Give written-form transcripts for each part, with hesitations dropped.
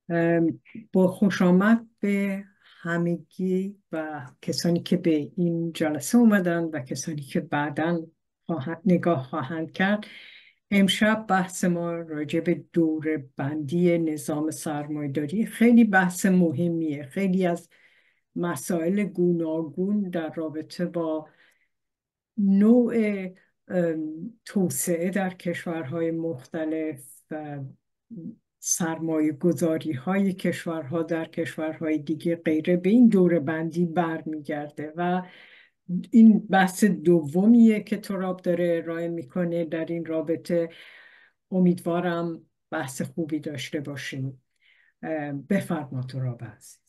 با خوش آمد به همگی و کسانی که به این جلسه اومدن و کسانی که بعداً نگاه خواهند کرد. امشب بحث ما راجع به دور بندی نظام سرمایه‌داری، خیلی بحث مهمیه. خیلی از مسائل گوناگون در رابطه با نوع توسعه در کشورهای مختلف و سرمایه گذاری های کشورها در کشورهای دیگه غیره به این دوره بندی برمیگرده و این بحث دومیه که تراب داره ارائه میکنه در این رابطه. امیدوارم بحث خوبی داشته باشیم. بفرما تراب عزیز.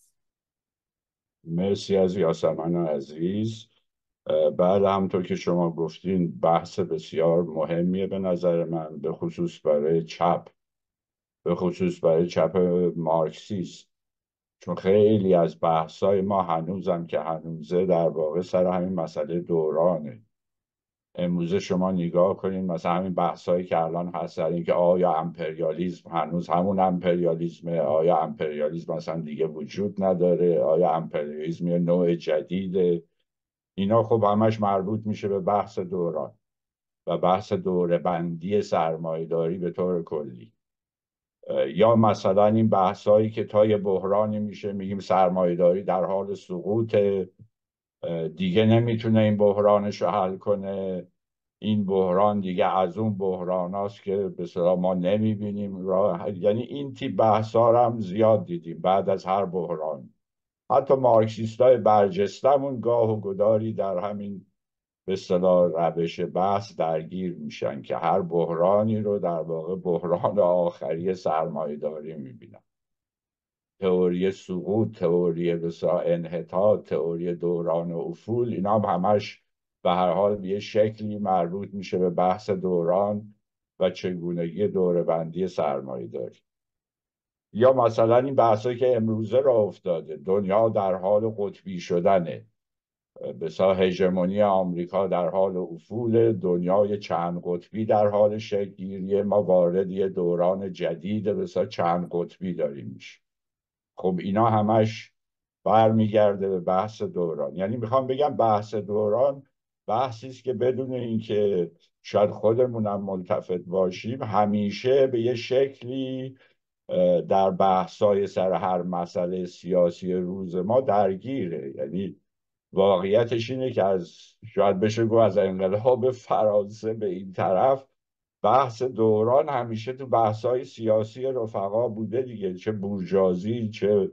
مرسی از یاسمن عزیز. بعد همونطور که شما گفتین بحث بسیار مهمیه به نظر من، به خصوص برای چپ، به خصوص برای چپ مارکسیست، چون خیلی از بحثای ما هنوزم که هنوزه در واقع سر همین مسئله دورانه. امروزه شما نگاه کنین مثلا همین بحثایی که الان هست سر این که آیا امپریالیسم هنوز همون امپریالیسمه، آیا امپریالیسم مثلا دیگه وجود نداره، آیا امپریالیسم یه نوع جدیده. اینا خب همش مربوط میشه به بحث دوران و بحث دوره بندی سرمایه‌داری به طور کلی. یا مثلا این بحثایی که تا یه بحرانی میشه میگیم سرمایه‌داری در حال سقوط، دیگه نمیتونه این بحرانش رو حل کنه، این بحران دیگه از اون بحران هاست که به اصطلاح ما نمیبینیم راه. یعنی این تیپ بحثا هم زیاد دیدیم بعد از هر بحران. حتی مارکسیستای برجستمون گاه و گداری در همین به اصطلاح روش بحث درگیر میشن که هر بحرانی رو در واقع بحران آخری سرمایه داری میبینن. تئوری سقوط، تئوری بسا انحطاط، تئوری دوران و افول، اینا هم همش به هر حال به یه شکلی مربوط میشه به بحث دوران و چگونگی دوره‌بندی سرمایه داری. یا مثلا این بحثایی که امروزه را افتاده، دنیا در حال قطبی شدنه، بسا هژمونی آمریکا در حال افول، دنیای چند قطبی در حال شکل گیری، ما وارد یه دوران جدید بسا چند قطبی داریم میشه. خب اینا همش برمیگرده به بحث دوران. یعنی میخوام بگم بحث دوران بحثی است که بدون اینکه شاید خودمونم ملتفت باشیم همیشه به یه شکلی در بحثای سر هر مسئله سیاسی روز ما درگیره. یعنی واقعیتش اینه که از شاید بشه گفت از انقلاب فرانسه به این طرف بحث دوران همیشه تو بحث‌های سیاسی رفقا بوده دیگه، چه بورژوازی چه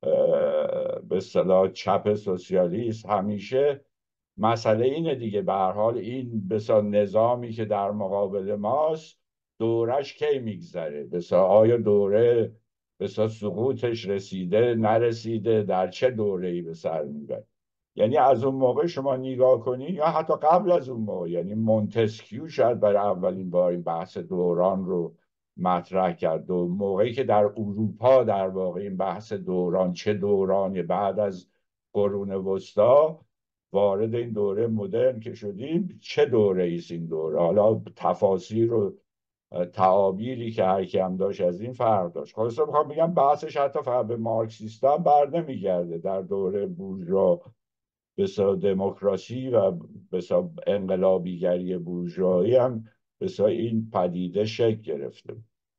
به اصطلاح چپ سوسیالیست. همیشه مسئله اینه دیگه، به هر حال این بسا نظامی که در مقابل ماست دورش کی میگذره، بسا آیا دوره بسا سقوطش رسیده نرسیده، در چه دوره‌ای به سر میبره. یعنی از اون موقع شما نگاه کنی یا حتی قبل از اون موقع، یعنی مونتسکیو شاید برای اولین بار این بحث دوران رو مطرح کرد. و موقعی که در اروپا در واقع این بحث دوران، چه دورانی بعد از قرون وسطا وارد این دوره مدرن که شدیم، چه دوره ایست این دوره، حالا تفاسیر و تعابیری که هر کی هم داشت از این فرق داشت. خلاصه میخوام بگم بحثش حتی فقط به مارکسیستا بر نمیگرده. در دوره بورژوا بسا دموکراسی و بسا انقلابیگری بورژوایی هم بسا این پدیده شکل گرفته.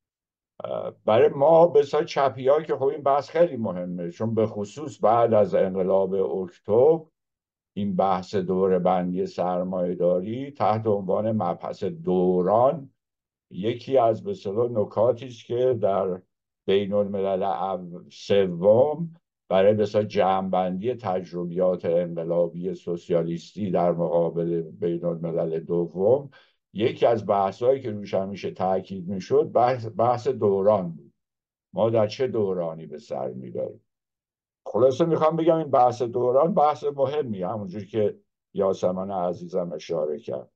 برای ما بسا چپی ها که خب این بحث خیلی مهمه، چون به خصوص بعد از انقلاب اکتبر این بحث دوره بندی سرمایه داری تحت عنوان مبحث دوران یکی از به اصطلاح نکاتی است که در بین الملل سوم برای مثلا جمع‌بندی تجربیات انقلابی سوسیالیستی در مقابل بین الملل دوم، یکی از بحثایی که روش همیشه تاکید میشد بحث دوران بود. ما در چه دورانی به سر میبریم. خلاصه میخوام بگم این بحث دوران بحث مهمی، همونجور که یاسمن عزیزم اشاره کرد.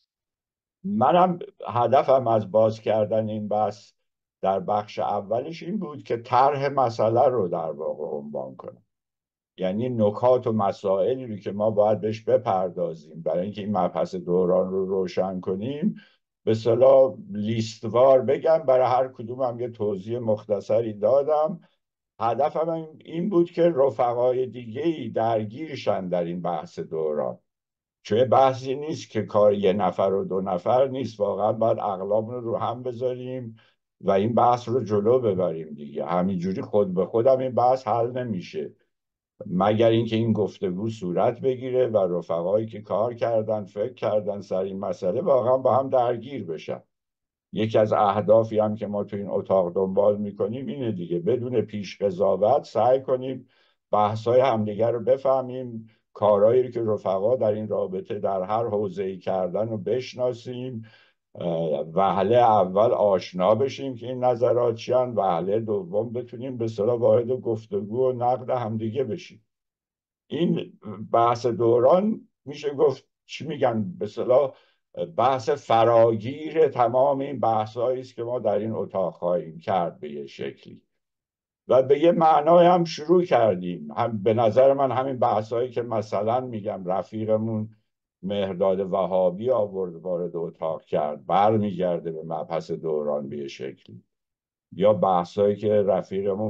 منم هدفم از باز کردن این بحث در بخش اولش این بود که طرح مسئله رو در واقع عنوان کنم. یعنی نکات و مسائلی رو که ما باید بهش بپردازیم برای اینکه این مبحث دوران رو روشن کنیم، به اصطلاح لیستوار بگم. برای هر کدوم هم یه توضیح مختصری دادم هدفم این بود که رفقای دیگه‌ای درگیرشن در این بحث دوران، چون بحثی نیست که کار یه نفر و دو نفر نیست، واقعا باید اقلامون رو هم بذاریم و این بحث رو جلو ببریم دیگه. همینجوری خود به خودم این بحث حل نمیشه، مگر اینکه این گفتگو صورت بگیره و رفقایی که کار کردن، فکر کردن سر این مسئله، واقعا با هم درگیر بشن. یکی از اهدافی هم که ما تو این اتاق دنبال میکنیم اینه دیگه، بدون پیش قضاوت سعی کنیم بحث‌های همدیگر رو بفهمیم، کارهایی که رفقا در این رابطه در هر حوزه‌ای کردن رو بشناسیم، وهله اول آشنا بشیم که این نظرات چیان، وهله دوم بتونیم به صلاح وارد گفتگو و نقد همدیگه بشیم. این بحث دوران میشه گفت چی میگن به صلاح بحث فراگیر تمام این بحثایی است که ما در این اتاق خواهیم کرد به یه شکلی، و به یه معنای هم شروع کردیم. هم به نظر من همین بحثایی که مثلا میگم رفیقمون مهرداد وهابی آورد وارد اتاق کرد برمیگرده به مبحث دوران به یه شکلی، یا بحثایی که رفیقمون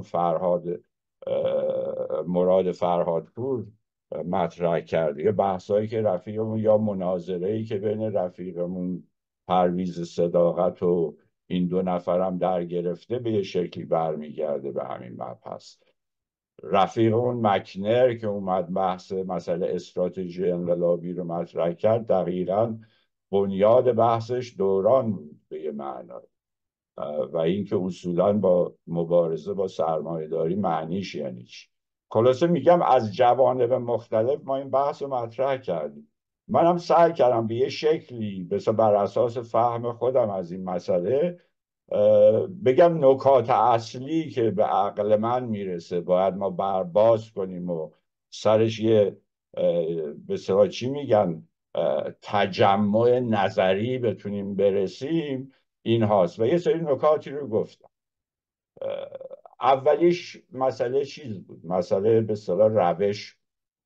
مراد فرهادپور مطرح کرد، یا بحثایی که رفیقمون، یا مناظره‌ای که بین رفیقمون پرویز صداقت و این دو نفرم در گرفته به یه شکلی برمیگرده به همین مبحث. رفیقمون مکنر که اومد بحث مسئله استراتژی انقلابی رو مطرح کرد، دقیقاً بنیاد بحثش دوران بود به یه معنای، و اینکه اصولا با مبارزه با سرمایه‌داری معنیش یعنی چی. خلاصه میگم از جوانب مختلف ما این بحث رو مطرح کردیم. منم سعی کردم به یه شکلی بر اساس فهم خودم از این مسئله بگم نکات اصلی که به عقل من میرسه باید ما برباز کنیم و سرش یه به اصطلاح چی میگن تجمع نظری بتونیم برسیم این هاست، و یه سری نکاتی رو گفتم. اولیش مسئله چیز بود، مسئله به اصطلاح روش،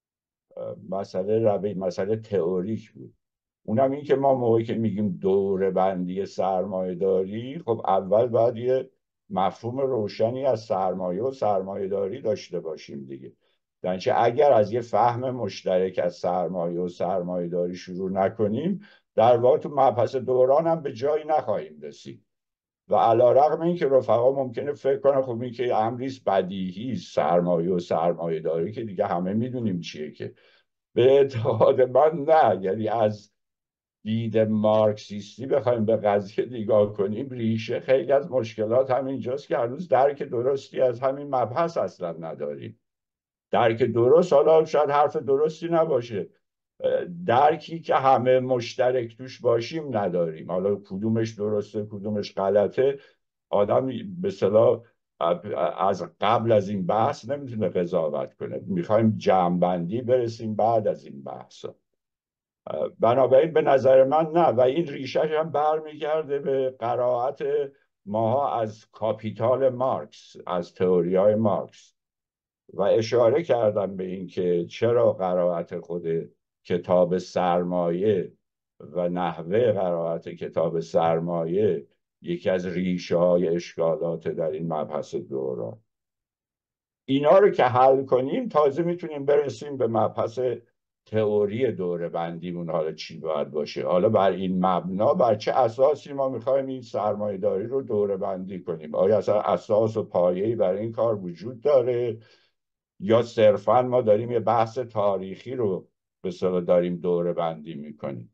مسئله تئوریک بود. اونم این که ما موقعی که میگیم دوره بندی سرمایه داری، خب اول باید یه مفهوم روشنی از سرمایه و سرمایه داری داشته باشیم دیگه. درنچه اگر از یه فهم مشترک از سرمایه و سرمایه داری شروع نکنیم، در واقع تو مبحث دوران هم به جایی نخواهیم رسید. و علیرغم این که رفقا ممکنه فکر کنن خب این که امریست بدیهی، سرمایه و سرمایه داری که دیگه همه میدونیم چیه، که به اعتقاد من نه. یعنی از دید مارکسیستی بخوایم به قضیه نگاه کنیم، ریشه خیلی از مشکلات همینجاست که هنوز درک درستی از همین مبحث اصلا نداریم. درک درست، حالا شاید حرف درستی نباشه، درکی که همه مشترک توش باشیم نداریم. حالا کدومش درسته کدومش غلطه آدم به اصطلاح از قبل از این بحث نمیتونه قضاوت کنه. میخوایم جمع‌بندی برسیم بعد از این بحث. بنابراین به نظر من نه، و این ریشهش هم برمیگرده به قرائت ماها از کاپیتال مارکس، از تئوریای مارکس، و اشاره کردم به این که چرا قرائت خود کتاب سرمایه و نحوه قرائت کتاب سرمایه یکی از ریشه های اشکالات در این مبحث دوران. اینا رو که حل کنیم تازه میتونیم برسیم به مبحث تئوری دوره بندیمون، حالا چی باید باشه، حالا بر این مبنا بر چه اساسی ما میخوایم این سرمایه داری رو دوره بندی کنیم. آیا اصلا اساس و پایه‌ای برای این کار وجود داره، یا صرفا ما داریم یه بحث تاریخی رو به اصطلاح داریم دوره بندی میکنیم؟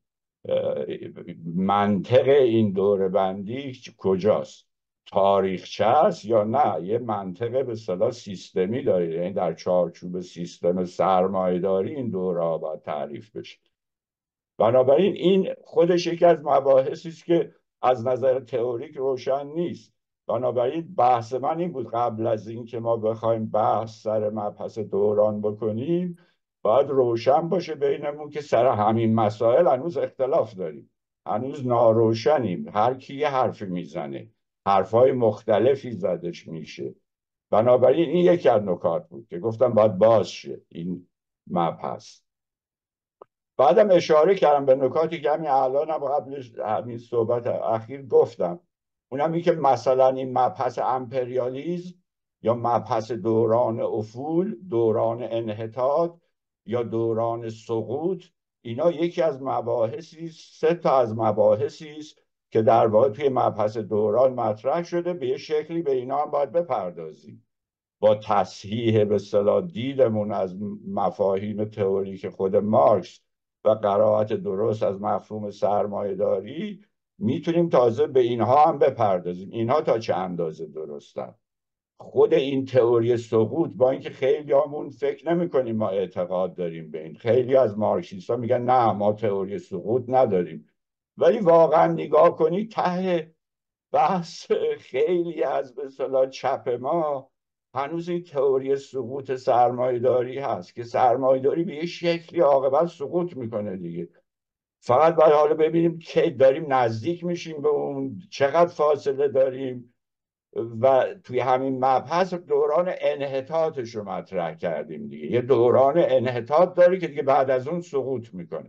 منطق این دوره بندی کجاست؟ تاریخچه است یا نه یه منطق به اصطلاح سیستمی داره؟ یعنی در چارچوب سیستم سرمایه‌داری این دوره ها باید تعریف بشه. بنابراین این خودش یکی از مباحثی است که از نظر تئوریک روشن نیست. بنابراین بحث من این بود قبل از این که ما بخوایم بحث سر مبحث دوران بکنیم باید روشن باشه بینمون که سر همین مسائل هنوز اختلاف داریم، هنوز ناروشنیم، هر کی یه حرفی میزنه، حرفای مختلفی زدش میشه. بنابراین این یکی از نکات بود که گفتم باید باز شه این مبحث. بعدم اشاره کردم به نکاتی که همین الان هم قبلش همین صحبت اخیر گفتم، اونم این که مثلا این مبحث امپریالیسم یا مبحث دوران افول، دوران انحطاط یا دوران سقوط، اینا یکی از مباحثی، سه تا از مباحثی است که در واقع توی مبحث دوران مطرح شده. به یه شکلی به اینا هم باید بپردازیم با تصحیح به اصطلاح دیدمون از مفاهیم تئوریک خود مارکس و قرائت درست از مفهوم سرمایه‌داری. میتونیم تازه به اینها هم بپردازیم، اینها تا چه اندازه درستن. خود این تئوری سقوط، با اینکه خیلی همون فکر نمی کنیم ما اعتقاد داریم به این، خیلی از مارکسیست ها میگن نه ما تئوری سقوط نداریم، ولی واقعا نگاه کنید ته بحث خیلی از به اصطلاح چپ ما هنوز این تئوری سقوط سرمایه‌داری هست که سرمایه‌داری به یه شکلی عاقبت سقوط میکنه دیگه. فقط باید حالا ببینیم که داریم نزدیک میشیم به اون، چقدر فاصله داریم. و توی همین مبحث دوران انحطاطش رو مطرح کردیم دیگه. یه دوران انحطاط داره که دیگه بعد از اون سقوط میکنه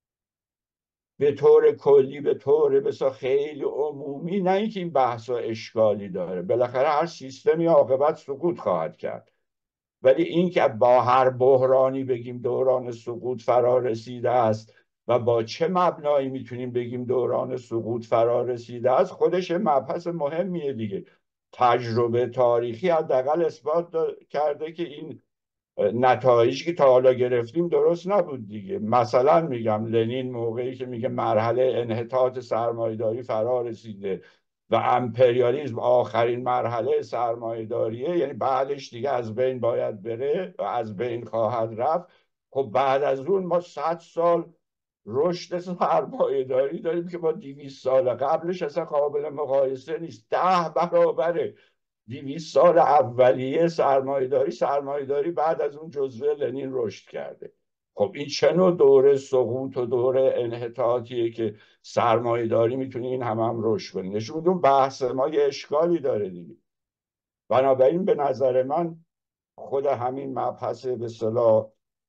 به طور کلی، به طور بسا خیلی عمومی. نه اینکه این بحث ها اشکالی داره، بالاخره هر سیستمی عاقبت سقوط خواهد کرد، ولی اینکه با هر بحرانی بگیم دوران سقوط فرا رسیده است و با چه مبنایی میتونیم بگیم دوران سقوط فرا رسیده است، خودش مبحث مهمیه دیگه. تجربه تاریخی حداقل اثبات کرده که این نتایجی که تا حالا گرفتیم درست نبود دیگه. مثلا میگم لنین موقعی که میگه مرحله انحطاط سرمایه‌داری فرا رسیده و امپریالیسم آخرین مرحله سرمایه‌داریه، یعنی بعدش دیگه از بین باید بره و از بین خواهد رفت. خب بعد از اون ما 100 سال رشد سرمایه‌داری داریم که با 200 سال قبلش اصلا قابل مقایسه نیست. 10 برابره 200 سال اولیه سرمایه‌داری بعد از اون جزوه لنین رشد کرده. خب این چه نوع دوره سقوط و دوره انحطاطیه که سرمایه‌داری میتونه این هم رشد کنه؟ نشون اون بحث ما یه اشکالی داره دیگه. بنابراین به نظر من خود همین مبحث به اصطلاح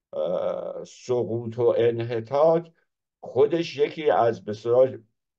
سقوط و انحطاط خودش یکی از به اصطلاح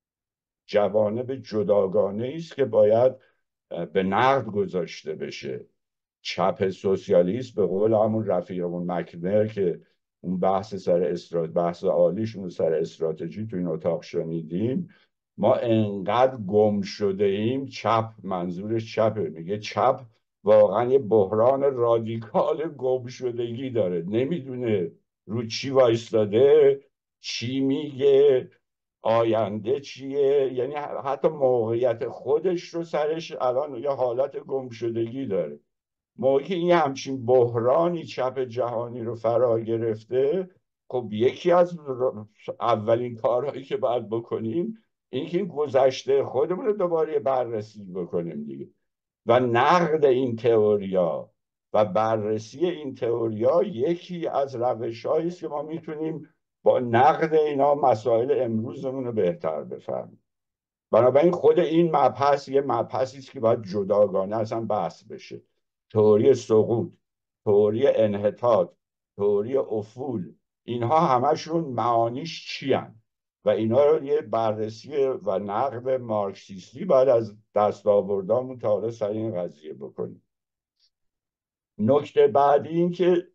جوانب جداگانه است که باید به نقد گذاشته بشه. چپ سوسیالیست به قول همون رفیقمون مکنر که اون بحث عالیشون سر استراتژی تو این اتاق شنیدیم، ما انقدر گم شده ایم. چپ منظورش چپه، میگه چپ واقعا یه بحران رادیکال گم شدگی داره، نمیدونه رو چی وایستاده، چی میگه، آینده چیه. یعنی حتی موقعیت خودش رو سرش الان یه حالت گمشدگی داره. موقعی این همچین بحرانی چپ جهانی رو فرا گرفته، خب یکی از اولین کارهایی که باید بکنیم این که گذشته خودمون رو دوباره بررسی بکنیم دیگه و نقد این تئوریا و بررسی این تئوریا یکی از روش‌هایی است که ما میتونیم با نقد اینا مسائل امروزمون رو بهتر بفهمیم. بنابراین خود این مبحث یه مبحثی است که باید جداگانه اصلا بحث بشه. تئوری سقوط، تئوری انحطاط، تئوری افول، اینها همشون معانیش چی هن؟ و اینا رو یه بررسی و نقد مارکسیستی باید از دستاوردامون تا حالا سر این قضیه بکنیم. نکته بعدی این که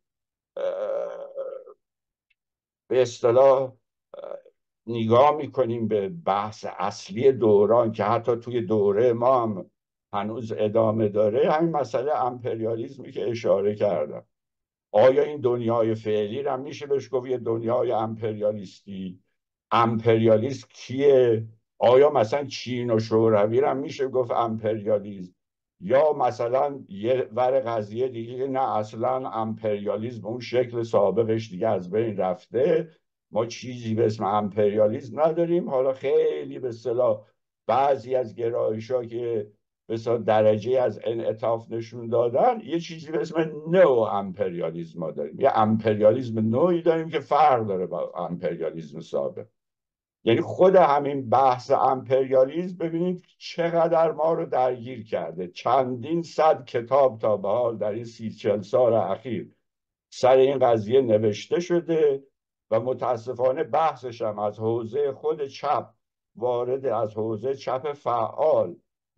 به اصطلاح نگاه میکنیم به بحث اصلی دوران که حتی توی دوره ما هم هنوز ادامه داره، همین مسئله امپریالیزمی که اشاره کردم. آیا این دنیای فعلی رو میشه بهش گفت یه دنیای امپریالیستی؟ امپریالیست کیه؟ آیا مثلا چین و شوروی رو میشه گفت امپریالیسم؟ یا مثلا یه ور قضیه دیگه نه اصلا امپریالیسم اون شکل سابقش دیگه از بین رفته، ما چیزی به اسم امپریالیسم نداریم. حالا خیلی به اصطلاح بعضی از گرایش‌ها که مثلا درجه از انعطاف نشون دادن، یه چیزی به اسم نو امپریالیسم ما داریم، یه امپریالیسم نوعی داریم که فرق داره با امپریالیسم سابق. یعنی خود همین بحث امپریالیسم ببینید چقدر ما رو درگیر کرده. چندین صد کتاب تا به حال در این 30-40 سال اخیر سر این قضیه نوشته شده و متاسفانه بحثش هم از حوزه خود چپ از حوزه چپ فعال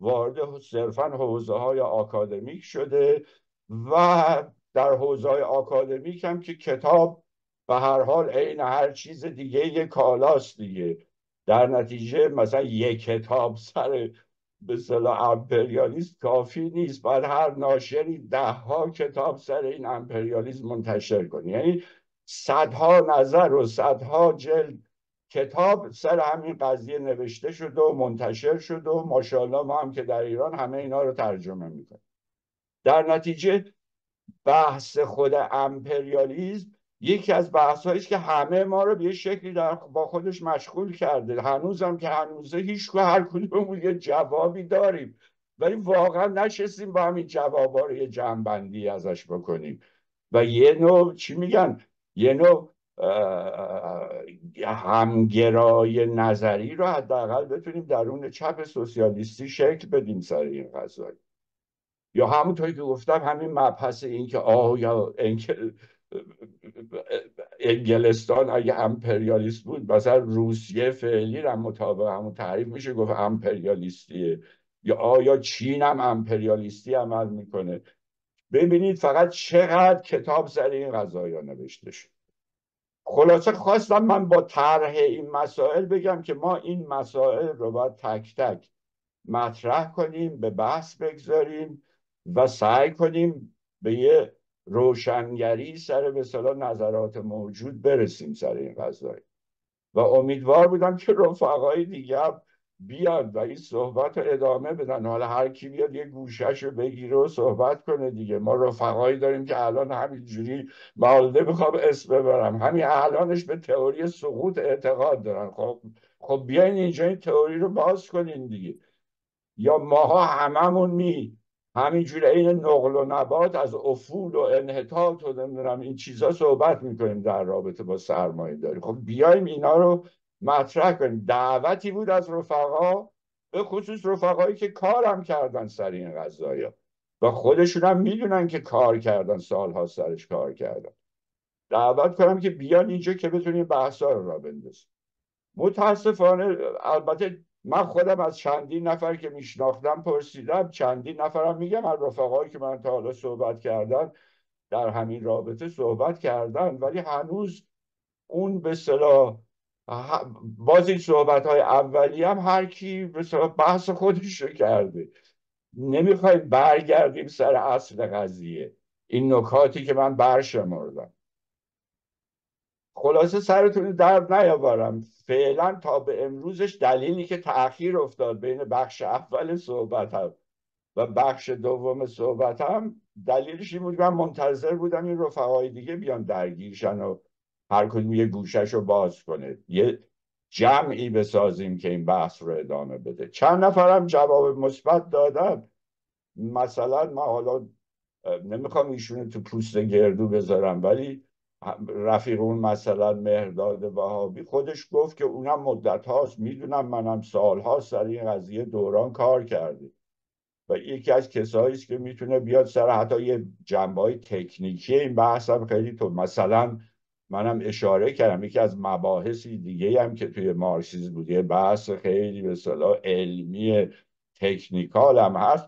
وارد صرفا حوزه های آکادمیک شده و در حوزه های آکادمیک هم که کتاب به هر حال عین هر چیز دیگه یک کالاست دیگه. در نتیجه مثلا یک کتاب سر به اصطلاح امپریالیسم کافی نیست، باید هر ناشری 10 کتاب سر این امپریالیسم منتشر کنه، یعنی صدها نظر و صدها جلد کتاب سر همین قضیه نوشته شده و منتشر شده و ماشاءالله ما هم که در ایران همه اینا رو ترجمه میکنیم. در نتیجه بحث خود امپریالیسم یکی از بحث‌هایی است که همه ما رو به یه شکلی با خودش مشغول کرده. هنوزم که هنوزه هر کدوممون یه جوابی داریم، ولی واقعا نشستیم با همین جوابا رو یه جمع‌بندی ازش بکنیم و یه نوع چی میگن، یه نوع همگرای نظری رو حداقل بتونیم درون چپ سوسیالیستی شکل بدیم سر این قضایی. یا همونطوری که گفتم همین مبحث این که یا انگلستان اگه امپریالیست بود، مثلا روسیه فعلی هم مطابق همون تعریف میشه گفت امپریالیستیه، یا آیا چین هم امپریالیستی عمل میکنه. ببینید فقط چقدر کتاب سر این قضایا نوشته شد. خلاصه خواستم من با طرح این مسائل بگم که ما این مسائل رو باید تک تک مطرح کنیم، به بحث بگذاریم و سعی کنیم به یه روشنگری سر به اصطلاح نظرات موجود برسیم سر این قضیه. و امیدوار بودم که رفقای دیگه هم بیاد و این صحبت رو ادامه بدن. حالا هر کی بیاد یه گوشش رو بگیره و صحبت کنه دیگه. ما رفقایی داریم که الان همینجوری مالده میخوام اسم ببرم، همین الانش به تئوری سقوط اعتقاد دارن. خب بیاین اینجا این تئوری رو باز کنین دیگه. یا ماها هممون همینجوری این نقل و نبات از افول و انحطاط و نمیدونم این چیزا صحبت میکنیم در رابطه با سرمایه داری. خب بیایم اینا رو مطرح کنیم. دعوتی بود از رفقا، به خصوص رفقایی که کارم کردن سر این قضایا و خودشون هم میدونن که کار کردن، سالها سرش کار کردن. دعوت کنم که بیان اینجا که بتونیم بحثا رو را بندازیم. متاسفانه البته من خودم از چندین نفر که میشناختم پرسیدم، چندین نفرم میگم از رفقایی که من تا حالا صحبت کردن در همین رابطه صحبت کردن، ولی هنوز اون به اصطلاح باز این صحبت های اولی هم هر کی به اصطلاح بحث خودش رو کرده. نمیخوایم برگردیم سر اصل قضیه، این نکاتی که من برشمردم. خلاصه سرتون درد نیاورم، فعلا تا به امروزش دلیلی که تأخیر افتاد بین بخش اول صحبتم و بخش دوم صحبتم، دلیلش این بود من منتظر بودم این رفقای دیگه بیان درگیرشن و هر کدوم یه گوشش رو باز کنه، یه جمعی بسازیم که این بحث رو ادامه بده. چند نفرم جواب مثبت دادن. مثلا من حالا نمیخوام ایشونو تو پوست گردو بذارم، ولی رفیق اون مثلا مهرداد وهابی خودش گفت که اونم مدت هاست، میدونم منم سال هاست سر این قضیه دوران کار کرده و یکی از کسایی است که میتونه بیاد سر حتی یه جنبه‌های تکنیکی این بحث هم خیلی تو. مثلا منم اشاره کردم یکی از مباحثی دیگه هم که توی مارکسیسم بود، یه بحث خیلی به اصطلاح علمی تکنیکال هم هست.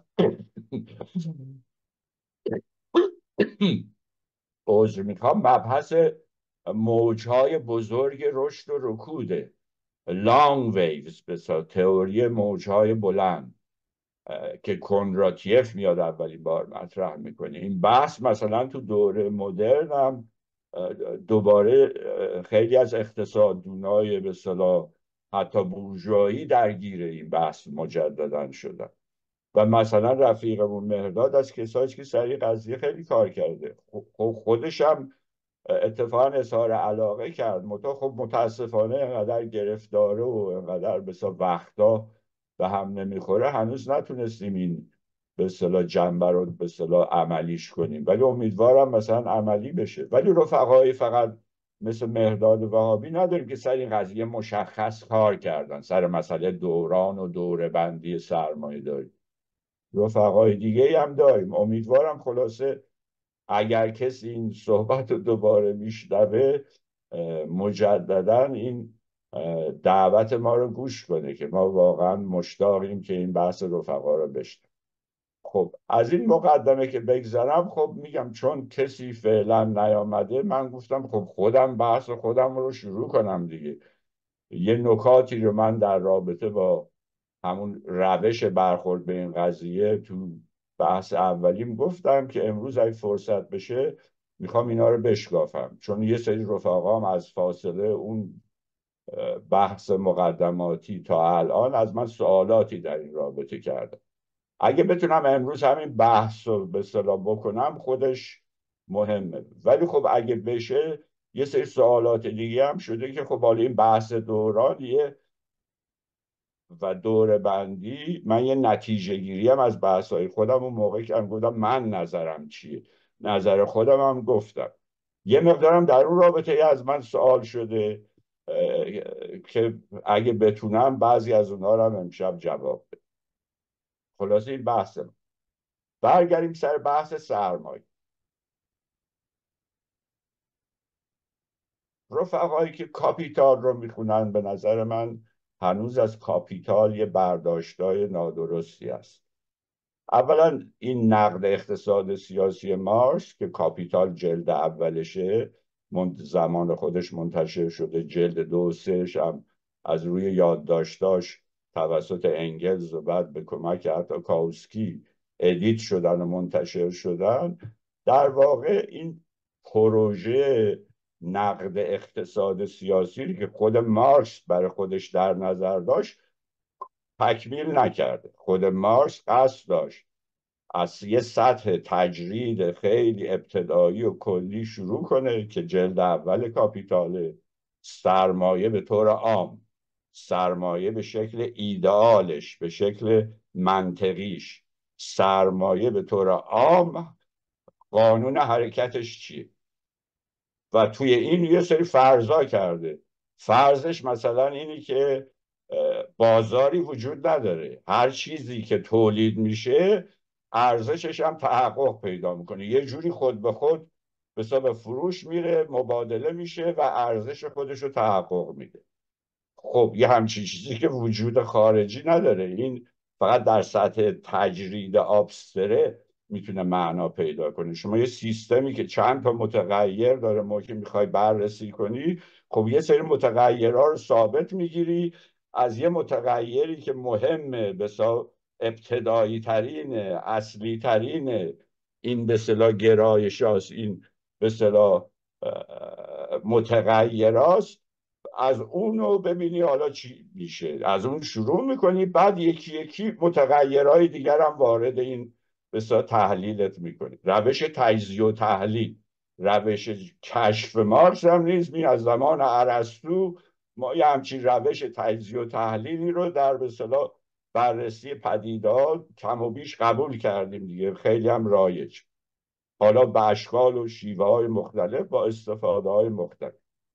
عذر میخوام، مبحث موجهای بزرگ رشد و رکوده، long waves، به تئوری موجهای بلند که کنراتیف میاد اولین بار مطرح میکنه. این بحث مثلا تو دوره مدرن هم دوباره خیلی از اقتصاددونای به اصطلاح حتی بورژوایی درگیر این بحث مجددا شدن و مثلا رفیقمون مهرداد از کسایی که سری قضیه خیلی کار کرده، خودش هم اتفاقا اظهار علاقه کرد. خب متاسفانه اینقدر گرفتاره و اینقدر بسا وقتا به هم نمیخوره، هنوز نتونستیم این به اصطلاح جنبه رو به اصطلاح عملیش کنیم، ولی امیدوارم مثلا عملی بشه. ولی رفقای فقط مثل مهرداد وهابی نداریم که سر این قضیه مشخص کار کردن، سر مسئله دوران و دوره بندی سرمایه داری. رفقای دیگه هم داریم. امیدوارم خلاصه اگر کسی این صحبت رو دوباره میشنوه مجددا این دعوت ما رو گوش کنه که ما واقعا مشتاقیم که این بحث رفقا رو بشنویم. خب از این مقدمه که بگذرم، خب میگم چون کسی فعلا نیامده، من گفتم خب خودم بحث خودم رو شروع کنم دیگه. یه نکاتی رو من در رابطه با همون روش برخورد به این قضیه تو بحث اولیم گفتم که امروز اگه فرصت بشه میخوام اینا رو بشکافم، چون یه سری رفقام از فاصله اون بحث مقدماتی تا الان از من سوالاتی در این رابطه کردم. اگه بتونم امروز همین بحث رو به اصطلاح بکنم خودش مهمه، ولی خب اگه بشه یه سری سوالات دیگه هم شده که خب حالا این بحث دورانیه و دور بندی. من یه نتیجه گیری هم از بحث های خودم اون موقعی که هم گفتم من نظرم چیه، نظر خودم هم گفتم. یه مقدارم در اون رابطه از من سوال شده که اگه بتونم بعضی از اونها رو هم امشب جواب بدم. خلاصه این بحث من. برگردیم سر بحث سرمایه. رفقایی که کاپیتال رو میخونن به نظر من هنوز از کاپیتال یه برداشتای نادرستی است. اولا این نقد اقتصاد سیاسی مارکس که کاپیتال جلد اولشه زمان خودش منتشر شده، جلد دو و سهش هم از روی یادداشتاش توسط انگلز و بعد به کمک حتی کاوسکی ادیت شدن و منتشر شدن. در واقع این پروژه نقد اقتصاد سیاسی که خود مارکس برای خودش در نظر داشت تکمیل نکرده. خود مارکس قصد داشت از یه سطح تجرید خیلی ابتدایی و کلی شروع کنه که جلد اول کاپیتال سرمایه به طور عام، سرمایه به شکل ایدئالش، به شکل منطقیش، سرمایه به طور عام قانون حرکتش چیه. و توی این یه سری فرضا کرده. فرضش مثلا اینی که بازاری وجود نداره، هر چیزی که تولید میشه ارزشش هم تحقق پیدا میکنه، یه جوری خود به خود به فروش میره، مبادله میشه و ارزش خودش رو تحقق میده. خب یه همچین چیزی که وجود خارجی نداره، این فقط در سطح تجرید آبستره میتونه معنا پیدا کنه. شما یه سیستمی که چند تا متغیر داره موقع میخوای بررسی کنی، خب یه سری متغیرها رو ثابت میگیری از یه متغیری که مهمه، بسا ابتدایی ترین، اصلی ترین این به اصطلاح گرایشاست، این به اصطلاح متغیراست، از اون رو ببینی حالا چی میشه، از اون شروع میکنی، بعد یکی یکی متغیرهای دیگر هم وارد این بسیار تحلیلت میکنی. روش تجزیه و تحلیل روش کشف مارکس هم نیست، می از زمان ارسطو ما یه همچین روش تجزیه و تحلیلی رو در به اصطلاح بررسی پدیده‌ها کم و بیش قبول کردیم دیگه، خیلی هم رایج، حالا به اشکال و شیوه های مختلف با استفاده های مختلف.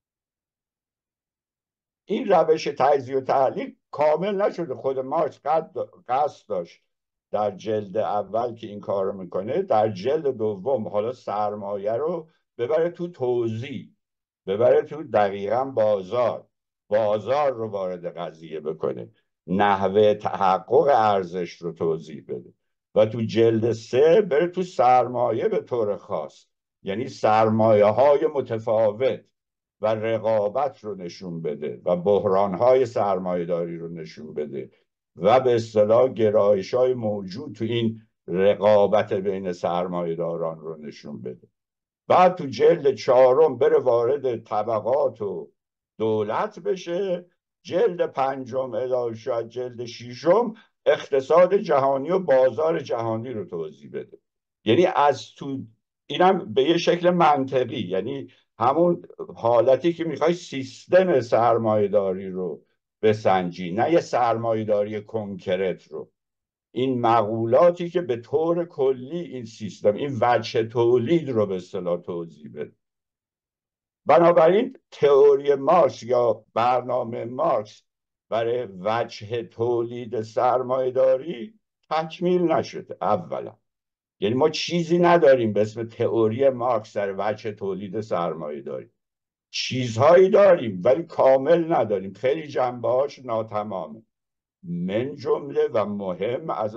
این روش تجزیه و تحلیل کامل نشده. خود مارکس قصد داشت در جلد اول که این کار رو میکنه، در جلد دوم حالا سرمایه رو ببره تو توزیع، ببره تو دقیقا بازار رو وارد قضیه بکنه، نحوه تحقق ارزش رو توضیح بده، و تو جلد سه بره تو سرمایه به طور خاص، یعنی سرمایه های متفاوت و رقابت رو نشون بده و بحران‌های سرمایه‌داری رو نشون بده و به اصطلاح گرایش‌های موجود تو این رقابت بین سرمایه‌داران رو نشون بده. بعد تو جلد چهارم بره وارد طبقات و دولت بشه، جلد پنجم الی شاید جلد ششم اقتصاد جهانی و بازار جهانی رو توضیح بده. یعنی از تو اینم به یه شکل منطقی، یعنی همون حالتی که میخوای سیستم سرمایه‌داری رو بسنجی، نه یه سرمایه‌داری کنکرت رو. این مقولاتی که به طور کلی این سیستم، این وجه تولید رو به اصطلاح توضیح بده. بنابراین تئوری مارکس یا برنامه مارکس برای وجه تولید سرمایه‌داری تکمیل نشده. اولا یعنی ما چیزی نداریم به اسم تئوری مارکس در وجه تولید سرمایه‌داری. چیزهایی داریم ولی کامل نداریم، خیلی جنبه‌هاش ناتمامه. من جمله و مهم از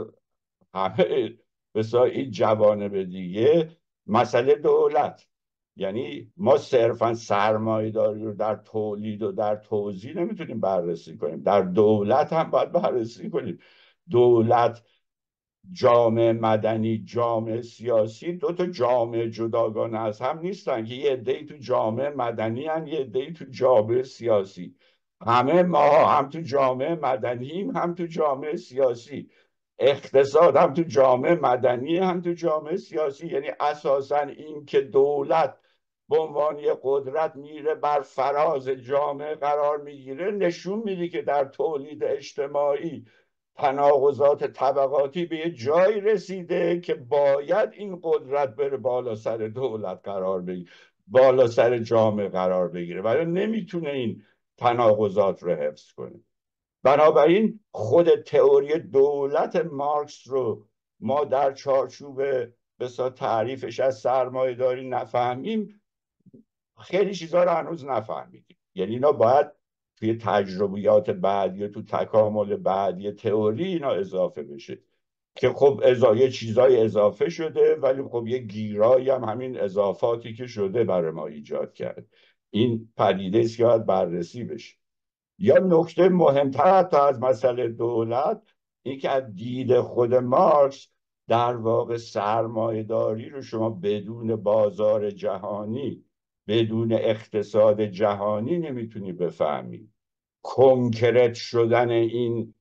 همه بسیار این جوانب دیگه، مسئله دولت. یعنی ما صرفا سرمایه‌داری رو در تولید و در توزیع نمیتونیم بررسی کنیم، در دولت هم باید بررسی کنیم. دولت، جامعه مدنی، جامعه سیاسی دو تا جامعه جداگانه از هم نیستن که یه عده‌ای تو جامعه مدنی هن، یه عده‌ای تو جامعه سیاسی. همه ما هم تو جامعه مدنیم هم تو جامعه سیاسی. اقتصاد هم تو جامعه مدنی هم تو جامعه سیاسی. یعنی اساسا این که دولت به عنوان یه قدرت میره بر فراز جامعه قرار میگیره، نشون میده که در تولید اجتماعی تناقضات طبقاتی به یه جایی رسیده که باید این قدرت بره بالا سر دولت قرار بگیره، بالا سر جامعه قرار بگیره، ولی نمیتونه این تناقضات رو حفظ کنه. بنابراین خود تئوری دولت مارکس رو ما در چارچوب بسیار تعریفش از سرمایه داری نفهمیم، خیلی چیزها رو هنوز نفهمیدیم. یعنی اینا باید توی تجربیات بعدی و تو تکامل بعدی تئوری اینا اضافه بشه که خب یه چیزای اضافه شده، ولی خب یه گیرایی هم همین اضافاتی که شده برای ما ایجاد کرد. این پدیده است که باید بررسی بشه. یا نکته مهمتر حتی از مسئله دولت، این که از دید خود مارکس در واقع سرمایه داری رو شما بدون بازار جهانی، بدون اقتصاد جهانی نمیتونی بفهمی. کنکرت شدن این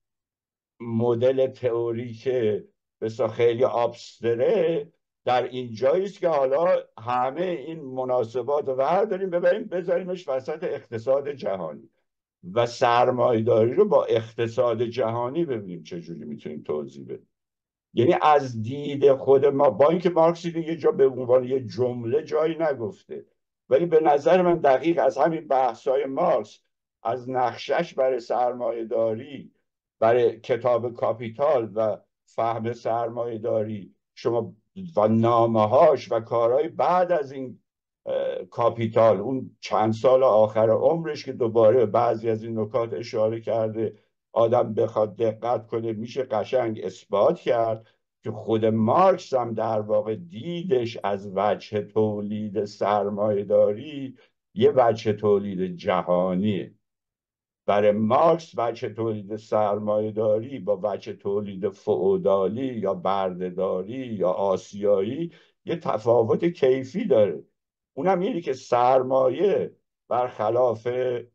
مدل تئوری که بسا خیلی آبستره در این جاییست که حالا همه این مناسبات رو برداریم ببریم بذاریمش وسط اقتصاد جهانی و سرمایه‌داری رو با اقتصاد جهانی ببینیم چجوری میتونیم توضیح بدیم. یعنی از دید خود ما، با اینکه مارکس یه جا به عنوان یه جمله جایی نگفته، ولی به نظر من دقیق از همین بحث‌های مارکس، از نقشش برای سرمایه‌داری، برای کتاب کاپیتال و فهم سرمایه‌داری شما و نامه‌هاش و کارهای بعد از این کاپیتال، اون چند سال آخر عمرش که دوباره به بعضی از این نکات اشاره کرده، آدم بخواد دقت کنه میشه قشنگ اثبات کرد که خود مارکس هم در واقع دیدش از وجه تولید سرمایه‌داری یه وجه تولید جهانیه. برای مارکس وجه تولید سرمایه‌داری با وجه تولید فئودالی یا بردهداری یا آسیایی یه تفاوت کیفی داره. اونم اینه که سرمایه برخلاف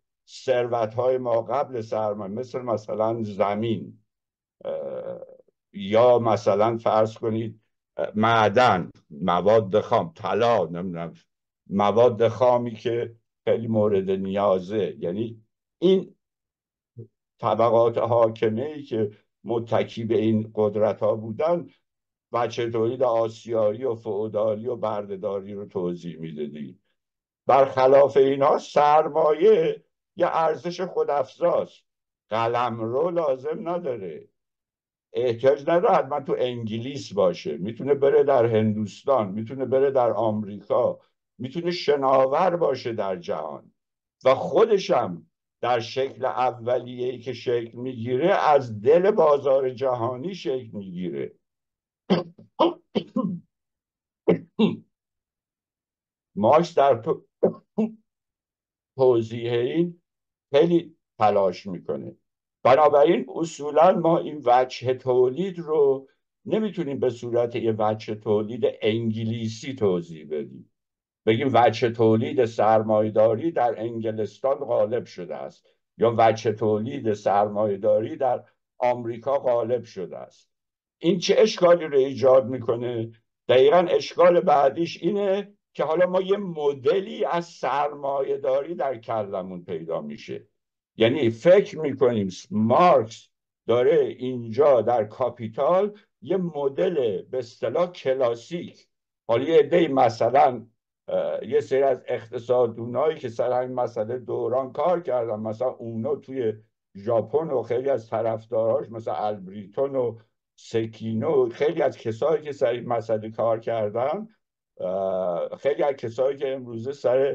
ثروت‌های ما قبل سرمایه، مثلا زمین، یا مثلا فرض کنید معدن، مواد خام، طلا، نمیدونم، مواد خامی که خیلی مورد نیازه، یعنی این طبقات حاکمه ای که متکی به این قدرت ها بودن بچه تولید آسیایی و فئودالی و بردهداری رو توضیح میدادی. برخلاف اینها سرمایه یه ارزش خودافزاست، قلم رو لازم نداره، احتیاج نداره حتما تو انگلیس باشه، میتونه بره در هندوستان، میتونه بره در آمریکا، میتونه شناور باشه در جهان و خودشم در شکل اولیه‌ای که شکل میگیره از دل بازار جهانی شکل میگیره. مارکس در توضیح این خیلی تلاش میکنه. بنابراین اصولا ما این وجه تولید رو نمیتونیم به صورت یه وجه تولید انگلیسی توضیح بدیم، بگیم وجه تولید سرمایه‌داری در انگلستان غالب شده است یا وجه تولید سرمایه‌داری در آمریکا غالب شده است. این چه اشکالی رو ایجاد میکنه؟ دقیقا اشکال بعدیش اینه که حالا ما یه مدلی از سرمایه‌داری در کلمون پیدا میشه. یعنی فکر میکنیم مارکس داره اینجا در کاپیتال یه مدل به اصطلاح کلاسیک، حالا یه عده مثلا یه سری از اقتصاددونایی که سر همین مسئله دوران کار کردن، مثلا اونو توی ژاپن و خیلی از طرفداراش مثلا البریتون و سکینو، خیلی از کسایی که سر این مسئله کار کردن، خیلی از کسایی که امروزه سر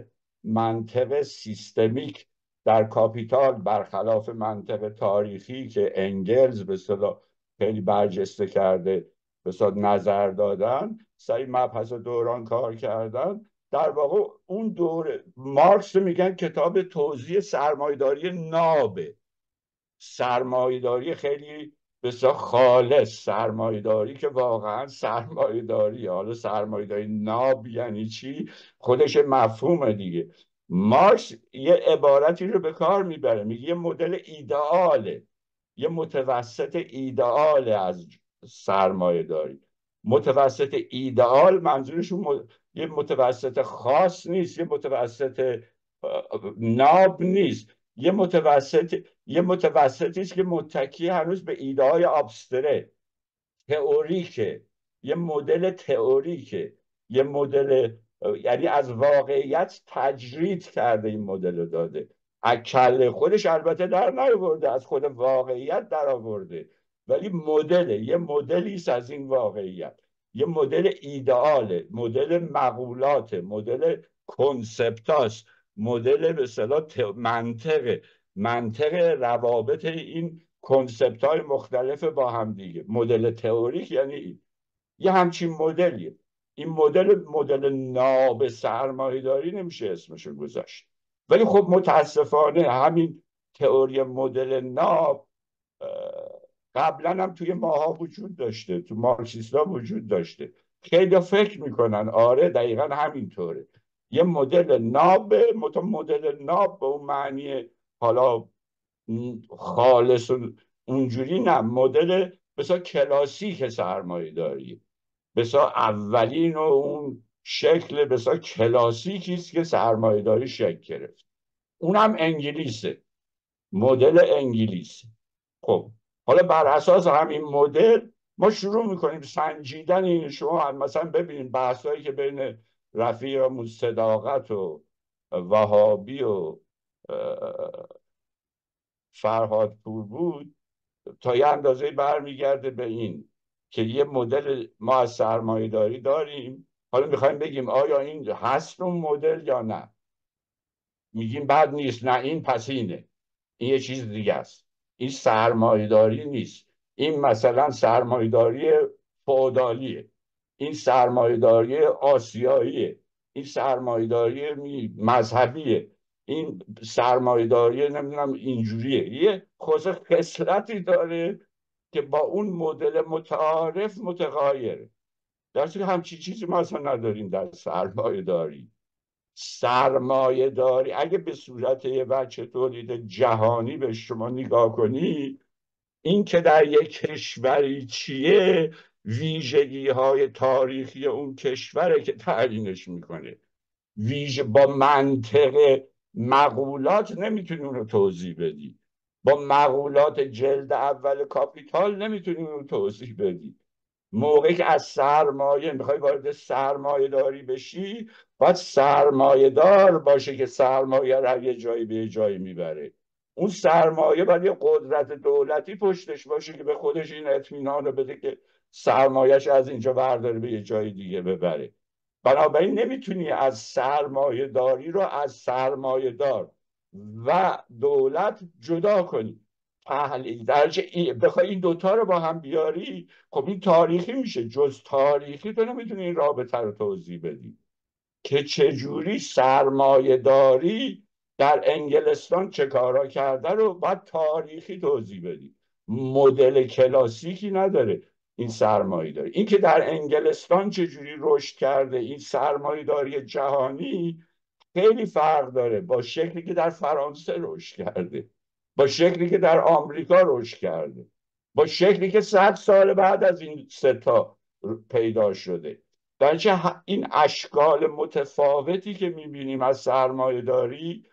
منطق سیستمیک در کاپیتال، برخلاف منطق تاریخی که انگلز به اصطلاح خیلی برجسته کرده به اصطلاح نظر دادن، سری مبحث دوران کار کردن. در واقع اون دوره مارکس رو میگن کتاب توزیع سرمایه‌داری نابه، سرمایه‌داری خیلی بسیار خالص، سرمایه‌داری که واقعا سرمایه‌داری. حالا سرمایه‌داری ناب یعنی چی؟ خودش مفهومه دیگه. مارکس یه عبارتی رو به کار میبره، میگه یه مدل ایدئاله، یه متوسط ایدئال از سرمایه‌داری. متوسط ایدئال منظورشون یه متوسط خاص نیست، یه متوسط ناب نیست، یه متوسطی است که متکی هنوز به ایده های ابستره، تئوریکه، یه مدل تئوریکه، یه مدل، یعنی از واقعیت تجرید کرده، این مدل رو داده، از کله خودش البته در نیاورده، از خود واقعیت در آورده، ولی یه مدلی است از این واقعیت، یه مدل ایدئاله، مدل مقولات، مدل کنسپتاست، مدل به اصطلاح منطق روابط این کنسپت های مختلف با هم دیگه. مدل تئوریک یعنی یه همچین مدلیه. این مدل ناب سرمایه‌داری نمیشه اسمشو گذاشت. ولی خب متاسفانه همین تئوری مدل ناب قبلا هم توی ماها وجود داشته، تو مارکسیستا وجود داشته. خیلی فکر میکنن آره دقیقا همینطوره، یه مدل ناب، مدل ناب به اون معنی حالا خالص اونجوری نه، مدل بسیار کلاسیک سرمایه داری، بسیار اولین و اون شکل بسیار کلاسیکی است که سرمایه داری شکل گرفت. اونم انگلیسه، مدل انگلیس. خب حالا بر اساس همین مدل ما شروع میکنیم سنجیدن این. شما مثلا ببینید بحثایی که بین رفیق صداقت و وهابی و فرهاد پور بود، تا یه اندازه برمیگرده به این که یه مدل ما از سرمایه داری داریم، حالا میخوایم بگیم آیا این هست اون مدل یا نه. میگیم بد نیست، نه این پس اینه، این یه چیز دیگه است، این سرمایه‌داری نیست، این مثلا سرمایه‌داری فئودالیه، این سرمایه‌داری آسیاییه، این سرمایه‌داری مذهبیه، این سرمایه‌داری نمیدونم اینجوریه. یه خصلتی داره که با اون مدل متعارف متغایره. در صورتی همچی چیزی ما اصلا نداریم در سرمایه داری اگه به صورت یه بچه تولید جهانی به شما نگاه کنی، این که در یک کشوری چیه ویژگی های تاریخی اون کشوره که تعیینش میکنه. با منطق مقولات نمیتونی اون رو توضیح بدی، با مقولات جلد اول کاپیتال نمیتونی اون رو توضیح بدی. موقعی که از سرمایه میخوای وارد سرمایه داری بشی، باید سرمایه دار باشه که سرمایه رو یه جایی به یه جایی میبره. اون سرمایه باید یه قدرت دولتی پشتش باشه که به خودش این اطمینان رو بده که سرمایهش از اینجا برداره به یه جای دیگه ببره. بنابراین نمیتونی از سرمایه داری رو از سرمایه دار و دولت جدا کنی. تحلیل درجه بخوای این دوتا رو با هم بیاری، خب این تاریخی میشه. جز تاریخی تو نمیتونی این رابطه رو توضیح بدی که چجوری سرمایه داری در انگلستان چه کارا کرده رو باید تاریخی توضیح بدی. مدل کلاسیکی نداره این سرمایه داری. این که در انگلستان چجوری رشد کرده این سرمایه داری جهانی خیلی فرق داره با شکلی که در فرانسه رشد کرده، با شکلی که در آمریکا رشد کرده، با شکلی که 100 سال بعد از این ستا پیدا شده. در این اشکال متفاوتی که میبینیم از سرمایه داری،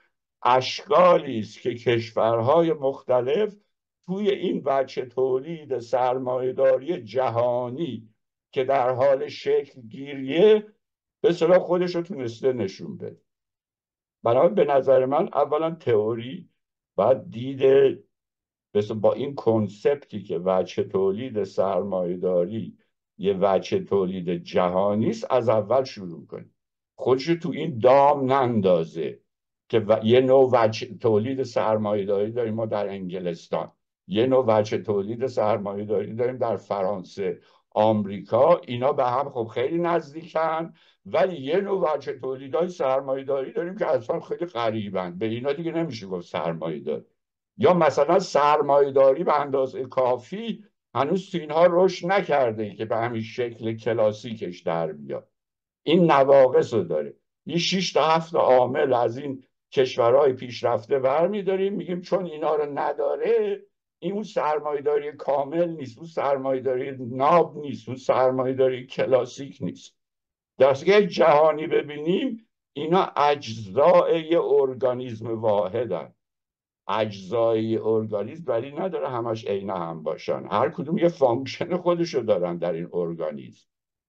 اشکالی است که کشورهای مختلف توی این وجه تولید سرمایه داری جهانی که در حال شکل گیریه به صلاح خودش رو تونسته نشون بده. بنابراین به نظر من اولا تئوری باید دیده با این کنسپتی که وجه تولید سرمایه داری یه وجه تولید جهانی است از اول شروع کنیم. خودش تو این دام نندازه که یه نوع وجه تولید سرمایه‌داری داریم ما در انگلستان، یه نوع وجه تولید سرمایه‌داری داریم در فرانسه، آمریکا. اینا به هم خب خیلی نزدیکن، ولی یه نوع وجه تولیدهای سرمایه‌داری داریم که اصلا خیلی غریبن. به اینا دیگه نمیشه گفت سرمایه‌داری. یا مثلا سرمایه‌داری به اندازه کافی هنوز تو اینها رشد نکرده که به همین شکل کلاسیکش در بیاد. این نواقص رو داره. یه 6 تا 7 عامل از این کشورهای پیشرفته برمی‌داریم، میگیم چون اینا رو نداره این اون سرمایه‌داری کامل نیست، اون سرمایه‌داری ناب نیست، اون سرمایه‌داری کلاسیک نیست. در که جهانی ببینیم اینا اجزای یه ارگانیسم واحدن. اجزای ارگانیسم ولی نداره همش عین هم باشن، هر کدوم یه فانکشن خودشو دارن در این ارگانیسم.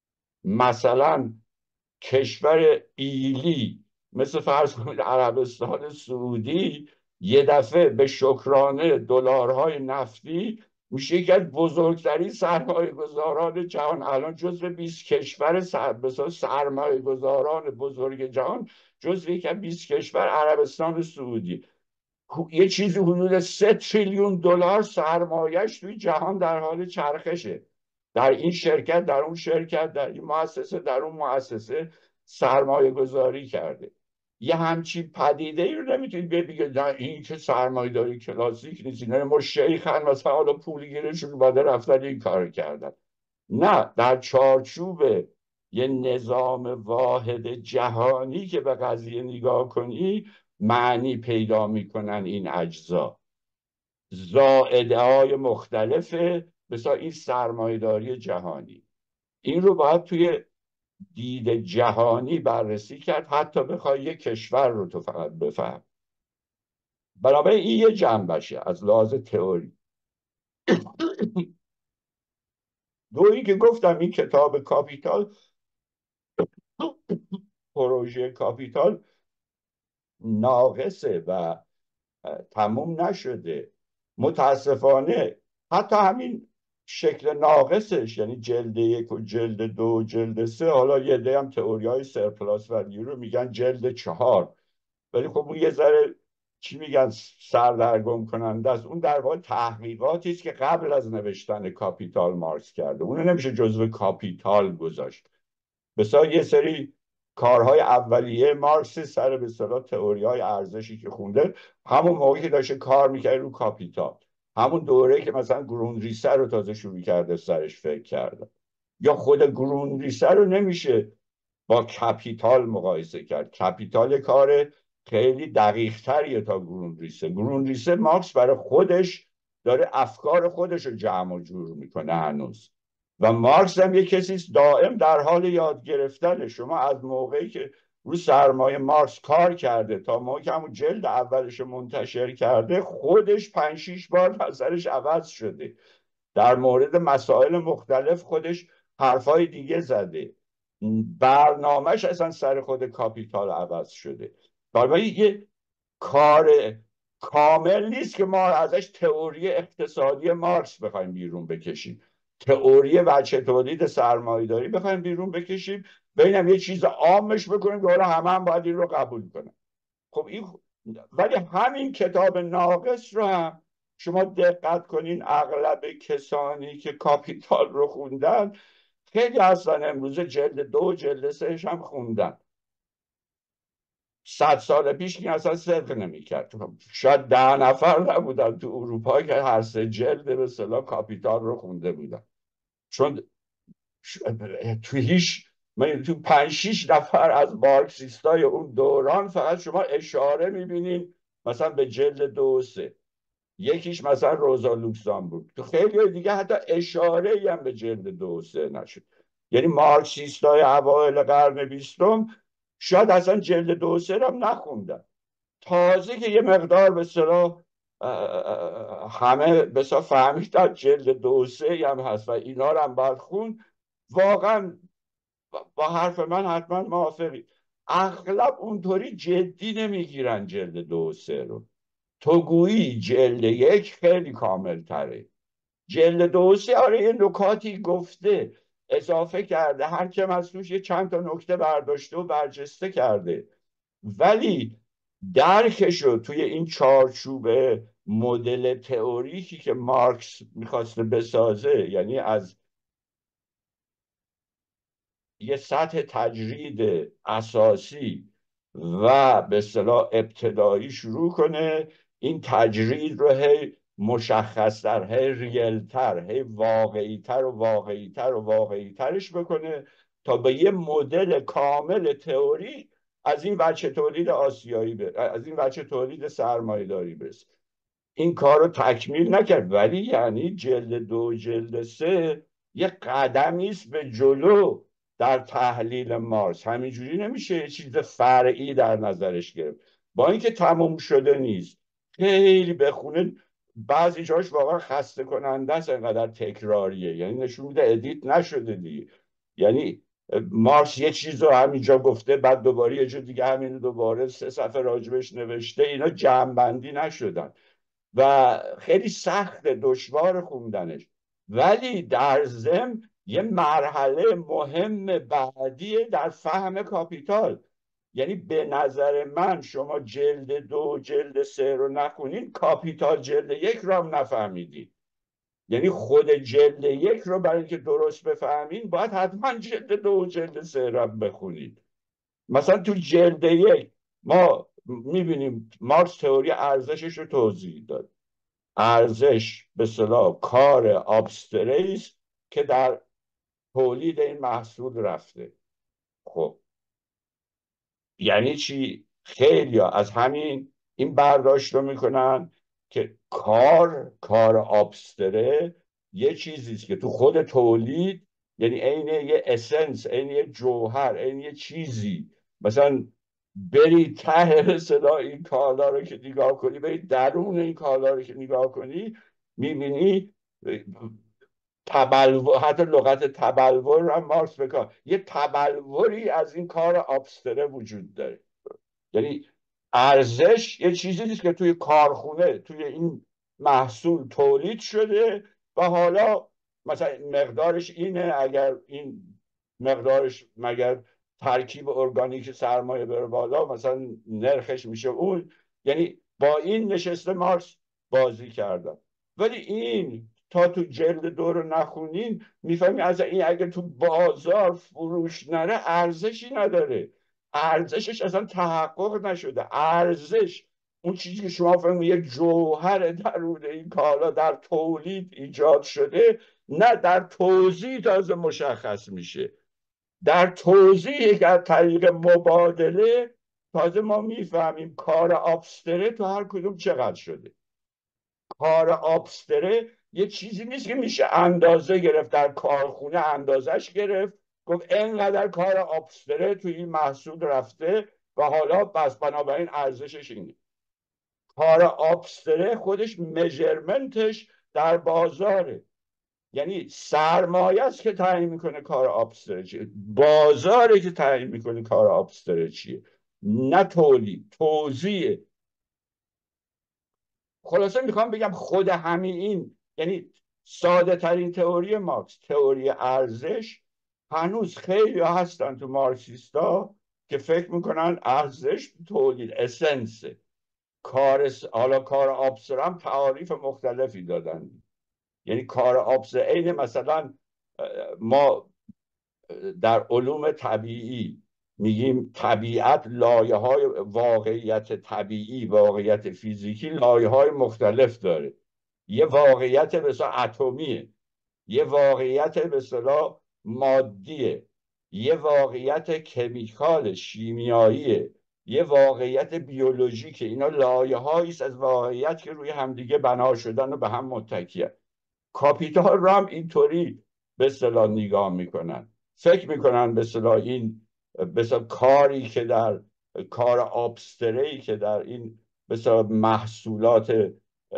مثلا کشور ایلی مثل فرض کنید عربستان سعودی یه دفعه به شکرانه دلارهای نفتی میشه یکی از بزرگترین سرمایه گذاران جهان. الان جزو 20 کشور سرمایه گذاران بزرگ جهان، جزو یکی از 20 کشور عربستان سعودی. یه چیزی حدود 3 تریلیون دلار سرمایهش توی جهان در حال چرخشه، در این شرکت، در اون شرکت، در این مؤسسه، در اون مؤسسه سرمایه گذاری کرده. یه همچین پدیده ای رو نمیتونید بگید نه این که سرمایه داری کلاسیک نیست، اینا ما شیخن مثلا حالا پولگیرشون باده رفتن این کار کردن. نه، در چارچوب یه نظام واحد جهانی که به قضیه نگاه کنی معنی پیدا میکنن این اجزا. زائده های مختلفه مثلا این سرمایه‌داری جهانی. این رو باید توی دید جهانی بررسی کرد، حتی بخوای یک کشور رو تو فقط بفهم. بنابراین این یه جنبشه از لحاظ تئوری. دویی که گفتم این کتاب کاپیتال، پروژه کاپیتال ناقصه و تموم نشده متاسفانه. حتی همین شکل ناقصش، یعنی جلد 1 و جلد 2 و جلد 3، حالا یه عده هم تئوری های سرپلاس ولیو رو میگن جلد 4، ولی خب اون یه ذره چی میگن سردرگم کننده است. اون در واقع تحقیقاتی است که قبل از نوشتن کاپیتال مارکس کرده، اون نمیشه جزو کاپیتال گذاشت. بسیار یه سری کارهای اولیه مارکس سر به اصطلاح تئوری‌های ارزشی که خونده همون موقعی که داشته کار میکرد رو کاپیتال، همون دوره که مثلا گروندریسر رو تازه شروع کرده سرش فکر کرده. یا خود گروندریسر رو نمیشه با کپیتال مقایسه کرد. کپیتال کار خیلی دقیق تریه تا گروندریسه. گروندریسه مارکس برای خودش داره افکار خودش رو جمع و جور میکنه هنوز، و مارکس هم یه کسی دائم در حال یاد گرفتنه. شما از موقعی که رو سرمایه مارکس کار کرده تا موقعی که همون جلد اولش منتشر کرده خودش 5-6 بار نظرش عوض شده، در مورد مسائل مختلف خودش حرفای دیگه زده، برنامهش اصلا سر خود کاپیتال عوض شده. برای یه کار کامل نیست که ما ازش تئوری اقتصادی مارکس بخوایم بیرون بکشیم، تئوری وجه تولید سرمایه‌داری بخوایم بیرون بکشیم، ببینم یه چیز عامش بکنیم که حالا همه هم باید این رو قبول کنن. خب این ولی همین کتاب ناقص رو هم شما دقت کنین اغلب کسانی که کاپیتال رو خوندن خیلی هستن امروزه جلد 2 و جلد 3 هم خوندن. 100 سال پیش که اصلا صدق نمی‌کرد. شاید 10 نفر نبودن تو اروپا که هر 3 جلد به اصطلاح کاپیتال رو خونده بودن. چون تو هیچ تو 5-6 نفر از مارکسیستای اون دوران فقط شما اشاره می‌بینین مثلا به جلد 2 و 3. یکیش مثلا روزا لوکسامبورگ، تو خیلی دیگه حتی اشاره‌ای هم به جلد 2 و 3 نشد. یعنی مارکسیستای اوایل قرن 20 شاید اصلا جلد 2 و 3 هم نخوندن. تازه که یه مقدار به اصطلاح همه به اصطلاح فهمیدن جلد 2 و 3 هم هست و اینا رو هم باید خون. واقعا با حرف من حتما موافقی. اغلب اونطوری جدی نمیگیرن جلد 2 و 3 رو. تو گویی جلد 1 خیلی کامل تره، جلد 2 و 3 آره یه نکاتی گفته، اضافه کرده، هر کم از توش یه چند تا نکته برداشته و برجسته کرده، ولی درکشو توی این چارچوب مدل تئوریکی که مارکس میخواسته بسازه، یعنی از یه سطح تجرید اساسی و به اصطلاح ابتدایی شروع کنه، این تجرید رو هی مشخصتر، هی ریلتر، هی واقعیتر و واقعیتر و واقعیترش بکنه تا به یه مدل کامل تئوری از این وجه تولید آسیایی از این وجه تولید سرمایه‌داری برسه. این کار رو تکمیل نکرد، ولی یعنی جلد 2 جلد 3 یه قدمی است به جلو در تحلیل مارکس. همینجوری نمیشه یه چیز فرعی در نظرش گرفت، با اینکه تموم شده نیست، خیلی بخونه بعضی جاش واقعا خسته کننده است، انقدر تکراریه، یعنی نشون میده ادیت نشده دیگه. یعنی مارکس یه چیز رو همینجا گفته، بعد دوباره یه جور دیگه همین دوباره 3 صفحه راجبش نوشته، اینا جمع نشدن و خیلی سخت دشوار خوندنش. ولی در ضمن یه مرحله مهم بعدی در فهم کاپیتال. یعنی به نظر من شما جلد 2 جلد 3 رو نخونید، کاپیتال جلد 1 رو هم نفهمیدید. یعنی خود جلد 1 رو برای اینکه درست بفهمین باید حتما جلد 2 و جلد 3 رو هم بخونید. مثلا تو جلد 1 ما میبینیم مارکس تئوری ارزشش رو توضیح داد. ارزش به اصطلاح کار ابستره است که در تولید این محصول رفته. خب یعنی چی؟ خیلی از همین این برداشت رو میکنن که کار ابستره یه چیزی است که تو خود تولید، یعنی عین یه اسنس، عین یه جوهر، عین یه چیزی. مثلا بری ته مثلا این کالا رو که نگاه کنی، بری درون این کالا رو که نگاه کنی، میبینی تبلور، حتی لغت تبلور رو هم مارکس بکن، یه تبلوری از این کار ابستره وجود داره. یعنی ارزش یه چیزی نیست که توی کارخونه توی این محصول تولید شده و حالا مثلا مقدارش اینه، اگر این مقدارش مگر ترکیب ارگانیک سرمایه بره بالا مثلا نرخش میشه اون. یعنی با این نشسته مارکس بازی کردن. ولی این تا تو جلد 2 رو نخونین میفهمی از این اگر تو بازار فروش نره ارزشی نداره، ارزشش اصلا تحقق نشده. ارزش اون چیزی که شما فهمید یه جوهر درون این کالا در تولید ایجاد شده، نه در توزیع تازه مشخص میشه. در توزیع که از طریق مبادله تازه ما میفهمیم کار ابستره تو هر کدوم چقدر شده. کار ابستره یه چیزی نیست که میشه اندازه گرفت، در کارخونه اندازش گرفت گفت اینقدر کار ابستره توی این محصول رفته و حالا بس بنابراین ارزشش اینه. کار ابستره خودش مژرمنتش در بازاره. یعنی سرمایه است که تعیین میکنه کار ابستره چیه، بازاره که تعیین میکنه کار ابستره چیه، نه تولید، توزیع. خلاصه میخوام بگم خود همین این، یعنی ساده ترین تئوری مارکس، تئوری ارزش، هنوز خیلی هستن تو مارکسیستا که فکر میکنن ارزش تولید اسنس حالا کار ابستره هم تعاریف مختلفی دادن. یعنی کار ابستره عین مثلا ما در علوم طبیعی میگیم طبیعت لایه های واقعیت طبیعی، واقعیت فیزیکی لایه های مختلف داره. یه واقعیت به اصطلاح اتمیه، یه واقعیت به اصطلاح مادیه، یه واقعیت کمیکال شیمیاییه، یه واقعیت بیولوژیکه. اینا لایه هایی است از واقعیت که روی همدیگه بنا شدن و به هم متکیه. کاپیتال رو هم اینطوری به اصطلاح نگاه میکنن، فکر میکنن به اصطلاح این به اصطلاح کاری که در کار ابستره که در این به اصطلاح محصولات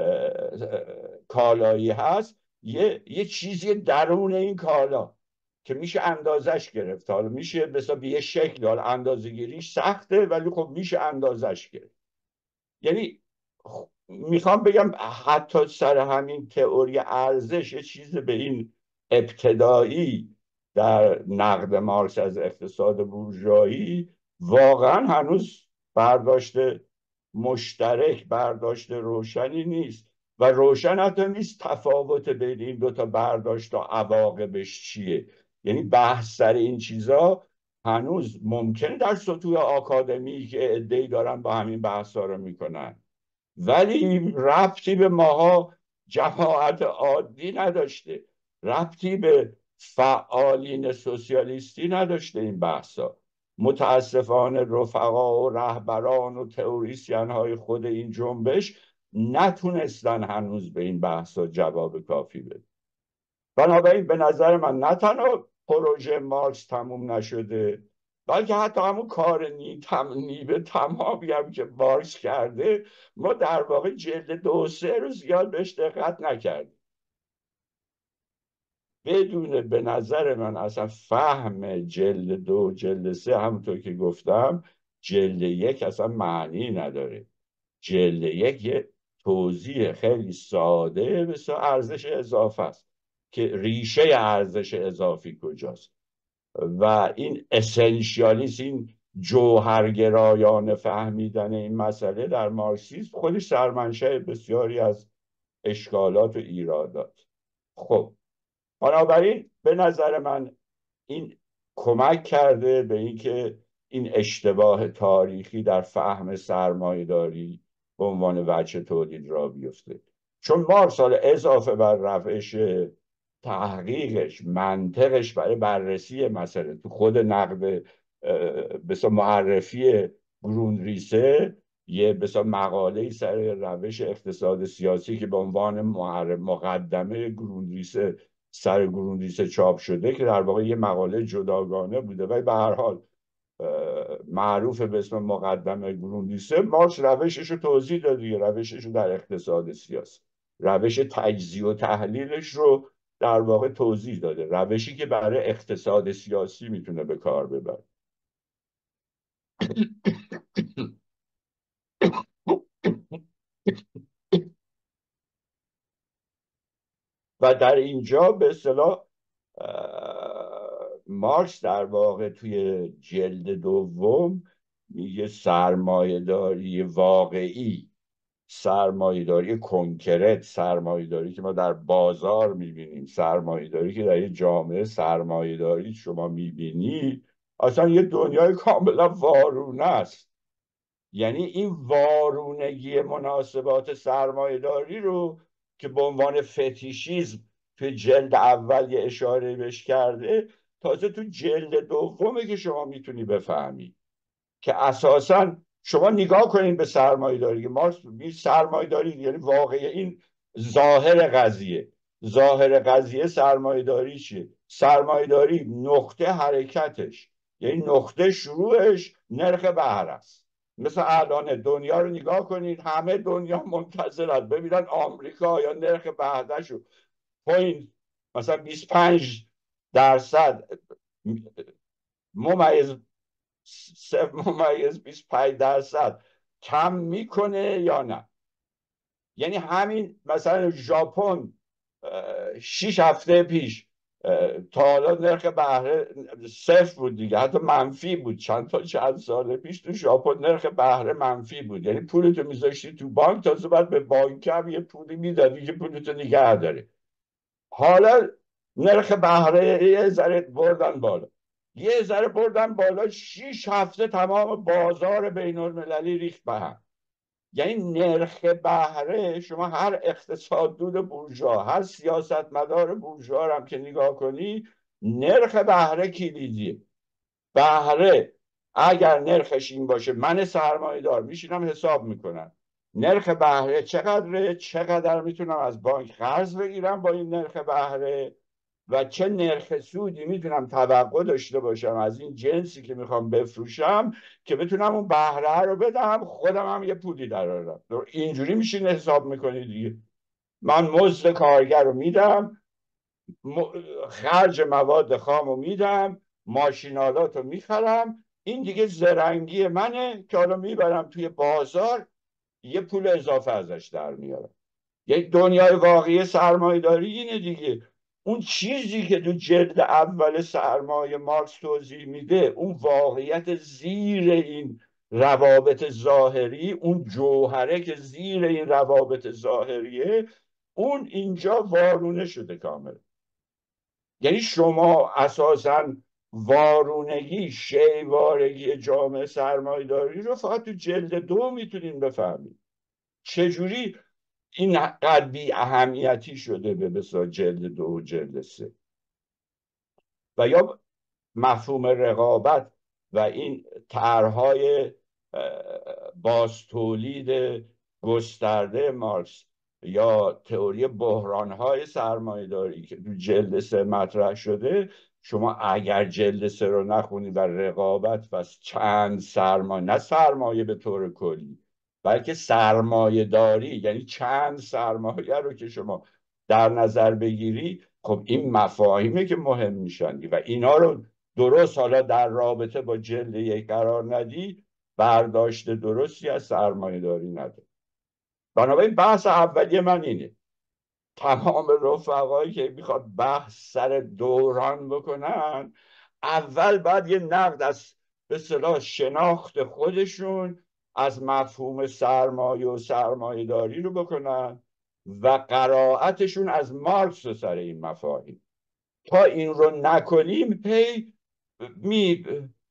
کالایی هست، یه چیزی درون این کالا که میشه اندازش گرفت. حالا میشه به اصطلاح به یه شکل، حالا اندازه گیریش سخته ولی خب میشه اندازش گرفت. یعنی میخوام بگم حتی سر همین تئوری ارزش یه چیز به این ابتدایی در نقد مارکس از اقتصاد بورژوایی واقعا هنوز برداشت مشترک، برداشت روشنی نیست و روشن حتی نیست تفاوت بین این دوتا برداشت و عواقبش چیه. یعنی بحث سر این چیزا هنوز ممکن در سطوح آکادمی که عده‌ای دارن با همین بحثا رو میکنن، ولی ربطی به ماها جماعت عادی نداشته، ربطی به فعالین سوسیالیستی نداشته این بحثا. متاسفانه رفقا و رهبران و تئوریسین های خود این جنبش نتونستن هنوز به این بحثا جواب کافی بدن. بنابراین به نظر من نه تنها پروژه مارکس تموم نشده، بلکه حتی همون کار نیمه تمامی هم که مارکس کرده ما در واقع جلد 2 و 3 رو زیاد بهش دقت نکردیم. بدون به نظر من اصلا فهم جلد 2 و جلد 3، همونطور که گفتم جلد 1 اصلا معنی نداره. جلد 1 یه توضیح خیلی ساده مثل ارزش اضافه است که ریشه ارزش اضافی کجاست و این اسنشیالیسم، این جوهرگرایانه فهمیدن این مسئله در مارکسیسم خودش سرمنشأ بسیاری از اشکالات و ایرادات. خب بنابراین به نظر من این کمک کرده به اینکه این اشتباه تاریخی در فهم سرمایه‌داری به عنوان وجه تولید را بیفته، چون مارکس سال اضافه بر روش تحقیقش، منطقش برای بررسی مسئله تو خود نقد بسا معرفی گرونریسه یه بسا مقاله سر روش اقتصاد سیاسی که به عنوان مقدمه گرونریسه سر گرونریسه چاپ شده که در واقع یه مقاله جداگانه بوده ولی به هر حال معروف به اسم مقدمه گرونریسه، مارکس روشش رو توضیح داده، روشش رو در اقتصاد سیاسی، روش تجزیه و تحلیلش رو در واقع توضیح داده، روشی که برای اقتصاد سیاسی میتونه به کار ببره. و در اینجا به اصطلاح مارکس در واقع توی جلد 2 میگه سرمایه‌داری واقعی، سرمایه‌داری کنکرت، سرمایه‌داری که ما در بازار میبینیم، سرمایه‌داری که در یه جامعه سرمایه‌داری شما میبینی، اصلا یه دنیای کاملا وارونه است. یعنی این وارونگی مناسبات سرمایه‌داری رو که به عنوان فتیشیزم توی جلد اول یه اشاره بهش کرده، تازه تو جلد 2 که شما میتونی بفهمی که اساساً شما نگاه کنید به سرمایه‌داری. مارکس سرمایه‌داری یعنی واقعی این ظاهر قضیه، ظاهر قضیه سرمایه‌داری چیه؟ سرمایه‌داری نقطه حرکتش، یعنی نقطه شروعش نرخ بهره است. مثل الان دنیا رو نگاه کنید، همه دنیا منتظرند ببینن آمریکا یا نرخ بهره‌شو پوینت مثلا 25% ممیز 0.25% کم میکنه یا نه. یعنی همین مثلا ژاپن 6 هفته پیش تا حالا نرخ بهره 0 بود دیگه، حتی منفی بود. چند سال پیش تو ژاپن نرخ بهره منفی بود، یعنی پولتو میذاشتی تو بانک تازه بعد به بانک هم یه پولی میدادی که پولتو نگه داره. حالا نرخ بهره یه ذره بردن بالا، یه ذره بردن بالا، 6 هفته تمام بازار بین المللی ریخت به هم. یعنی نرخ بهره، شما هر اقتصاددون بورژوا، هر سیاستمدار بورژوا هم که نگاه کنی، نرخ بهره کلیدیه. بهره اگر نرخش این باشه، من سرمایه دار میشینم حساب میکنم نرخ بهره چقدره، چقدر میتونم از بانک قرض بگیرم با این نرخ بهره و چه نرخ سودی میتونم توقع داشته باشم از این جنسی که میخوام بفروشم که بتونم اون بهره رو بدم، خودم هم یه پولی درارم. اینجوری میشین حساب میکنی دیگه. من مزد کارگر رو میدم، خرج مواد خام رو میدم، ماشینالات رو میخرم، این دیگه زرنگی منه که حالا میبرم توی بازار یه پول اضافه ازش در میارم. یک دنیای واقعی سرمایه‌داری اینه دیگه. اون چیزی که تو جلد اول سرمایه مارکس توضیح میده، اون واقعیت زیر این روابط ظاهری، اون جوهره که زیر این روابط ظاهریه، اون اینجا وارونه شده کامل. یعنی شما اساسا وارونگی، شیوارگی جامعه سرمایه‌داری رو فقط تو جلد 2 میتونین بفهمید. چجوری این قد بی اهمیتی شده به بسا جلد 2 و جلد 3. و یا مفهوم رقابت و این طرحهای باستولید گسترده مارکس، یا تئوری بحرانهای سرمایه‌داری که تو جلد 3 مطرح شده، شما اگر جلد 3 رو نخونید و رقابت و چند سرمایه، نه سرمایه به طور کلی، بلکه سرمایه داری یعنی چند سرمایه رو که شما در نظر بگیری، خب این مفاهیمه که مهم میشن و اینا رو درست حالا در رابطه با جلد 1 قرار ندی، برداشت درستی از سرمایه داری نداره. بنابراین بحث اولیه من اینه، تمام رفقایی که میخواد بحث سر دوران بکنن، اول باید یه نقد از به اصطلاح شناخت خودشون از مفهوم سرمایه و سرمایه داری رو بکنن و قرائتشون از مارکس سر این مفاهیم. تا این رو نکنیم پی می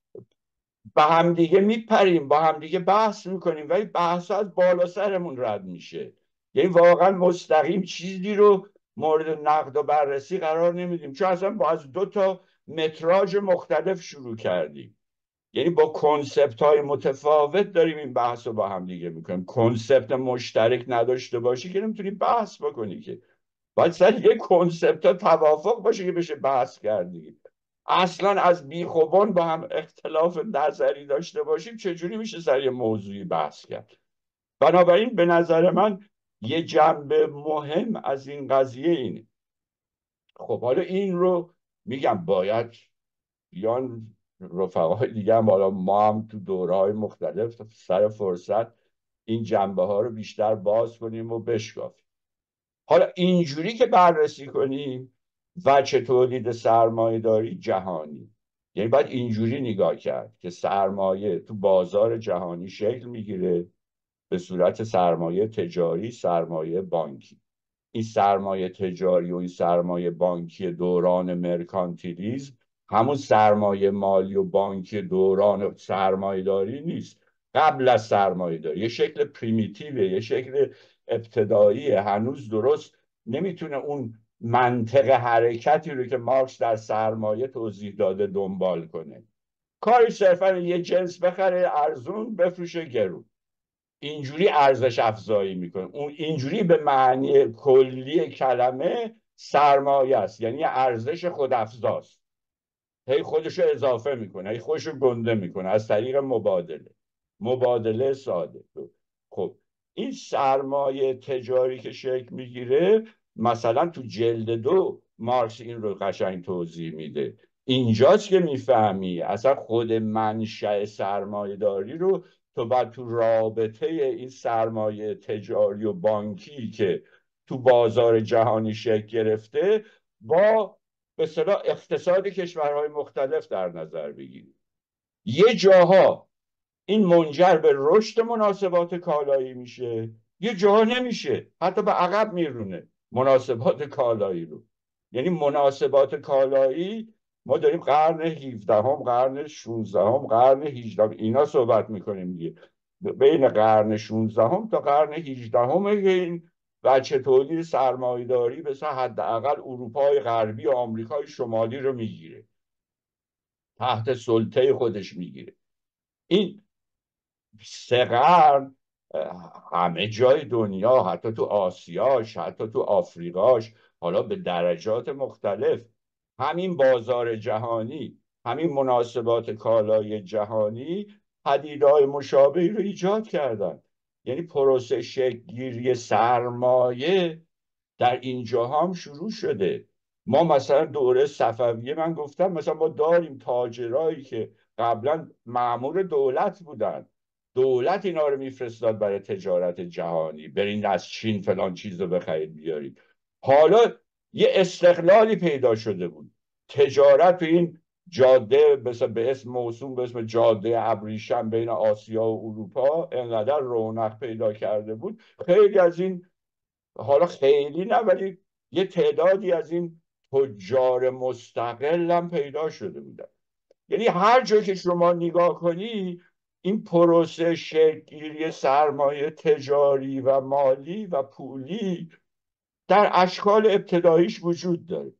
با همدیگه میپریم، با همدیگه بحث میکنیم ولی بحث از بالا سرمون رد میشه. یعنی واقعا مستقیم چیزی رو مورد نقد و بررسی قرار نمیدیم، چون اصلا با از 2 تا متراژ مختلف شروع کردیم. یعنی با کنسپت های متفاوت داریم این بحث رو با هم دیگه میکنیم. کنسپت مشترک نداشته باشی که نمیتونی بحث بکنی، که باید سر یه کنسپت ها توافق باشه که بشه بحث کردی. اصلا از بیخوبان با هم اختلاف نظری داشته باشیم چجوری میشه سر یه موضوعی بحث کرد؟ بنابراین به نظر من یه جنبه مهم از این قضیه اینه. خب حالا این رو میگم باید بیان رفقای دیگه هم، حالا ما هم تو دورهای مختلف سر فرصت این جنبه ها رو بیشتر باز کنیم و بشکافیم. حالا اینجوری که بررسی کنیم وجه تولید سرمایه داری جهانی، یعنی باید اینجوری نگاه کرد که سرمایه تو بازار جهانی شکل میگیره به صورت سرمایه تجاری، سرمایه بانکی. این سرمایه تجاری و این سرمایه بانکی دوران مرکانتیلیزم همون سرمایه مالی و بانکی دوران سرمایه داری نیست. قبل از سرمایه داری یه شکل پریمیتیوه، یه شکل ابتداییه، هنوز درست نمیتونه اون منطق حرکتی رو که مارکس در سرمایه توضیح داده دنبال کنه. کاری صرفا یه جنس بخره ارزون بفروشه گرون، اینجوری ارزش افزایی میکنه. اون اینجوری به معنی کلی کلمه سرمایه است، یعنی ارزش خودافزاست، هی خودش رو اضافه میکنه، هی خودش رو گنده میکنه از طریق مبادله ساده. خب این سرمایه تجاری که شکل میگیره، مثلا تو جلد 2 مارکس این رو قشنگ توضیح میده. اینجاست که میفهمی اصلا خود منشأ سرمایه داری رو تو باید تو رابطه این سرمایه تجاری و بانکی که تو بازار جهانی شکل گرفته با به اصطلاح اقتصاد کشورهای مختلف در نظر بگیرید. یه جاها این منجر به رشد مناسبات کالایی میشه، یه جاها نمیشه، حتی به عقب میرونه مناسبات کالایی رو. یعنی مناسبات کالایی ما داریم قرن 17 قرن 16 قرن 18 اینا صحبت میکنیم دیگه. بین قرن 16 تا قرن 18 که این وجه تولید سرمایه‌داری به حداقل اروپای غربی و آمریکای شمالی رو میگیره، تحت سلطه خودش میگیره. این 3 قرن همه جای دنیا، حتی تو آسیاش، حتی تو آفریقاش، حالا به درجات مختلف، همین بازار جهانی، همین مناسبات کالای جهانی پدیده‌های مشابهی رو ایجاد کردن. یعنی پروسه شکل‌گیری سرمایه در اینجا هم شروع شده. ما مثلا دوره صفویه من گفتم مثلا ما داریم تاجرایی که قبلا مأمور دولت بودن، دولت اینا رو میفرستاد برای تجارت جهانی، برین از چین فلان چیز رو بخرید بیارید. حالا یه استقلالی پیدا شده بود. تجارت تو این جاده مثلا به اسم موسوم به اسم جاده ابریشم بین آسیا و اروپا انقدر رونق پیدا کرده بود، خیلی از این، حالا خیلی نه ولی یه تعدادی از این تجار مستقل هم پیدا شده بودن. یعنی هر جا که شما نگاه کنی این پروسه شکلگیری سرمایه تجاری و مالی و پولی در اشکال ابتداییش وجود داره.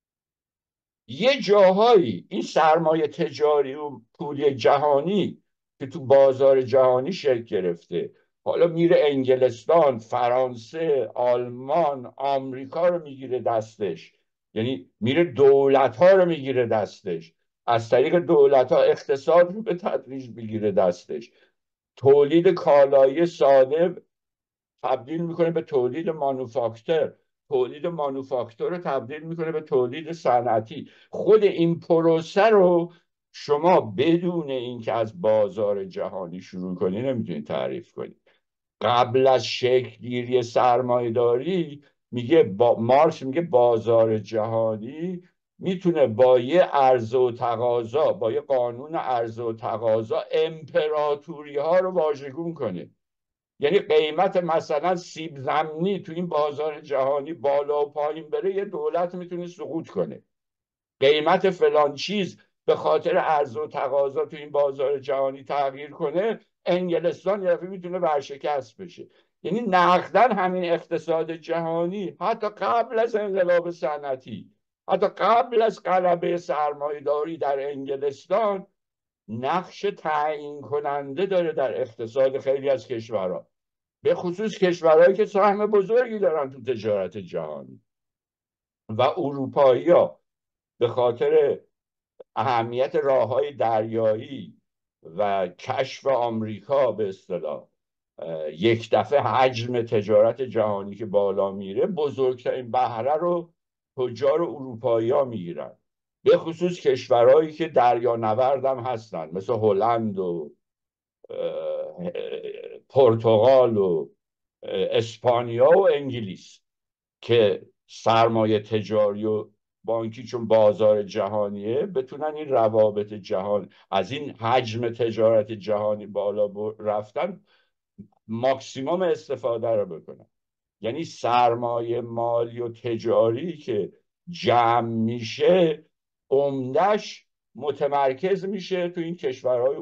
یه جاهایی این سرمایه تجاری و پولی جهانی که تو بازار جهانی شکل گرفته، حالا میره انگلستان، فرانسه، آلمان، آمریکا رو میگیره دستش، یعنی میره دولت ها رو میگیره دستش، از طریق دولت ها اقتصاد رو به تدریج میگیره دستش، تولید کالایی ساده تبدیل میکنه به تولید مانوفاکتور، تولید مانوفاکتور رو تبدیل میکنه به تولید صنعتی. خود این پروسه رو شما بدون اینکه از بازار جهانی شروع کنی نمیتونید تعریف کنید. قبل از شکل گیری سرمایه‌داری مارکس میگه بازار جهانی میتونه با یه عرضه و تقاضا، با یه قانون عرضه و تقاضا امپراتوری ها رو واژگون کنه. یعنی قیمت مثلا سیب زمینی تو این بازار جهانی بالا و پایین بره، یه دولت میتونه سقوط کنه. قیمت فلان چیز به خاطر عرضه و تقاضا تو این بازار جهانی تغییر کنه، انگلستان یه دفعه میتونه ورشکست بشه. یعنی نقداً همین اقتصاد جهانی حتی قبل از انقلاب صنعتی، حتی قبل از غلبه سرمایه‌داری در انگلستان، نقش تعیین کننده داره در اقتصاد خیلی از کشورها، به خصوص کشورهایی که سهم بزرگی دارن تو تجارت جهانی. و اروپایی ها به خاطر اهمیت راههای دریایی و کشف آمریکا به اصطلاح یک دفعه حجم تجارت جهانی که بالا میره، بزرگترین بهره رو تجار اروپایی ها میگیرن، به خصوص کشورهایی که دریانورد هم هستن مثل هلند و پرتغال و اسپانیا و انگلیس، که سرمایه تجاری و بانکی چون بازار جهانیه بتونن این روابط جهان از این حجم تجارت جهانی بالا رفتن ماکسیموم استفاده رو بکنن. یعنی سرمایه مالی و تجاری که جمع میشه عمدش متمرکز میشه تو این کشورهای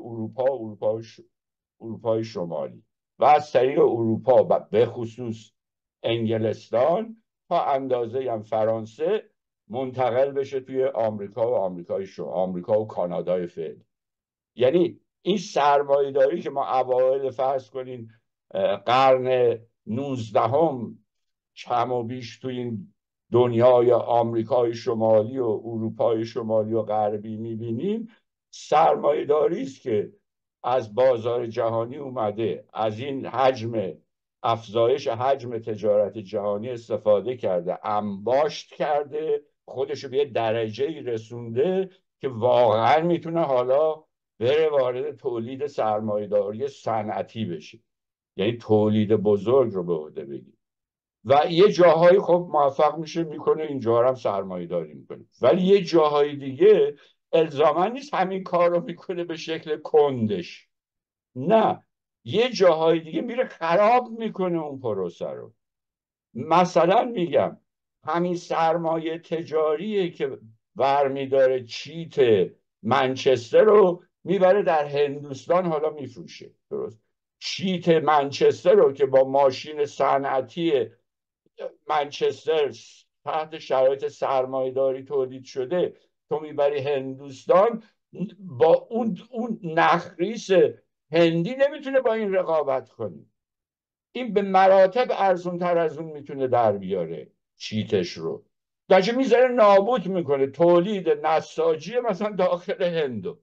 اروپای شمالی و از طریق اروپا و به خصوص انگلستان تا اندازه هم فرانسه منتقل بشه توی آمریکا و آمریکا و کانادای فعلی. یعنی این سرمایه‌داری که ما اوایل فرض کنین قرن 19 کم و بیش تو این دنیای آمریکای شمالی و اروپای شمالی و غربی میبینیم، سرمایه‌داری است که از بازار جهانی اومده، از این افزایش حجم تجارت جهانی استفاده کرده، انباشت کرده، خودش رو به یه درجه‌ای رسونده که واقعا میتونه حالا بره وارد تولید سرمایه‌داری صنعتی بشه، یعنی تولید بزرگ رو به عهده بگیره. و یه جاهایی خب موفق میشه میکنه، اینجا هم سرمایه داری میکنه، ولی یه جاهای دیگه الزاما نیست همین کار رو میکنه به شکل کندش، نه، یه جاهای دیگه میره خراب میکنه اون پروسه رو. مثلا میگم همین سرمایه تجاریه که برمیداره چیت منچستر رو میبره در هندوستان حالا میفروشه، درست؟ چیت منچستر رو که با ماشین صنعتی منچستر تحت شرایط سرمایه‌داری تولید شده تو میبری هندوستان، با اون نخریس هندی نمیتونه با این رقابت کنه. این به مراتب ارزون تر از اون میتونه در بیاره چیتش رو، درجه میذاره نابود میکنه تولید نساجی مثلا داخل هندو.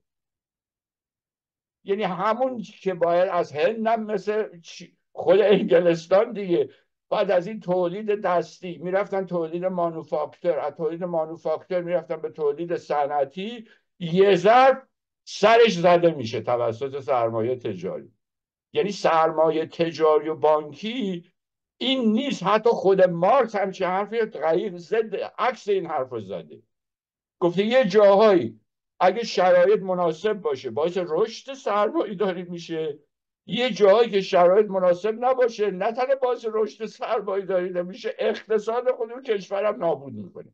یعنی همون که باید از هند هم مثل خود انگلستان دیگه، بعد از این تولید دستی میرفتن تولید مانوفاکتور، از تولید مانوفاکتور میرفتن به تولید صنعتی، یه ضرب سرش زده میشه توسط سرمایه تجاری. یعنی سرمایه تجاری و بانکی این نیست. حتی خود مارکس همچین حرفی دقیق ضد عکس این حرف رو زده. گفته یه جاهایی اگه شرایط مناسب باشه باعث رشد سرمایه‌داری میشه، یه جاهایی که شرایط مناسب نباشه نه تنها باعث رشد سرمایه‌داری نمیشه، اقتصاد خود اون کشورم نابود میکنه.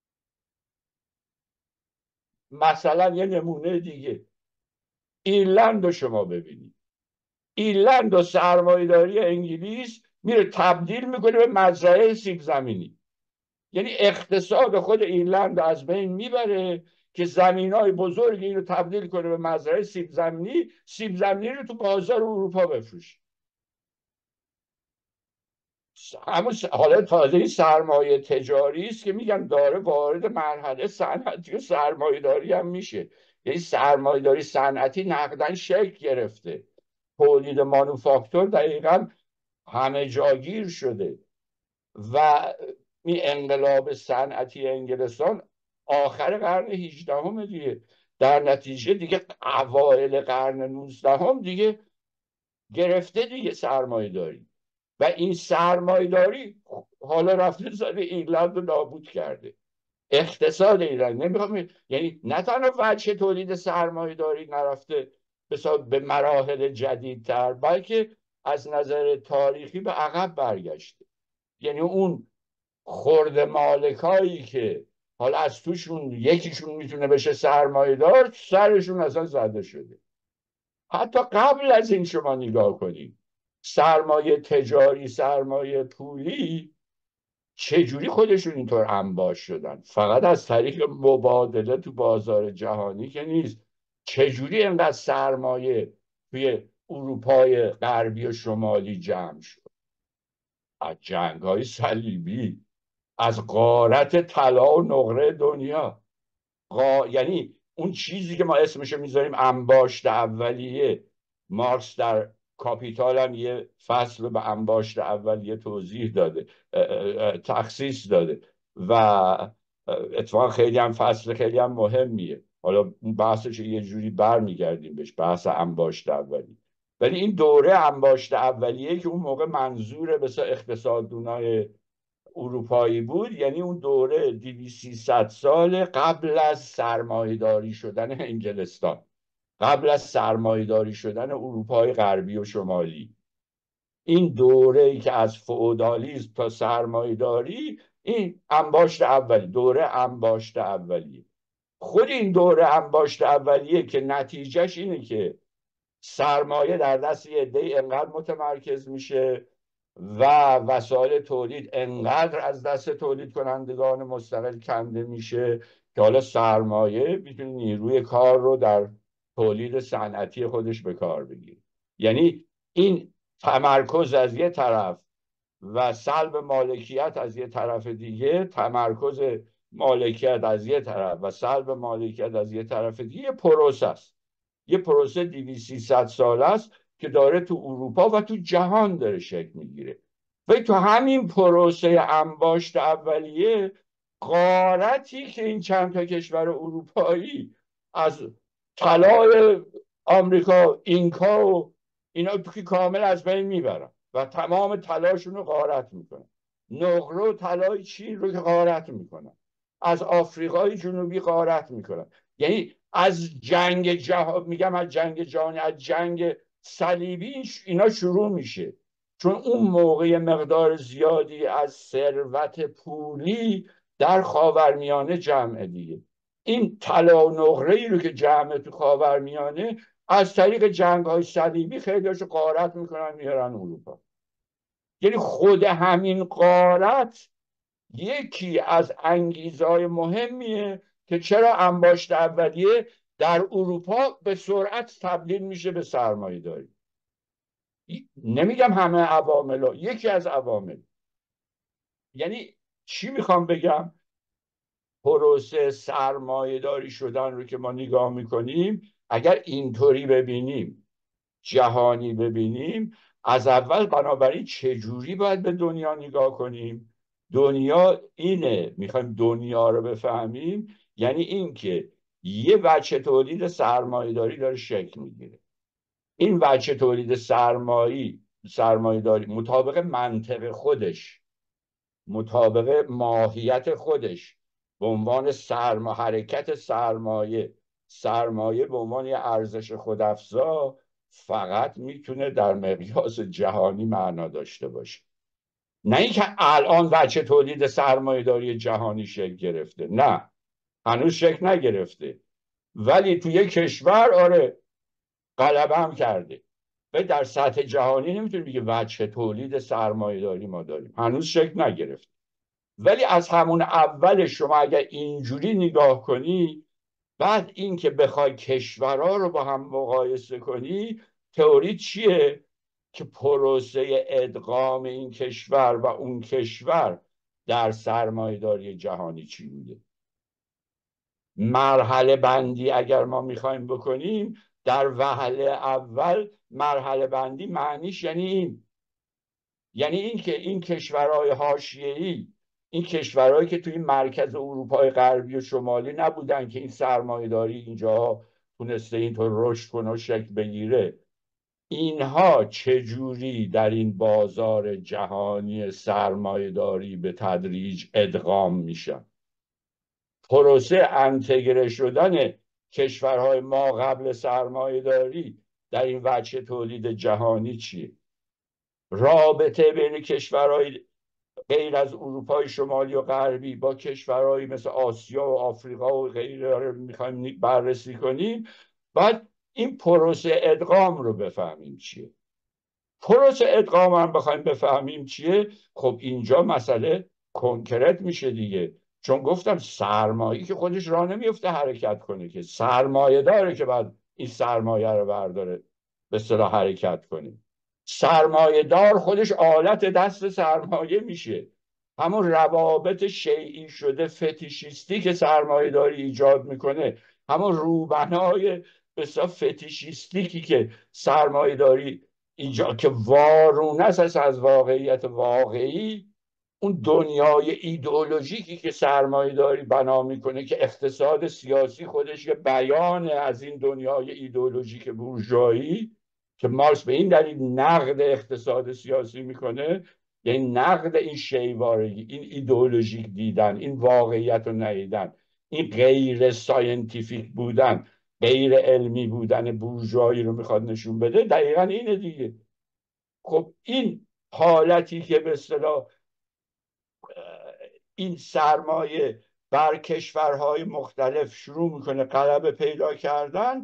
مثلا یه نمونه دیگه، ایرلند رو شما ببینید. ایرلند و سرمایه‌داری انگلیس میره تبدیل میکنه به مزرعه سیب زمینی. یعنی اقتصاد خود ایرلند از بین میبره که زمینای بزرگی اینو تبدیل کنه به مزرعه سیب زمینی، سیب زمینی رو تو بازار اروپا بفروشه. همون حالا تازه سرمایه تجاری است که میگم داره وارد مرحله صنعتی و سرمایه داری هم میشه. یعنی سرمایه داری صنعتی نقدن شکل گرفته، تولید مانوفاکتور دقیقا همه جاگیر شده و این انقلاب صنعتی انگلستان آخر قرن 18 دیگه، در نتیجه دیگه اوایل قرن 19 دیگه گرفته دیگه سرمایه داری. و این سرمایه داری حالا رفته زده ایرلند رو نابود کرده. اقتصاد ایران نمیخوام، یعنی نه تنها وجه تولید سرمایه داری نرفته به مراحل جدیدتر، بلکه از نظر تاریخی به عقب برگشته. یعنی اون خرد مالکایی که حالا از توشون یکیشون میتونه بشه سرمایه دار، سرشون اصلا زده شده. حتی قبل از این شما نگاه کنید، سرمایه تجاری، سرمایه پولی چجوری خودشون اینطور انباش شدن؟ فقط از طریق مبادله تو بازار جهانی که نیست. چجوری اینقدر سرمایه توی اروپای غربی و شمالی جمع شد؟ از جنگ‌های صلیبی، از غارت طلا و نقره دنیا. یعنی اون چیزی که ما اسمشو میذاریم انباشت اولیه، مارکس در کاپیتال هم یه فصل به انباشت اولیه توضیح داده، تخصیص داده و اتفاقا خیلی هم فصل خیلی هم مهمیه. حالا اون بحثش یه جوری برمیگردیم بهش، بحث انباشت اولیه. ولی این دوره انباشت اولیه که اون موقع منظور به اقتصاددونای اروپایی بود، یعنی اون دوره 200 سال قبل از سرمایه‌داری شدن انگلستان، قبل از سرمایه‌داری شدن اروپای غربی و شمالی. این دوره ای که از فئودالیسم تا سرمایه‌داری، این انباشت اولی، دوره انباشت اولیه. خود این دوره انباشت اولیه که نتیجهش اینه که سرمایه در دست یه عده‌ای انقدر متمرکز میشه و وسایل تولید انقدر از دست تولید کنندگان مستقل کنده میشه که حالا سرمایه میتونه نیروی کار رو در تولید صنعتی خودش به کار بگیره. یعنی این تمرکز از یه طرف و سلب مالکیت از یه طرف دیگه، تمرکز مالکیت از یه طرف و سلب مالکیت از یه طرف دیگه، یه پروسه است، یه پروسه 200 ساله است که داره تو اروپا و تو جهان داره شکل میگیره. و تو همین پروسه انباشت اولیه، غارتی که این چند تا کشور اروپایی از طلای آمریکا، اینکا و اینا که کامل از بین میبرن و تمام طلاشون رو غارت میکنن. نقره و طلای چین رو که غارت میکنن، از آفریقای جنوبی غارت میکنن. یعنی از جنگ جهان، میگم از جنگ جهانی، از جنگ صلیبی اینا شروع میشه. چون اون موقع مقدار زیادی از ثروت پولی در خاورمیانه جمع دیگه. این طلا و نقره ای رو که جمع تو خاورمیانه از طریق جنگ های صلیبی خیلیاشو غارت میکنن میارن اروپا. یعنی خود همین غارت یکی از انگیزهای مهمیه که چرا انباشت اولیه در اروپا به سرعت تبدیل میشه به سرمایه داری. نمیگم همه عوامل، یکی از عوامل. یعنی چی میخوام بگم؟ پروسه سرمایه داری شدن رو که ما نگاه میکنیم، اگر اینطوری ببینیم، جهانی ببینیم، از اول بنابراین چجوری باید به دنیا نگاه کنیم؟ دنیا اینه، میخوایم دنیا رو بفهمیم، یعنی این که یه وجه تولید سرمایه‌داری داره شکل میگیره. این وجه تولید سرمایه‌داری مطابق منطق خودش، مطابق ماهیت خودش، به عنوان حرکت سرمایه به عنوان یه ارزش خودافزا فقط میتونه در مقیاس جهانی معنا داشته باشه. نه اینکه الان وجه تولید سرمایه‌داری جهانی شکل گرفته، نه هنوز شکل نگرفته، ولی توی یک کشور آره غلبه هم کرده. و در سطح جهانی نمیتونیم بگه وجه تولید سرمایه‌داری ما داریم، هنوز شکل نگرفته. ولی از همون اول شما اگر اینجوری نگاه کنی، بعد اینکه بخوای کشورها رو با هم مقایسه کنی، تئوری چیه؟ که پروسه ادغام این کشور و اون کشور در سرمایه‌داری جهانی چی بوده. مرحله بندی اگر ما میخوایم بکنیم، در وهله اول مرحله بندی معنیش یعنی این که این کشورهای حاشیه‌ای، این کشورهایی که توی مرکز اروپای غربی و شمالی نبودن که این سرمایه‌داری اینجا تونسته اینطور رشد کنه و شکل بگیره، اینها چجوری در این بازار جهانی سرمایه‌داری به تدریج ادغام میشن. پروسه انتگره شدن کشورهای ما قبل سرمایه‌داری در این وجه تولید جهانی چیه؟ رابطه بین کشورهای غیر از اروپای شمالی و غربی با کشورهایی مثل آسیا و آفریقا و غیره رو میخوایم بررسی کنیم، بعد این پروسه ادغام رو بفهمیم چیه. پروسه ادغام هم بخوایم بفهمیم چیه، خب اینجا مسئله کنکرت میشه دیگه. چون گفتم سرمایه که خودش راه نمیفته حرکت کنه، که سرمایه داره که بعد این سرمایه رو برداره به اصطلاح حرکت کنه. سرمایه دار خودش آلت دست سرمایه میشه. همون روابط شیعی شده فتیشیستی که سرمایه داری ایجاد میکنه، همون روبنای بسیار فتیشیستیکی که سرمایه داری اینجا که وارونه است از واقعیت واقعی، اون دنیای ایدئولوژیکی که سرمایه داری بنا میکنه، که اقتصاد سیاسی خودش یه بیان از این دنیای ایدئولوژیک بورژوایی، که مارکس به این دلیل نقد اقتصاد سیاسی میکنه، یعنی نقد این شیوارگی، این ایدئولوژیک دیدن، این واقعیت رو ندیدن، این غیر ساینتیفیک بودن، غیر علمی بودن بورژوایی رو میخواد نشون بده. دقیقا اینه دیگه. خب این حالتی که به اصطلاح این سرمایه بر کشورهای مختلف شروع میکنه غلبه پیدا کردن،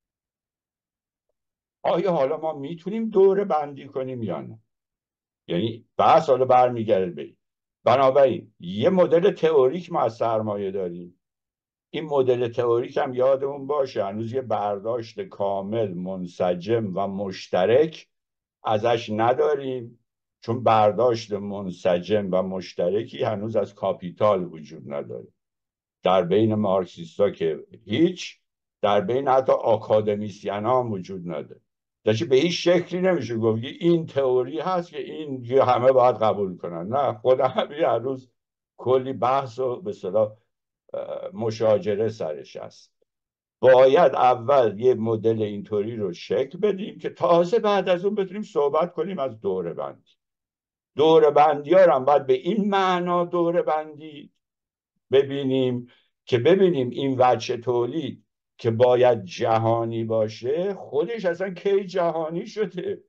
آیا حالا ما میتونیم دوره بندی کنیم یا نه؟ یعنی بحث حالا برمیگرده به این. بنابراین یه مدل تئوریک ما از سرمایه داریم. این مدل تئوریک هم یادمون باشه هنوز یه برداشت کامل، منسجم و مشترک ازش نداریم، چون برداشت منسجم و مشترکی هنوز از کاپیتال وجود نداره. در بین مارکسیستا که هیچ، در بین حتی آکادمیسیان هم وجود نداره. داشته به هیچ شکلی نمیشه گفت این تئوری هست که این همه باید قبول کنن. نه، خود همین هنوز کلی بحث و به اصطلاح مشاجره سرش هست. باید اول یه مدل اینطوری رو شکل بدیم که تازه بعد از اون بتونیم صحبت کنیم از دوره بندی. دوره بندی ها هم باید به این معنا دوره بندی ببینیم که ببینیم این وجه تولید که باید جهانی باشه خودش اصلا کی جهانی شده.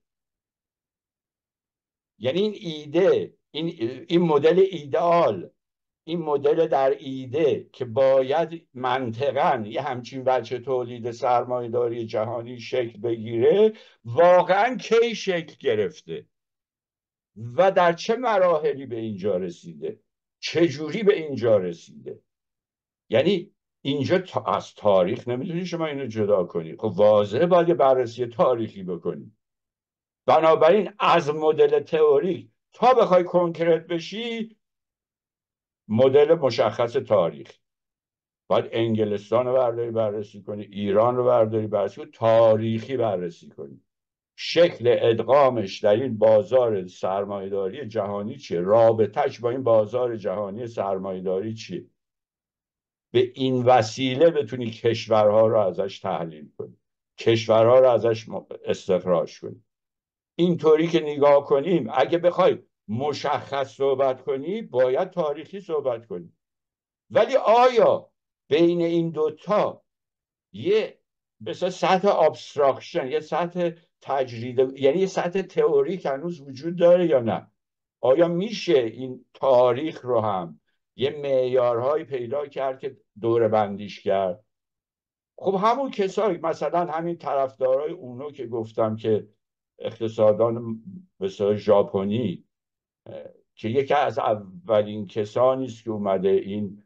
یعنی این ایده، این مدل ایدئال، این مدل در ایده که باید منطقاً یه همچین وجه تولید سرمایه‌داری جهانی شکل بگیره، واقعاً کی شکل گرفته و در چه مراحلی به اینجا رسیده، چجوری به اینجا رسیده. یعنی اینجا از تاریخ نمیتونی شما اینو جدا کنی. خب واضحه باید بررسی تاریخی بکنی. بنابراین از مدل تئوریک تا بخوای کنکرت بشی، مدل مشخص تاریخ باید انگلستان رو برداری بررسی کنی، ایران رو برداری بررسی کنی، تاریخی بررسی کنی. شکل ادغامش در این بازار سرمایه‌داری جهانی چیه؟ رابطش با این بازار جهانی سرمایه‌داری چیه؟ به این وسیله بتونی کشورها رو ازش تحلیل کنی، کشورها رو ازش استخراج کنی. اینطوری که نگاه کنیم، اگه بخوای مشخص صحبت کنی باید تاریخی صحبت کنی. ولی آیا بین این دوتا یه مثلا سطح ابستراکشن، یه سطح تجرید، یعنی یه سطح تئوریک هنوز وجود داره یا نه؟ آیا میشه این تاریخ رو هم یه معیارهایی پیدا کرد که دوره بندیش کرد؟ خب همون کسایی، مثلا همین طرفدارای اونو که گفتم که اقتصاددان مثلا ژاپنی، که یکی از اولین کسانی است که اومده این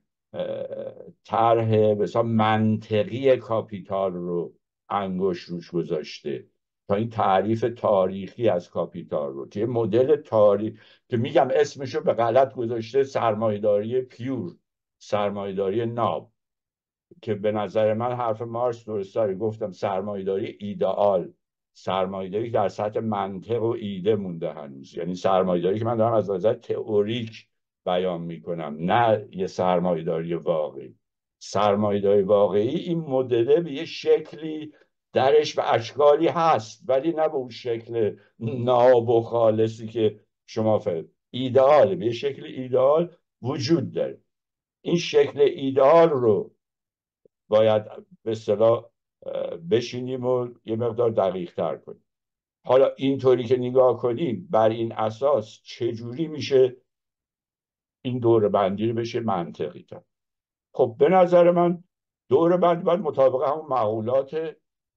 طرح مثلا منطقی کاپیتال رو انگوش روش گذاشته تا این تعریف تاریخی از کاپیتال رو که مدل تاریخ که میگم اسمشو به غلط گذاشته سرمایه‌داری پیور، سرمایه‌داری ناب، که به نظر من حرف مارکس درسته. گفتم سرمایه‌داری ایدئال، سرمایه‌داری در سطح منطق و ایده مونده هنوز، یعنی سرمایه‌داری که من دارم از نظر تئوریک بیان میکنم، نه یه سرمایه‌داری واقعی. سرمایه‌داری واقعی این مدل به یه شکلی درش به اشکالی هست، ولی نه به اون شکل ناب و خالصی که شما فهم. ایدئال به یه شکل ایدئال وجود داره. این شکل ایدئال رو باید به اصطلاح بشینیم و یه مقدار دقیق تر کنیم. حالا اینطوری که نگاه کنیم، بر این اساس چجوری میشه این دوره بندی رو بشه منطقی تر؟ خب به نظر من دوره بندی باید مطابق همون معقولات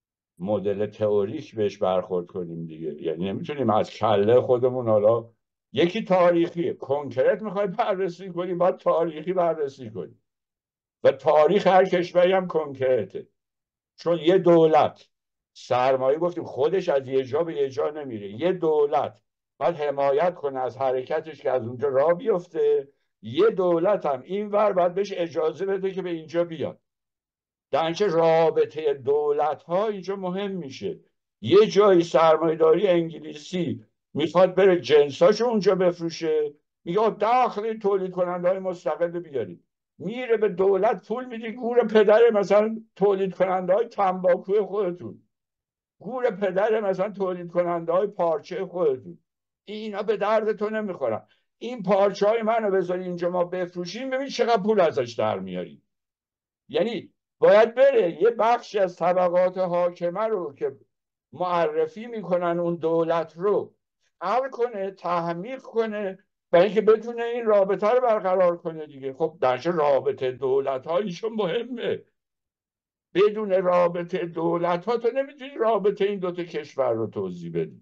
مدل تئوریک بهش برخورد کنیم دیگه. یعنی نمیتونیم از کله خودمون حالا یکی تاریخی کنکرت میخوای بررسی کنیم، باید تاریخی بررسی کنیم و تاریخ هر کشوری هم کنکرته. چون یه دولت سرمایه گفتیم خودش از یه جا به یه جا نمیره، یه دولت باید حمایت کنه از حرکتش که از اونجا راه بیفته، یه دولت هم این ور باید بهش اجازه بده که به اینجا بیاد. درنچه رابطه دولت ها اینجا مهم میشه. یه جایی سرمایه‌داری انگلیسی میخواد بره جنساشو اونجا بفروشه، میگه داخل تولید کننده های مستقل بیارید، میره به دولت پول میدی، گور پدر مثلا تولید کننده های تنباکوی خودتون، گور پدر مثلا تولید کننده های پارچه خودتون، اینا به دردتون نمیخورن. این پارچه های منو بذاری اینجا ما بفروشیم، ببین چقدر پول ازش در میاری. یعنی باید بره یه بخشی از طبقات حاکمه رو که معرفی میکنن اون دولت رو حل کنه، تحمیق کنه، برای اینکه بتونه این رابطه رو برقرار کنه دیگه. خب درش رابطه دولت ها ایشون مهمه. بدون رابطه دولت ها تو نمیتونی رابطه این دوتا کشور رو توضیح بدی.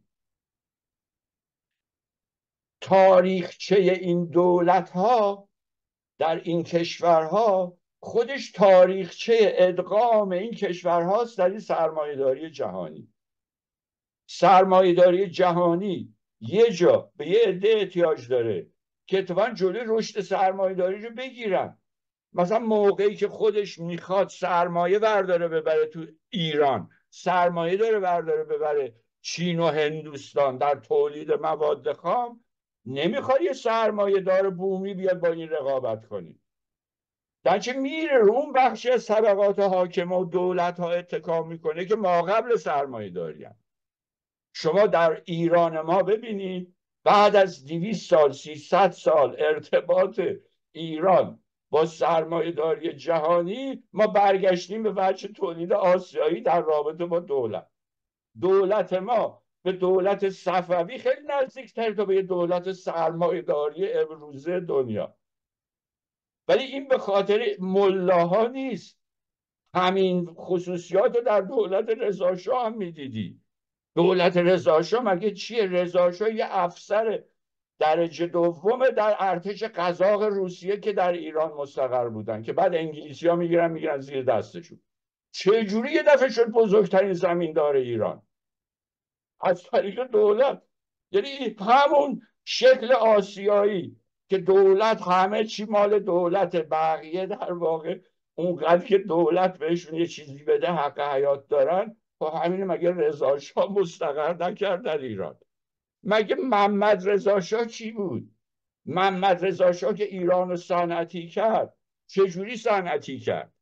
تاریخچه این دولت ها در این کشورها خودش تاریخچه ادغام این کشورهاست در این سرمایه‌داری جهانی. سرمایه‌داری جهانی یه جا به یه عده احتیاج داره که اتفاقا جلوی رشد سرمایه‌داری رو بگیرن. مثلا موقعی که خودش میخواد سرمایه برداره ببره تو ایران، سرمایه داره برداره ببره چین و هندوستان در تولید مواد خام، نمیخواد یه سرمایه دار بومی بیاد با این رقابت کنه. درچه میره رو اون بخشی از طبقات حاکمه و دولت ها اتکا میکنه که ما قبل سرمایه داری هم. شما در ایران ما ببینید بعد از 200 سال 300 سال ارتباط ایران با سرمایه داری جهانی، ما برگشتیم به وجه تولید آسیایی در رابطه با دولت. دولت ما به دولت صفوی خیلی نزدیکتر تا به دولت سرمایه داری امروزه دنیا. ولی این به خاطر ملاها نیست. همین خصوصیات رو در دولت رضاشاه هم میدیدی. دولت رضاشاه مگه چیه؟ رضاشاه یه افسر درجه دوم در ارتش قزاق روسیه که در ایران مستقر بودن، که بعد انگلیسی ها میگیرن زیر دستشون. چجوری یه دفعه شد بزرگترین زمیندار ایران؟ از طریق دولت. یعنی همون شکل آسیایی که دولت همه چی مال دولت، بقیه در واقع اونقدر که دولت بهشون یه چیزی بده حق حیات دارن. خب همین مگه رضا شاه مستقر نکرد در ایران؟ مگه محمد رضا شاه چی بود؟ محمد رضا شاه که ایران رو صنعتی کرد، چجوری صنعتی کرد؟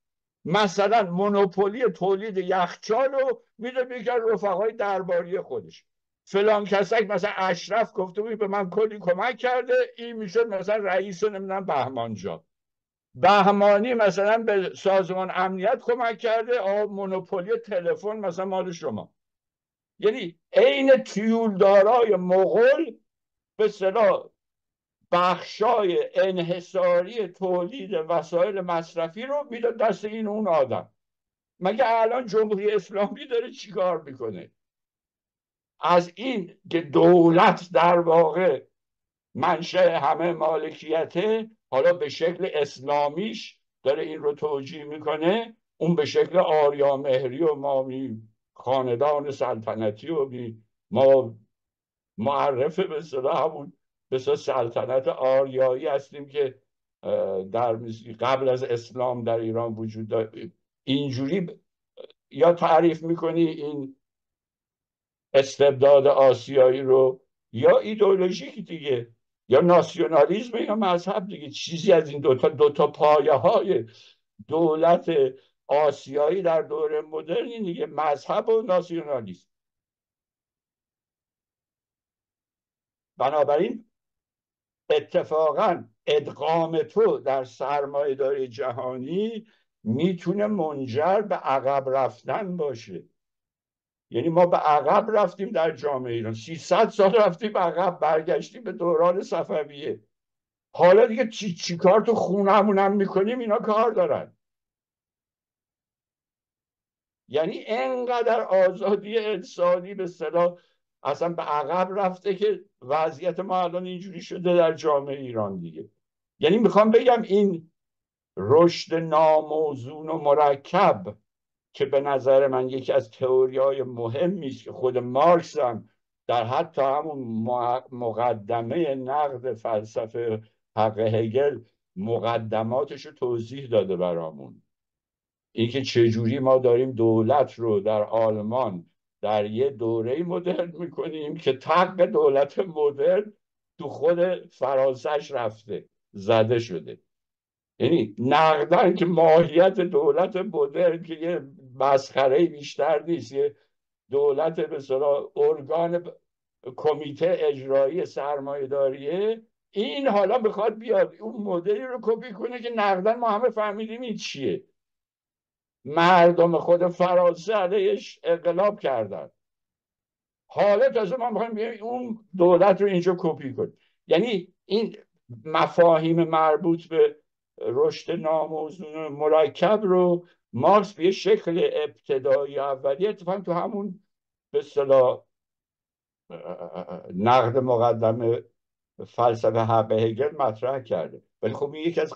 مثلا مونوپولی تولید یخچال رو میده میگن رفقای درباری خودش. فلان کسک مثلا اشرف گفته بود به من کلی کمک کرده، این میشد مثلا رئیس نمیدونم بهمانجا. بهمانی مثلا به سازمان امنیت کمک کرده، مونوپولی تلفن مثلا مال شما. یعنی عین تیولدارای مغول به اصطلاح بخشای انحصاری تولید وسایل مصرفی رو میداد دست این اون آدم. مگه الان جمهوری اسلامی داره چیکار میکنه؟ از این که دولت در واقع منشأ همه مالکیته، حالا به شکل اسلامیش داره این رو توجیه میکنه، اون به شکل آریا مهری و ما خاندان سلطنتی و ما معرف به اصطلاح همون به سلطنت آریایی هستیم که در قبل از اسلام در ایران وجود داره. اینجوری یا تعریف میکنی این استبداد آسیایی رو، یا ایدئولوژیک دیگه، یا ناسیونالیسم یا مذهب دیگه. چیزی از این دوتا پایه های دولت آسیایی در دوره مدرن دیگه، مذهب و ناسیونالیسم. بنابراین اتفاقا ادغام تو در سرمایه‌داری جهانی میتونه منجر به عقب رفتن باشه. یعنی ما به عقب رفتیم در جامعه ایران، 300 سال رفتیم عقب، برگشتیم به دوران صفویه. حالا دیگه چی کار تو خونه‌مون هم میکنیم اینا کار دارن. یعنی انقدر آزادی انسانی به اصطلاح اصلا به عقب رفته که وضعیت ما الان اینجوری شده در جامعه ایران دیگه. یعنی میخوام بگم این رشد ناموزون و مرکب که به نظر من یکی از تئوری‌های مهمی است که خود مارکس هم در حتی همون مقدمه نقد فلسفه حق هگل مقدماتش رو توضیح داده برامون، اینکه چجوری ما داریم دولت رو در آلمان در یه دوره مدرن میکنیم که طبق دولت مدرن تو خود فرانسهش رفته زده شده. یعنی نقدن که ماهیت دولت مدرن که یه مسخره بیشتر نیست، یه دولت به اصطلاح ارگان کمیته اجرایی سرمایه‌داریه، این حالا بخواد بیاد اون مدلی رو کپی کنه که نقدن ما همه فهمیدیم این چیه. مردم خود فرانسه علیهش انقلاب کردن، حالا تازه ما میخوایم اون دولت رو اینجا کپی کنیم. یعنی این مفاهیم مربوط به رشد ناموزون مرکب رو مارکس به شکل ابتدایی اولیه اتفاقا تو همون به اصطلاح نقد مقدمه فلسفه حق هگل مطرح کرده. ولی خب این یکی از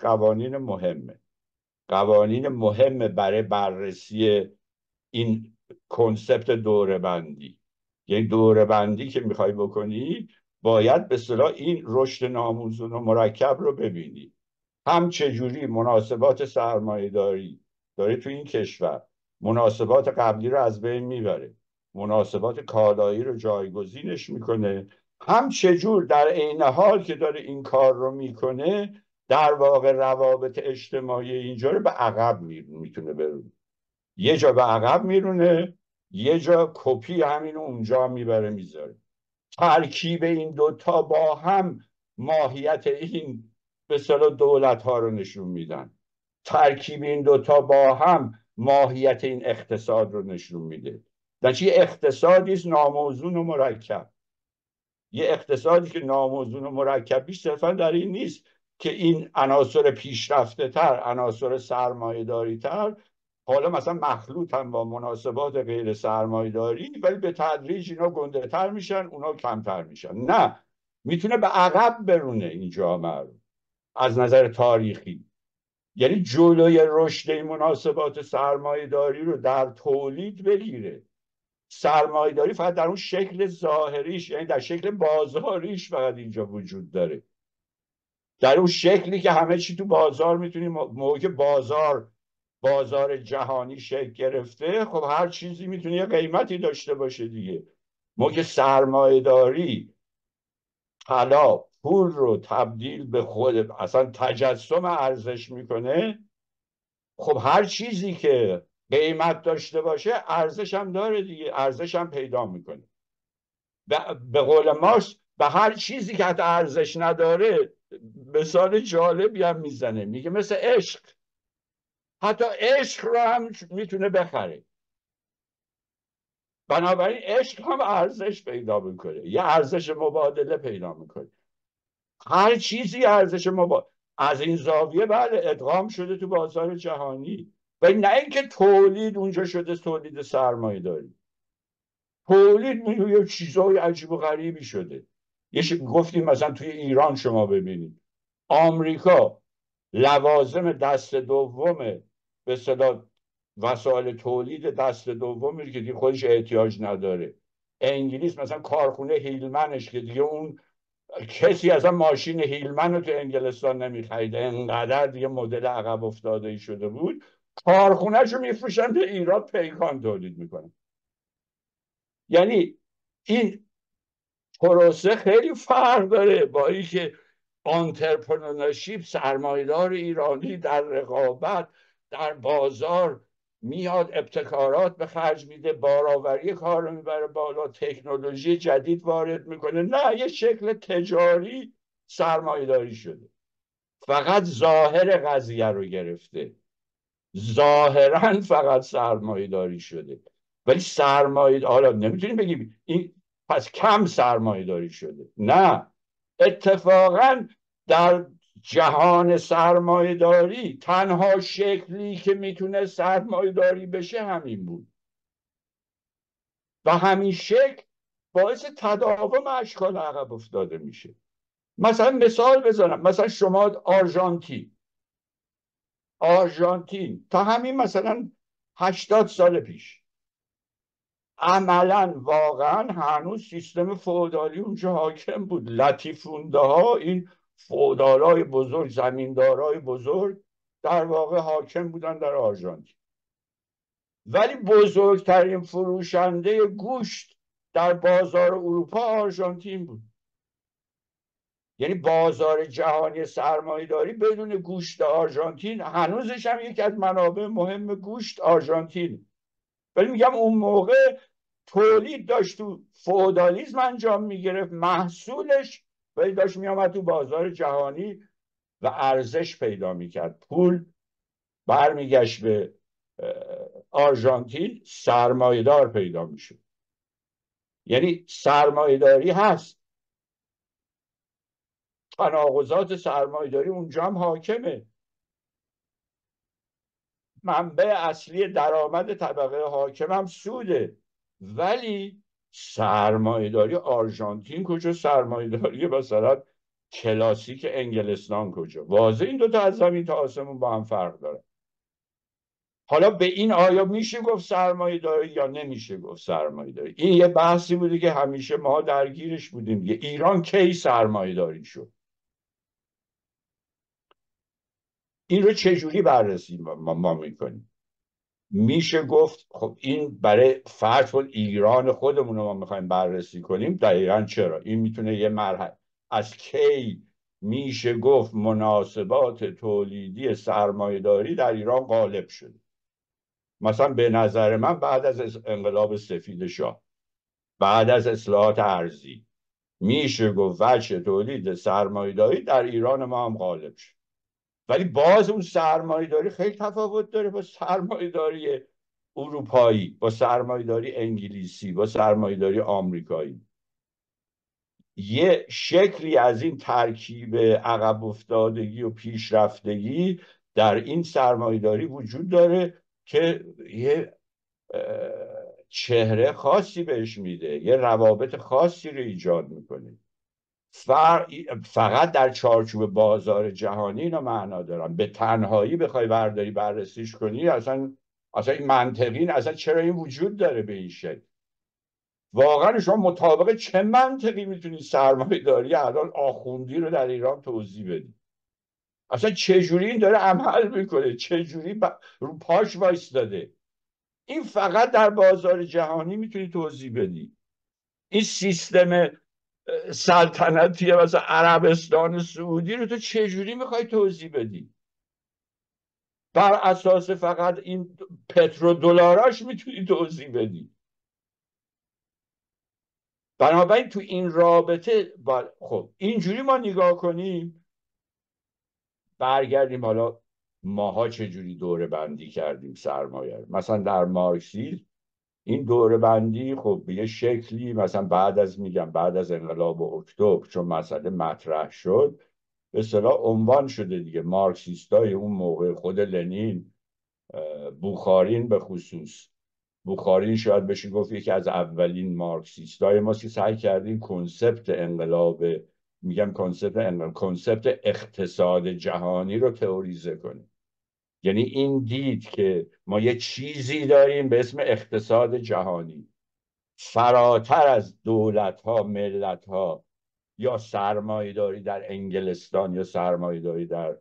قوانین مهم برای بررسی این کنسپت دوره بندی. یعنی دوره بندی که میخوای بکنی باید به اصطلاح این رشد ناموزون و مرکب رو ببینی، هم چجوری مناسبات سرمایه داره تو این کشور مناسبات قبلی رو از بین میبره، مناسبات کالایی رو جایگزینش میکنه، هم چجور در عین حال که داره این کار رو میکنه در واقع روابط اجتماعی اینجا رو به عقب میتونه برونه. یه جا به عقب میرونه، یه جا کپی همین اونجا میبره میذاره. ترکیب این دوتا با هم ماهیت این به اصطلاح دولت ها رو نشون میدن. ترکیب این دوتا با هم ماهیت این اقتصاد رو نشون میده. در چی اقتصادی است ناموزون و مرکب. یه اقتصادی که ناموزون و مرکب بیش صرفا در این نیست که این عناصر پیشرفته تر، عناصر سرمایه داری تر حالا مثلا مخلوط هم با مناسبات غیر سرمایه داری، ولی به تدریج اینا گنده تر میشن اونا کمتر میشن. نه، میتونه به عقب برونه این جامعه رو از نظر تاریخی. یعنی جلوی رشد این مناسبات سرمایه داری رو در تولید بگیره. سرمایه داری فقط در اون شکل ظاهریش، یعنی در شکل بازاریش فقط اینجا وجود داره، در اون شکلی که همه چی تو بازار میتونیم. موقع که بازار جهانی شکل گرفته، خب هر چیزی میتونه یه قیمتی داشته باشه دیگه. موقع سرمایه داری طلا پول رو تبدیل به خود اصلا تجسم ارزش میکنه، خب هر چیزی که قیمت داشته باشه ارزش هم داره دیگه، ارزش هم پیدا میکنه. به قول ماست به هر چیزی که حتی ارزش نداره مثال جالبی هم میزنه، میگه مثل عشق، حتی عشق رو هم میتونه بخره. بنابراین عشق هم ارزش پیدا میکنه، یه ارزش مبادله پیدا میکنه. هر چیزی ارزش مبادله. از این زاویه بله ادغام شده تو بازار جهانی، و نه اینکه تولید اونجا شده تولید سرمایه داری. تولید یه چیزای عجیب و غریبی شده. گفتیم مثلا توی ایران شما ببینید آمریکا لوازم دست دوم به اصطلاح وسایل تولید دست دومی که دیگه خودش احتیاج نداره. انگلیس مثلا کارخونه هیلمنش که دیگه اون کسی اصلا ماشین هیلمن رو تو انگلستان نمیخرید، انقدر دیگه مدل عقب افتاده ای شده بود، کارخونهش رو میفروشن به ایران پیکان تولید میکنن. یعنی این پروسه خیلی فرق داره با اینکه آنترپرنورشیپ، سرمایه‌دار ایرانی در رقابت در بازار میاد ابتکارات به خرج میده، بارآوری کار رو میبره بالا، تکنولوژی جدید وارد میکنه. نه، یه شکل تجاری سرمایه‌داری شده، فقط ظاهر قضیه رو گرفته، ظاهرا فقط سرمایه‌داری شده. ولی سرمایه حالا نمیتونیم بگیم این پس کم سرمایه‌داری شده، نه، اتفاقا در جهان سرمایه‌داری تنها شکلی که میتونه سرمایه‌داری بشه همین بود، و همین شکل باعث تداوم اشکال عقب افتاده میشه. مثلا مثال بزنم، مثلا شما آرژانتین تا همین مثلا 80 سال پیش عملا واقعا هنوز سیستم فئودالی اونجا حاکم بود. لطیفونده ها، این فئودالای بزرگ، زمیندارای بزرگ در واقع حاکم بودن در آرژانتین. ولی بزرگترین فروشنده گوشت در بازار اروپا آرژانتین بود. یعنی بازار جهانی سرمایه‌داری بدون گوشت آرژانتین، هنوزش هم یکی از منابع مهم گوشت آرژانتین. ولی میگم اون موقع تولید داشت تو فئودالیسم انجام میگرفت، محصولش ولی داشت میامد تو بازار جهانی و ارزش پیدا میکرد، پول برمیگشت به آرژانتین، سرمایه‌دار پیدا میشه. یعنی سرمایه‌داری هست، تناقضات سرمایه‌داری اونجا هم حاکمه. منبع اصلی درآمد طبقه حاکم هم سوده، ولی سرمایه‌داری آرژانتین کجا، سرمایه‌داری مثلا کلاسیک انگلستان کجا؟ واضح این دوتا از زمین تا آسمون با هم فرق داره. حالا به این آیا میشه گفت سرمایه‌داری یا نمیشه گفت سرمایه‌داری؟ این یه بحثی بوده که همیشه ما درگیرش بودیم دیگه. ایران کی سرمایه‌داری شد؟ این رو چجوری بررسی ما میکنیم؟ میشه گفت خب این برای فرض ایران خودمون رو ما میخوایم بررسی کنیم، دقیقا چرا این میتونه یه مرحله از کی میشه گفت مناسبات تولیدی سرمایه‌داری در ایران غالب شده. مثلا به نظر من بعد از انقلاب سفید شاه، بعد از اصلاحات ارضی، میشه گفت وجه تولید سرمایه‌داری در ایران ما هم غالب شد. ولی باز اون سرمایه‌داری خیلی تفاوت داره با سرمایه‌داری اروپایی، با سرمایه‌داری انگلیسی، با سرمایه‌داری آمریکایی. یه شکلی از این ترکیب عقب افتادگی و پیشرفتگی در این سرمایه‌داری وجود داره که یه چهره خاصی بهش میده، یه روابط خاصی رو ایجاد میکنه. فقط در چارچوب بازار جهانی اینا معنا دارن. به تنهایی بخوای برداری بررسیش کنی اصلا این منطقی، اصلا چرا این وجود داره به این شکل؟ واقعا شما مطابق چه منطقی میتونید سرمایه داری الان آخوندی رو در ایران توضیح بدید؟ اصلا چجوری این داره عمل میکنه؟ چجوری رو پاش وایستاده؟ این فقط در بازار جهانی میتونی توضیح بدی. این سیستم سلطنتی مثلا عربستان سعودی رو تو چجوری میخوای توضیح بدی؟ بر اساس فقط این پترودلاراش میتونی توضیح بدی؟ بنابراین تو این رابطه خب اینجوری ما نگاه کنیم، برگردیم حالا ماها چجوری دوره بندی کردیم سرمایه رو. مثلا در مارکسیسم این دوره بندی خب به یه شکلی مثلا بعد از انقلاب اکتبر چون مسئله مطرح شد به اصطلاح عنوان شده دیگه. مارکسیستای اون موقع، خود لنین، بوخارین به خصوص، بوخارین شاید بشه گفت یکی از اولین مارکسیستای ما که سعی کردیم کنسپت انقلاب، میگم کنسپت اقتصاد جهانی رو تئوریزه کنیم. یعنی این دید که ما یه چیزی داریم به اسم اقتصاد جهانی، فراتر از دولت ها، ملت ها، یا سرمایه داری در انگلستان یا سرمایه داری در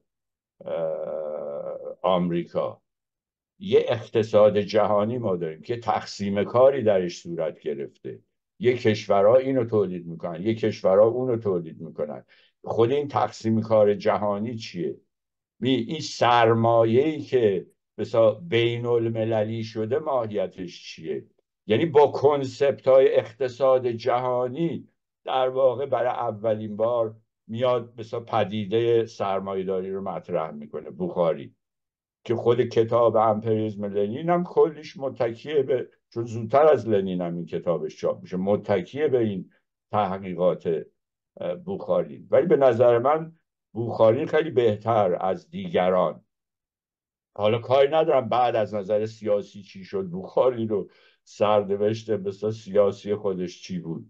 آمریکا. یه اقتصاد جهانی ما داریم که تقسیم کاری درش صورت گرفته. یه کشورها اینو تولید میکنن، یه کشورها اونو تولید میکنن. خود این تقسیم کار جهانی چیه؟ این سرمایه‌ای که مثلا بین المللی شده ماهیتش چیه؟ یعنی با کنسپت های اقتصاد جهانی در واقع برای اولین بار میاد مثلا پدیده سرمایه‌داری رو مطرح میکنه بخاری، که خود کتاب امپریالیسم لنین هم کلیش متکیه به، چون زودتر از لنین هم این کتابش چاپ میشه، متکیه به این تحقیقات بوخاری. ولی به نظر من بوخاری خیلی بهتر از دیگران، حالا کاری ندارم بعد از نظر سیاسی چی شد بوخاری رو، سرنوشت بسیار سیاسی خودش چی بود،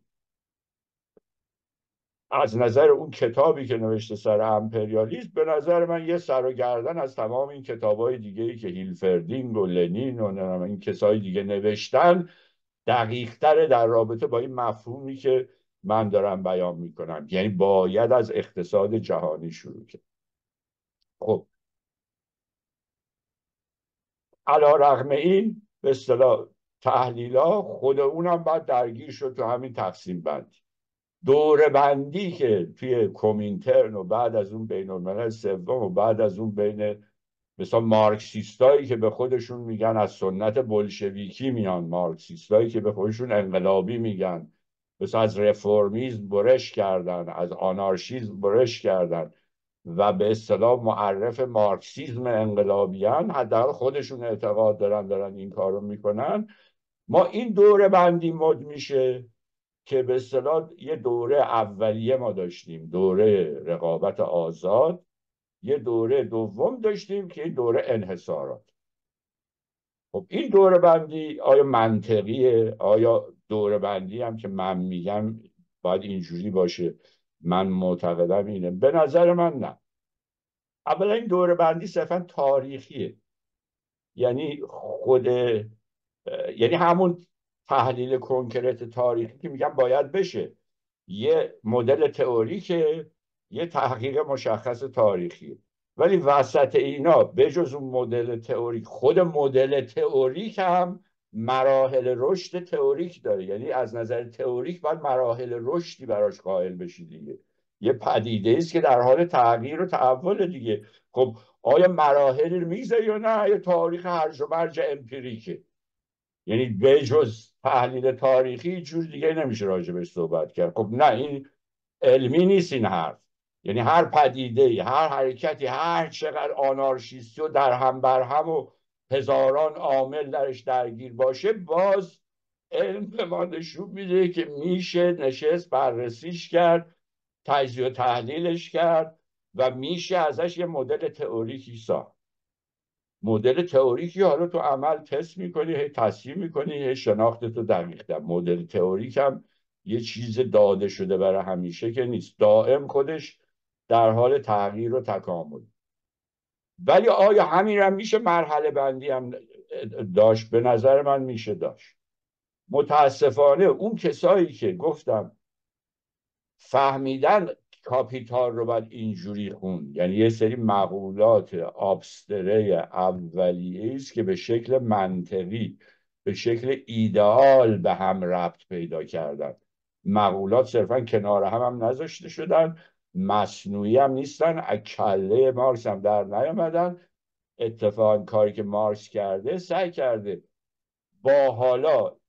از نظر اون کتابی که نوشته سر امپریالیسم به نظر من یه سر و گردن از تمام این کتابای دیگه‌ای که هیلفردینگ و لنین و این کسای دیگه نوشتن دقیق تره در رابطه با این مفهومی که من دارم بیان میکنم. یعنی باید از اقتصاد جهانی شروع کرد. خب علی رغم این به اصطلاح تحلیلا خود اونم بعد درگیر شد تو همین تقسیم بندی، دوره بندی که توی کومینترن و بعد از اون بین الملل سوم و بعد از اون بین مثلا مارکسیستایی که به خودشون میگن از سنت بلشویکی میان، مارکسیستایی که به خودشون انقلابی میگن، مثلا از رفرمیسم برش کردن، از آنارشیسم برش کردن و به اصطلاح معرف مارکسیسم انقلابیان، حداقل خودشون اعتقاد دارن این کارو میکنن. ما این دوره بندی مد میشه که به اصطلاح یه دوره اولیه ما داشتیم، دوره رقابت آزاد، یه دوره دوم داشتیم که این دوره انحصارات. خب این دوره بندی آیا منطقیه؟ آیا دوره بندی هم که من میگم باید اینجوری باشه؟ من معتقدم اینه. به نظر من نه. اولا این دوره بندی صرفا تاریخیه، یعنی یعنی همون تحلیل کنکرت تاریخی که میگم باید بشه، یه مدل تئوریکه، یه تحقیق مشخص تاریخی، ولی وسط اینا بجز اون مدل تئوریک، خود مدل تئوریک هم مراحل رشد تئوریک داره. یعنی از نظر تئوریک باید مراحل رشدی براش قائل بشی دیگه. یه پدیده است که در حال تغییر و تحول دیگه. خب آیا مراحلی رو میگذاری یا نه؟ یا تاریخ هرج و مرج امپیریکه؟ یعنی بجز تحلیل تاریخی جور دیگه نمیشه راجبش صحبت کرد. خب نه، این علمی نیست این حرف. یعنی هر پدیده، هر حرکتی، هر چقدر آنارشیستی و در هم بر هم و هزاران عامل درش درگیر باشه، باز علم به ما نشون میده که میشه نشست بررسیش کرد، تجزیه و تحلیلش کرد و میشه ازش یه مدل تئوریکی ساخت. مدل تئوریکی حالا تو عمل تست میکنی، هی تصحیح میکنی، هی شناخت تو دقیق تر. مدل تئوریک هم یه چیز داده شده برای همیشه که نیست، دائم خودش در حال تغییر و تکامل. ولی آیا همین هم میشه مرحله بندی هم داشت؟ به نظر من میشه داشت. متاسفانه اون کسایی که گفتم فهمیدن کاپیتال رو باید اینجوری خون، یعنی یه سری مقولات آبستره اولیه است که به شکل منطقی، به شکل ایدئال به هم ربط پیدا کردن. مقولات صرفا کنار هم نذاشته شدن، مصنوعی هم نیستن، از کله مارکس هم در نیامدن. اتفاقا کاری که مارکس کرده، سعی کرده با حالا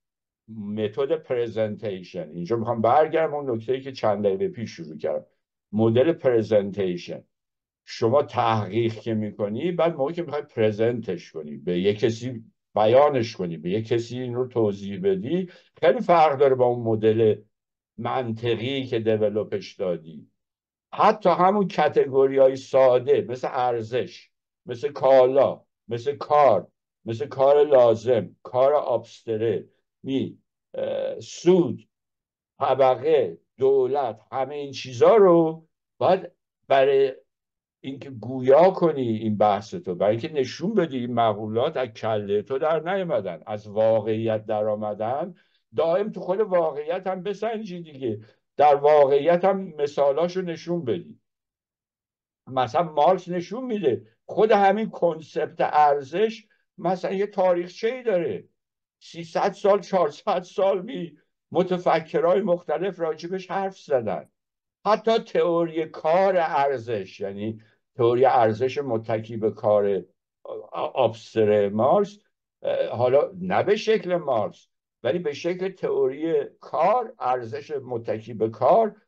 متد پرزنتیشن. اینجا میخوام برگردم اون نکته‌ای که چند دقیقه پیش شروع کردم. مدل پرزنتیشن، شما تحقیق که میکنی، بعد موقعی که میخوای پرزنتش کنی، به یک کسی بیانش کنی، به یک کسی این رو توضیح بدی، خیلی فرق داره با اون مدل منطقی که دیولوپش دادی. حتی همون کتگوری های ساده مثل ارزش، مثل کالا، مثل کار، مثل کار لازم، کار آبستره می، سود، طبقه، دولت، همه این چیزا رو باید برای اینکه گویا کنی این بحث تو، برای اینکه نشون بدی این مقولات از کله تو در نیامدن، از واقعیت در آمدن، دائم تو خود واقعیت هم بسنجی دیگه، در واقعیت هم مثالاشو نشون بدی. مثلا مارکس نشون میده خود همین کنسپت ارزش مثلا یه تاریخچه‌ای داره، 300 سال 400 سال متفکرای مختلف راجبش حرف زدن. حتی تئوری کار ارزش، یعنی تئوری ارزش متکی به کار آبستر مارکس، حالا نه به شکل مارکس ولی به شکل تئوری کار، ارزش متکی به کار،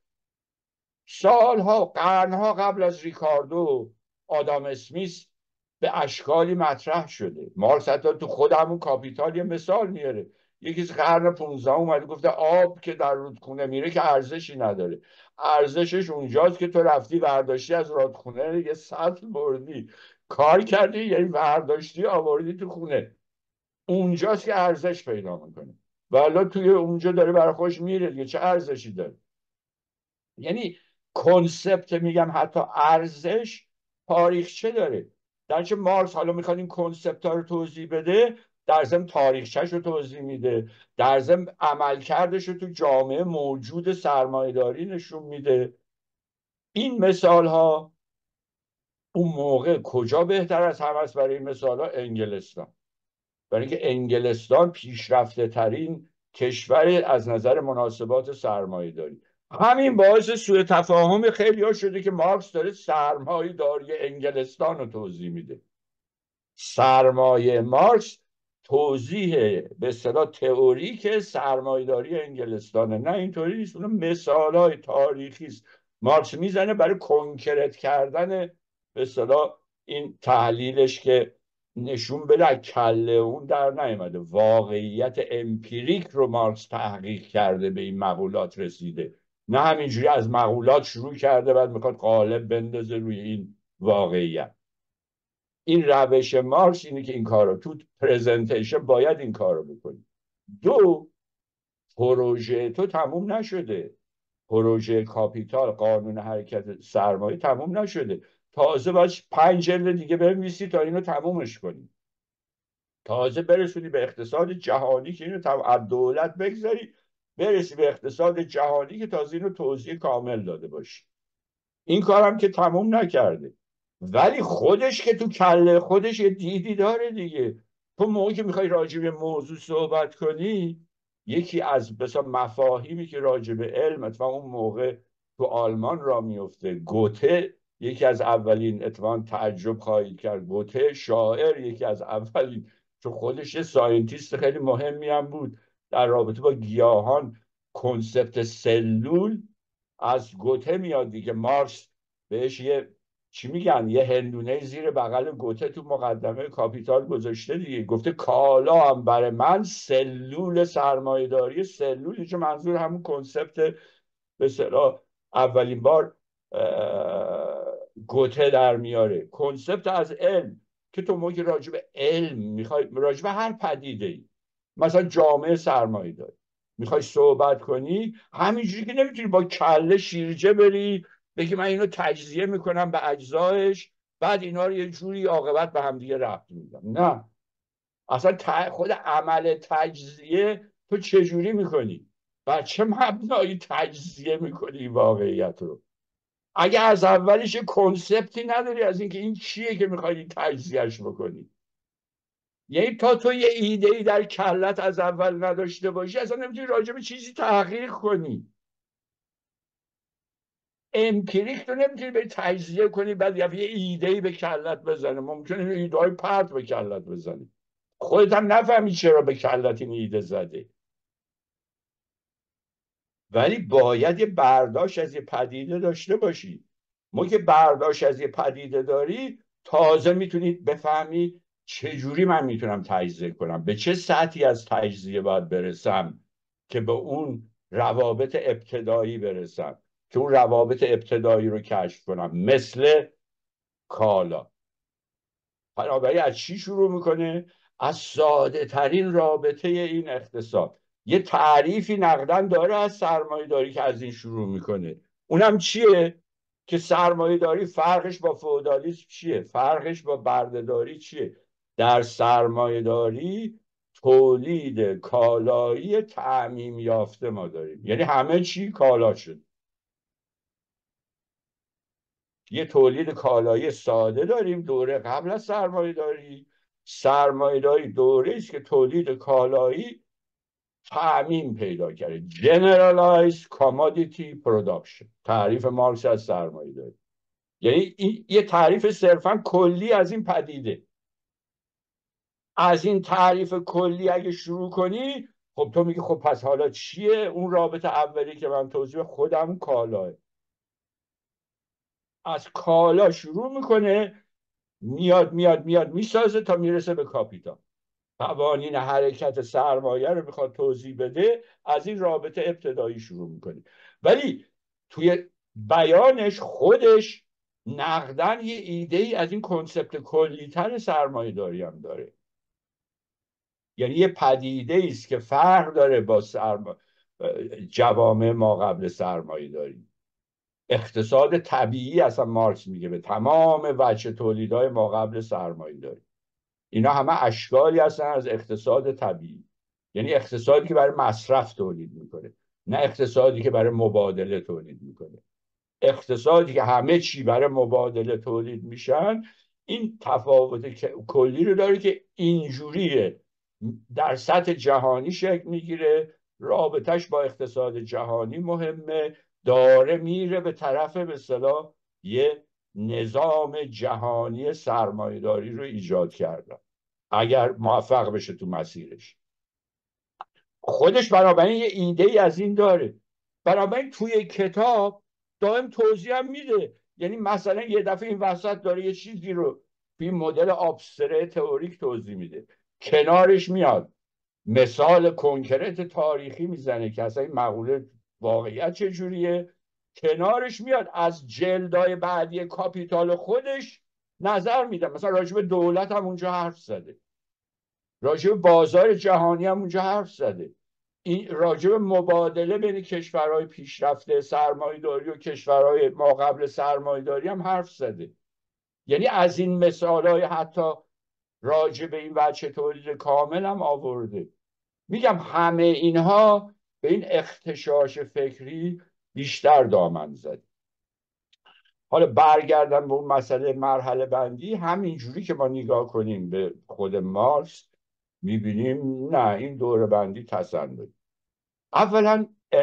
سالها قرنها قبل از ریکاردو و آدام اسمیس به اشکالی مطرح شده. مارکس حتی تو خود همون کاپیتال یه مثال میاره، یکی از قرن 15 اومده گفته آب که در رودخونه میره که ارزشی نداره، ارزشش اونجاست که تو رفتی برداشتی از رودخونه یه سطل بردی، کار کردی، یعنی برداشتی آوردی تو خونه، اونجاست که ارزش پیدا میکنه. والا توی اونجا داره برای خوش میره دیگه، چه ارزشی داره؟ یعنی کنسپت، میگم حتی ارزش تاریخچه داره. در چه مارکس حالا میخواد این کنسپت ها رو توضیح بده، در ضمن تاریخچه‌ش رو توضیح میده، در ضمن عملکردش رو تو جامعه موجود سرمایه‌داری نشون میده. این مثال ها اون موقع کجا بهتر از همه است برای این مثال ها؟ انگلستان. برای اینکه انگلستان پیشرفته ترین کشور از نظر مناسبات سرمایه داری. همین باعث سوء تفاهم خیلی ها شده که مارکس داره سرمایه داری انگلستان رو توضیح میده. سرمایه مارکس توضیح به اصطلاح تئوریک سرمایه‌داری انگلستانه، نه اینطوری نیست، اون مثال‌های تاریخی است مارکس میزنه برای کنکرت کردن به اصطلاح این تحلیلش که نشون بده کله اون در نیامده. واقعیت امپیریک رو مارکس تحقیق کرده، به این مقولات رسیده، نه همینجوری از مقولات شروع کرده بعد میخواد قالب بندازه روی این واقعیت. این روش مارکس اینه که این کار رو تو پرزنتیشن باید این کار رو بکنی. دو، پروژه تو تموم نشده، پروژه کاپیتال، قانون حرکت سرمایه تموم نشده، تازه باید 5 جلد دیگه بنویسی تا اینو تمومش کنی، تازه برسونی به اقتصاد جهانی که اینو از دولت بگذاری برسی به اقتصاد جهانی که تازه اینو توضیح کامل داده باشی. این کارم که تموم نکرده، ولی خودش که تو کله خودش یه دیدی داره دیگه. تو موقعی که میخوای راجع به موضوع صحبت کنی، یکی از بسا مفاهیمی که راجع به علم اتفاقا اون موقع تو آلمان را میفته، گوته یکی از اولین، اتفاقا تعجب خواهید کرد، گوته شاعر یکی از اولین، چون خودش یه ساینتیست خیلی مهمی هم بود در رابطه با گیاهان، کنسپت سلول از گوته میاد دیگه. مارکس بهش یه چی میگن، یه هندونه زیر بغل گوته تو مقدمه کاپیتال گذاشته دیگه، گفته کالا هم برای من سلول سرمایه‌داری، سلولی که منظور همون کنسپت به اصطلاح اولین بار گوته در میاره، کنسپت از علم. که تو موقع راجع به علم میخوای، راجع به هر پدیده ای مثلا جامعه سرمایه داری میخوای صحبت کنی، همینجوری که نمیتونی با کله شیرجه بری بگی من اینو تجزیه میکنم به اجزایش بعد اینا رو یه جوری عاقبت به هم دیگه ربط میدم. نه، اصلا خود عمل تجزیه تو چجوری میکنی؟ بر چه مبنایی تجزیه میکنی واقعیت رو؟ اگه از اولش کنسپتی نداری از اینکه این چیه که میخوای تجزیهش بکنی، یعنی تا تو یه ایده ای در کلت از اول نداشته باشی اصلا نمیتونی راجع به چیزی تحقیق کنی. امپیریک تو نمیتونی به تجزیه کنی بعد یه ایده ای به کلت بزنه، ممکنه یه ایده های پرت به کلت بزنه، خودت هم نفهمی چرا به کلت این ایده زده. ولی باید یه برداشت از یه پدیده داشته باشی. ما که برداشت از یه پدیده داری، تازه میتونید بفهمی چجوری من میتونم تجزیه کنم، به چه سطحی از تجزیه باید برسم که به اون روابط ابتدایی برسم، که اون روابط ابتدایی رو کشف کنم. مثل کالا. بنابراین از چی شروع میکنه؟ از ساده ترین رابطه این اقتصاد. یه تعریفی نقدن داره از سرمایه داری که از این شروع میکنه. اونم چیه؟ که سرمایه داری فرقش با فئودالیسم چیه؟ فرقش با بردهداری چیه؟ در سرمایه داری تولید کالایی تعمیم یافته ما داریم، یعنی همه چی کالا شد. یه تولید کالایی ساده داریم دوره قبل از سرمایه داری. سرمایه داری دوره است که تولید کالایی تعمیم پیدا کرده. Generalized Commodity Production، تعریف مارکس از سرمایه داری. یعنی این یه تعریف صرفا کلی از این پدیده. از این تعریف کلی اگه شروع کنی، خب تو میگی خب پس حالا چیه اون رابطه اولی که من توضیح خودم؟ کالاه. از کالا شروع میکنه، میاد میسازه تا میرسه به کاپیتال. قوانین حرکت سرمایه رو میخواد توضیح بده، از این رابطه ابتدایی شروع میکنه. ولی توی بیانش خودش نقدن یه ایده ای از این کنسپت کلیتر سرمایه داری هم داره. یعنی یه پدیده است که فرق داره با جوامع ما قبل سرمایه داری. اقتصاد طبیعی اصلا مارکس میگه به تمام وجه تولیدهای ما قبل سرمایه داری. اینا همه اشکالی هستن از اقتصاد طبیعی، یعنی اقتصادی که برای مصرف تولید میکنه، نه اقتصادی که برای مبادله تولید میکنه. اقتصادی که همه چی برای مبادله تولید میشن، این تفاوت کلی رو داره که اینجوریه در سطح جهانی شکل میگیره، رابطش با اقتصاد جهانی مهمه، داره میره به طرف به اصطلاح یه نظام جهانی سرمایه‌داری رو ایجاد کردن، اگر موفق بشه تو مسیرش. خودش بنابراین یه ایده ای از این داره. بنابراین توی کتاب دائم توضیح هم میده. یعنی مثلا یه دفعه این وسط داره یه چیزی رو توی مدل آبستره تئوریک توضیح میده، کنارش میاد مثال کنکرت تاریخی میزنه که اصلا این مقوله واقعیت چجوریه، کنارش میاد از جلدای بعدی کاپیتال خودش نظر میده. مثلا راجب دولت هم اونجا حرف زده، راجب بازار جهانی هم اونجا حرف زده، این راجب مبادله بین کشورهای پیشرفته سرمایه‌داری و کشورهای ما قبل سرمایه‌داری هم حرف زده. یعنی از این مثالهای حتی راجب این وجه تولید کامل هم آورده. میگم همه اینها به این اغتشاش فکری بیشتر دامن زد. حالا برگردم به اون مسئله مرحله بندی، همینجوری که ما نگاه کنیم به خود مارکس میبینیم نه، این دوره بندی تصنعی. اولا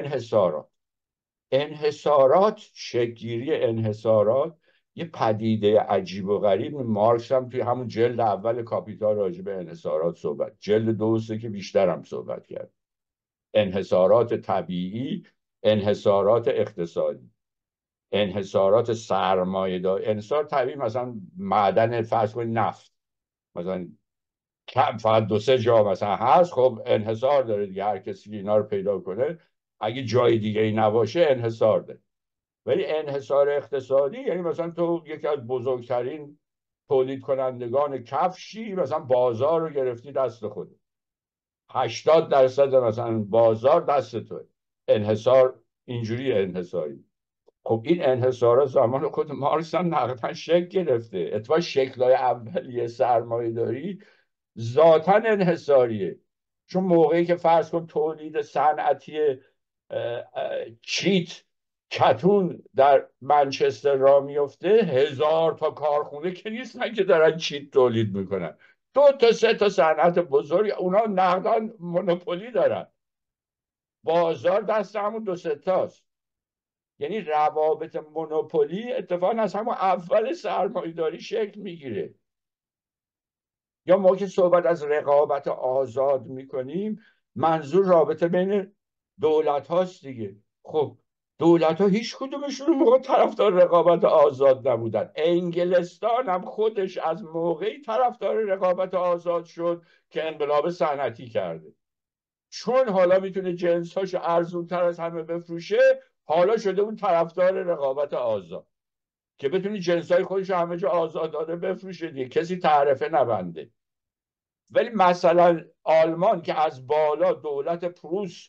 انحصارات شکلگیری انحصارات یه پدیده عجیب و غریب. مارکس هم توی همون جلد اول کاپیتال راجع به انحصارات صحبت، جلد 2 و 3 که بیشتر هم صحبت کرد. انحصارات طبیعی، انحصارات اقتصادی، انحصارات سرمایه داری. انحصار طبیعی مثلا معدن فرض کنید نفت مثلا فقط 2-3 جا مثلا هست، خب انحصار داره دیگه، هر کسی اینا رو پیدا کنه، اگه جای دیگه ای نباشه انحصار داره. ولی انحصار اقتصادی یعنی مثلا تو یکی از بزرگترین تولید کنندگان کفشی مثلا بازار رو گرفتی دست خود، 80% مثلا بازار دست توه. انحصار اینجوری انحصاری. خب این انحصارات زمان خود مارکس هم نقدن شکل گرفته. اتفاق شکل‌های اولیه سرمایه داری ذاتاً انحصاریه. چون موقعی که فرض کن تولید صنعتی چیت کتون در منچستر را میفته، 1000 تا کارخونه که نیستن که دارن چیت تولید میکنن، 2-3 تا صنعت بزرگ، اونا نقدن مونوپولی دارن، بازار دست همون 2-3 تاست. یعنی روابط مونوپولی اتفاقا از همون اول سرمایه‌داری شکل میگیره. یا ما که صحبت از رقابت آزاد میکنیم، منظور رابطه بین دولت هاست دیگه. خب دولت ها هیچ کدومشون اون موقع طرفدار رقابت آزاد نبودن. انگلستان هم خودش از موقعی طرفدار رقابت آزاد شد که انقلاب صنعتی کرده، چون حالا میتونه جنساشو ارزون تر از همه بفروشه، حالا شده اون طرفدار رقابت آزاد که بتونی جنسای خودش همه جا آزادانه بفروشه دیگه، کسی تعرفه نبنده. ولی مثلا آلمان که از بالا دولت پروس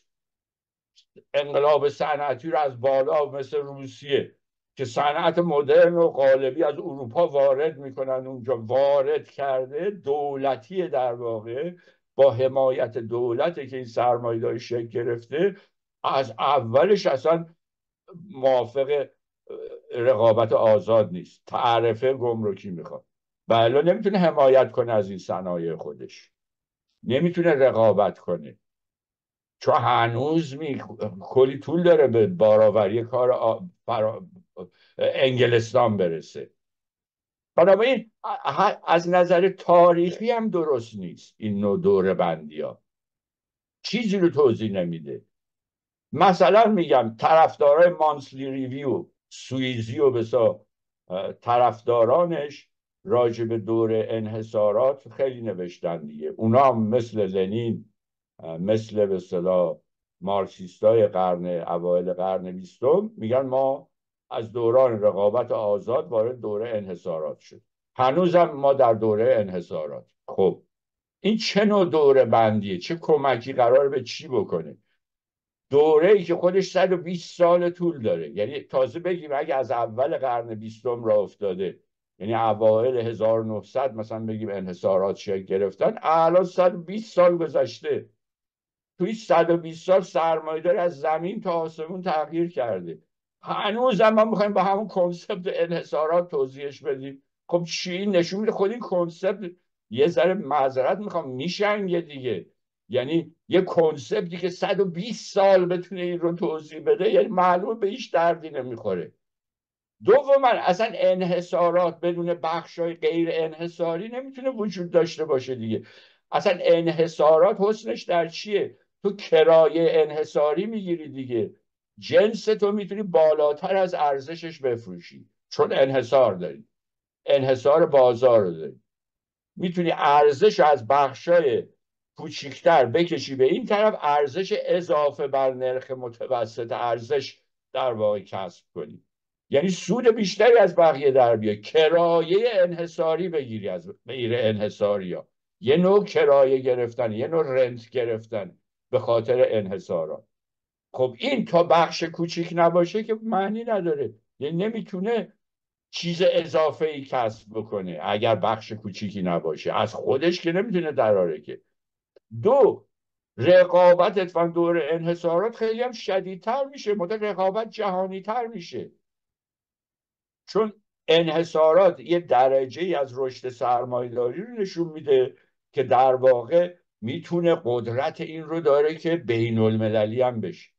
انقلاب صنعتی رو از بالا، مثل روسیه که صنعت مدرن و قالبی از اروپا وارد میکنن اونجا، وارد کرده، دولتیه در واقع، با حمایت دولته که این سرمایه‌داری شکل گرفته، از اولش اصلا موافق رقابت آزاد نیست، تعرفه گمرکی میخواد. بله نمیتونه حمایت کنه از این صنایع خودش، نمیتونه رقابت کنه، چون هنوز کلی طول داره به بارآوری کار انگلستان برسه. بنابراین از نظر تاریخی هم درست نیست این نوع دوره بندی ها، چیزی رو توضیح نمیده. مثلا میگم طرفدارای مانسلی ریویو سوئیزی و بسا طرفدارانش راجع به دوره انحصارات خیلی نوشتن دیگه. اونا هم مثل لنین، مثل به اصطلاح مارکسیستای اوایل قرن 20 میگن ما از دوران رقابت آزاد وارد دوره انحصارات شد، هنوزم ما در دوره انحصارات. خب این چه نوع دوره بندیه؟ چه کمکی قرار به چی بکنه؟ دوره ای که خودش 120 سال طول داره، یعنی تازه بگیم اگه از اول قرن 20 را افتاده، یعنی اوایل 1900 مثلا بگیم انحصارات شکل گرفتن، الان 120 سال گذشته. توی 120 سال سرمایه‌داری از زمین تا آسمون تغییر کرده. هنوز هم ما میخوایم با همون کنسپت انحصارات توضیحش بدیم. خب چی نشون میده خود این کنسپت یه ذره معذرت میخوام میشنگه دیگه. یعنی یه کنسپتی که 120 سال بتونه این رو توضیح بده، یعنی معلومه به هیچ دردی نمیخوره. دوما اصلا انحصارات بدون بخشای غیر انحصاری نمیتونه وجود داشته باشه دیگه. اصلا انحصارات حسنش در چیه؟ تو کرایه انحصاری میگیری دیگه، جنس تو میتونی بالاتر از ارزشش بفروشی چون انحصار داری، انحصار بازار رو داری، میتونی ارزش از بخشای کوچیکتر بکشی به این طرف، ارزش اضافه بر نرخ متوسط ارزش در واقع کسب کنی، یعنی سود بیشتری از بقیه در بیای، کرایه انحصاری بگیری از غیر انحصاری ها. یه نوع کرایه گرفتن، یه نوع رنت گرفتن به خاطر انحصارات. خب این تا بخش کوچیک نباشه که معنی نداره، یعنی نمیتونه چیز اضافه ای کسب بکنه اگر بخش کوچیکی نباشه، از خودش که نمیتونه دراره که. دو، رقابت اتفاقا دور انحصارات خیلی هم شدیدتر میشه، مدت رقابت جهانی تر میشه، چون انحصارات یه درجه ای از رشد سرمایه‌داری رو نشون میده که در واقع میتونه قدرت این رو داره که بین المللی هم بشه،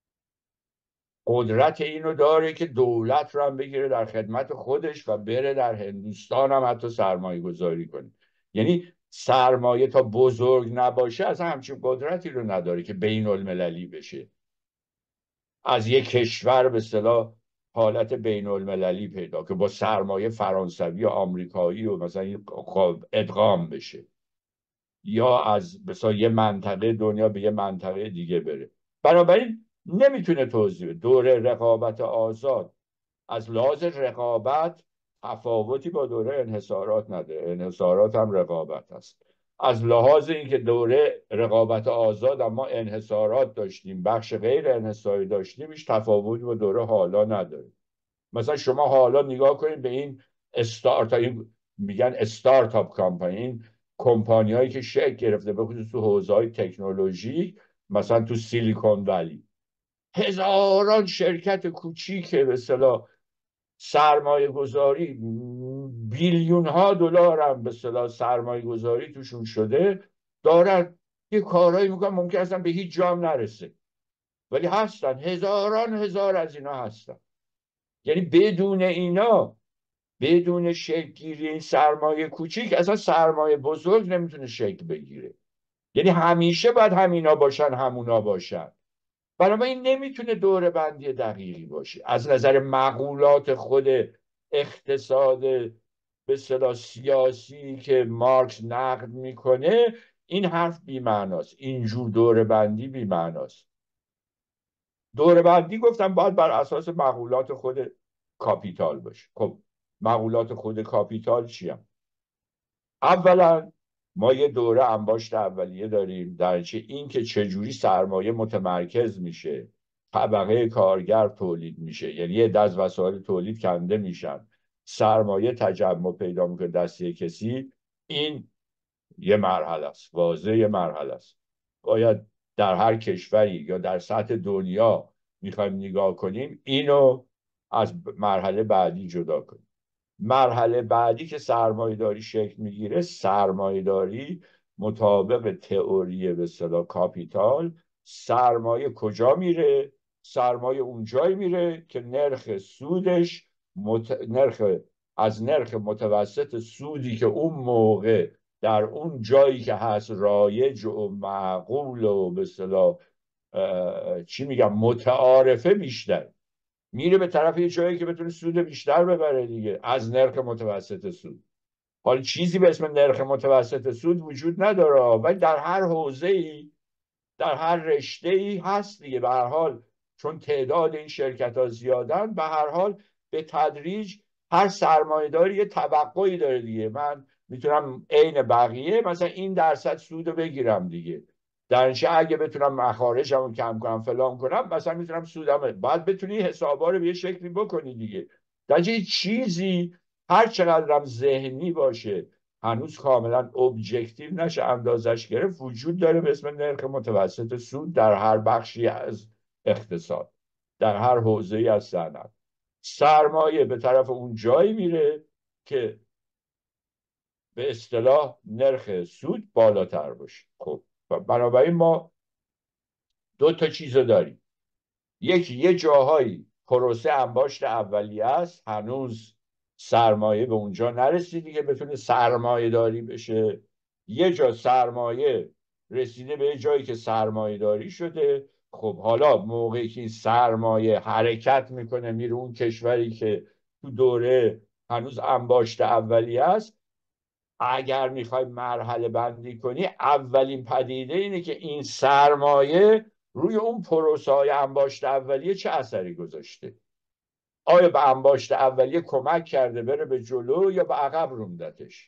قدرت اینو داره که دولت رو هم بگیره در خدمت خودش و بره در هندوستان هم حتی سرمایه گذاری کنه. یعنی سرمایه تا بزرگ نباشه از همچین قدرتی رو نداره که بین المللی بشه، از یک کشور به اصطلاح حالت بین المللی پیدا که با سرمایه فرانسوی و آمریکایی و مثلا ادغام بشه، یا از مثلا یه منطقه دنیا به یه منطقه دیگه بره. بنابراین نمیتونه توضیح بده. دوره رقابت آزاد از لحاظ رقابت تفاوتی با دوره انحصارات نداره، انحصارات هم رقابت است. از لحاظ اینکه دوره رقابت آزاد اما انحصارات داشتیم، بخش غیر انحصاری داشتیم، هیچ تفاوتی با دوره حالا نداره. مثلا شما حالا نگاه کنید به این میگن استارتاپ کامپانی، این کمپانی هایی که شکل گرفته به خصوص تو حوزه های تکنولوژی، مثلا تو سیلیکون ولی هزاران شرکت کوچیک به اصطلاح سرمایه گذاری، بیلیون ها دلار هم به اصطلاح سرمایه گذاری توشون شده، دارن یه کارهایی میکنن ممکن اصلا به هیچ جام نرسه، ولی هستن، هزاران هزار از اینا هستن. یعنی بدون اینا، بدون شکل گیری این سرمایه کوچیک، اصلا سرمایه بزرگ نمیتونه شکل بگیره. یعنی همیشه باید همینا باشن همونا باشن. بنابراین نمیتونه دوره بندی دقیقی باشه. از نظر مقولات خود اقتصاد به اصطلاح سیاسی که مارکس نقد میکنه، این حرف بی‌معناست. اینجور دوره بندی بی‌معناست. دوره بندی گفتم باید بر اساس مقولات خود کاپیتال باشه. خب مقولات خود کاپیتال چی؟ اولا ما یه دوره انباشت اولیه داریم، در این که چجوری سرمایه متمرکز میشه، طبقه کارگر تولید میشه، یعنی یه دست وسایل تولید کنده میشن، سرمایه تجمع پیدا میکنه دستی کسی. این یه مرحله است، واضح یه مرحله است. باید در هر کشوری یا در سطح دنیا میخوایم نگاه کنیم اینو از مرحله بعدی جدا کنیم. مرحله بعدی که سرمایه‌داری شکل میگیره، سرمایه‌داری مطابق تئوری به اصطلاح کاپیتال، سرمایه کجا میره؟ سرمایه اونجایی میره که نرخ سودش از نرخ متوسط سودی که اون موقع در اون جایی که هست رایج و معقول و به اصطلاح چی میگم متعارفه بیشتر، میره به طرف یه جایی که بتونه سود بیشتر ببره دیگه از نرخ متوسط سود. حالا چیزی به اسم نرخ متوسط سود وجود نداره، ولی در هر حوزه‌ای، در هر رشته‌ای هست دیگه. به هر حال چون تعداد این شرکت‌ها زیادن، به هر حال به تدریج هر سرمایه‌داری یه توقعی داره دیگه. من میتونم عین بقیه مثلا این درصد سود رو بگیرم دیگه، در اگه بتونم مخارجمو کم کنم فلان کنم، مثلا میتونم سودم. باید بتونی حسابا رو به یه شکلی بکنی دیگه. در چیزی هر چقدرم ذهنی باشه، هنوز کاملا ابجکتیو نشه اندازش گرفت، وجود داره به اسم نرخ متوسط سود در هر بخشی از اقتصاد، در هر حوزه‌ای از صنعت. سرمایه به طرف اون جایی میره که به اصطلاح نرخ سود بالاتر باشه. خب بنابراین ما دو تا چیز داریم. یکی یه جاهایی پروسه انباشت اولیه است، هنوز سرمایه به اونجا نرسیدی که بتونه سرمایه داری بشه. یه جا سرمایه رسیده به یه جایی که سرمایه داری شده. خب حالا موقعی که این سرمایه حرکت میکنه میره اون کشوری که تو دوره هنوز انباشت اولیه است، اگر میخوای مرحله بندی کنی، اولین پدیده اینه که این سرمایه روی اون پروسه های انباشت اولیه چه اثری گذاشته. آیا به انباشت اولیه کمک کرده بره به جلو یا به عقب روندتش؟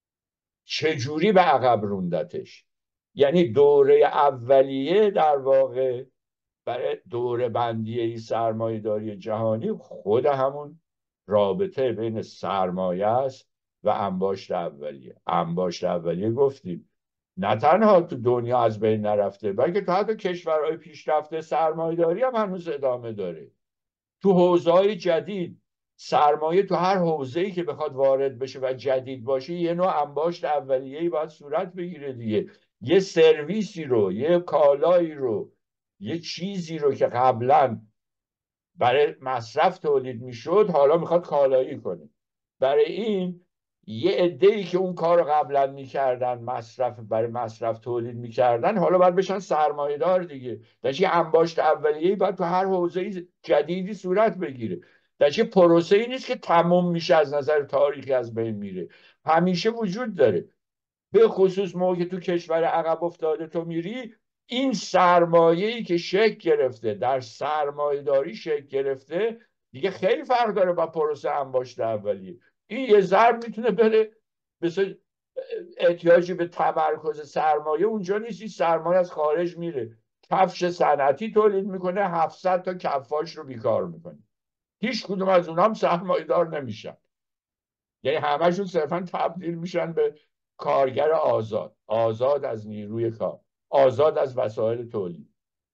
چجوری به عقب روندتش؟ یعنی دوره اولیه در واقع برای دوره بندی این سرمایه داری جهانی خود همون رابطه بین سرمایه است و انباشت اولیه. انباشت اولیه گفتیم نه تنها تو دنیا از بین نرفته، بلکه تو حتی کشورهای پیشرفته سرمایه داری هم هنوز ادامه داره. تو حوزه‌های جدید سرمایه تو هر حوزه‌ای که بخواد وارد بشه و جدید باشه، یه نوع انباشت اولیه‌ای باید صورت بگیره دیگه. یه سرویسی رو، یه کالایی رو، یه چیزی رو که قبلا برای مصرف تولید میشد حالا میخواد کالایی کنه. برای این یه عده‌ای که اون کار رو قبلا میکردن، برای مصرف تولید میکردن، حالا باید بشن سرمایه دار دیگه. در یه انباشت اولیه‌ای باید تو هر حوزه جدیدی صورت بگیره. در یه پروسه ای نیست که تموم میشه از نظر تاریخی از بین میره، همیشه وجود داره. به خصوص موقع که تو کشور عقب افتاده تو میری، این سرمایه‌ای که شکل گرفته در سرمایه داری شکل گرفته دیگه خیلی فرق داره با پروسه انباشت اولیه. این یه ضرب میتونه بره مثل احتیاجی به تمرکز سرمایه اونجا نیست. این سرمایه از خارج میره، کفش صنعتی تولید میکنه، 700 تا کفاش رو بیکار میکنه. هیچ کدوم از اونها هم سرمایه دار نمیشن، یعنی همشون صرفا تبدیل میشن به کارگر آزاد، آزاد از نیروی کار، آزاد از وسایل تولید.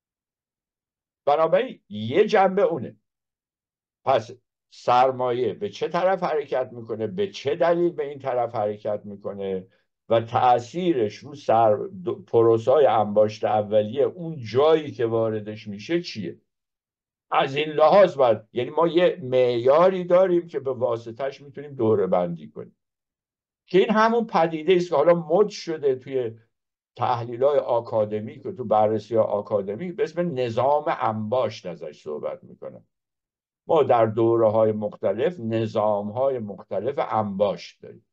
بنابراین یه جنبه اونه. پس سرمایه به چه طرف حرکت میکنه، به چه دلیل به این طرف حرکت میکنه و تأثیرش رو پروسای انباشت اولیه اون جایی که واردش میشه چیه. از این لحاظ باید، یعنی ما یه معیاری داریم که به واسطش میتونیم دوره بندی کنیم، که این همون پدیده است که حالا مد شده توی تحلیل‌های آکادمیک و تو بررسی آکادمیک به اسم نظام انباشت ازش صحبت میکنن. ما در دوره‌های مختلف نظام‌های مختلف انباشت داریم.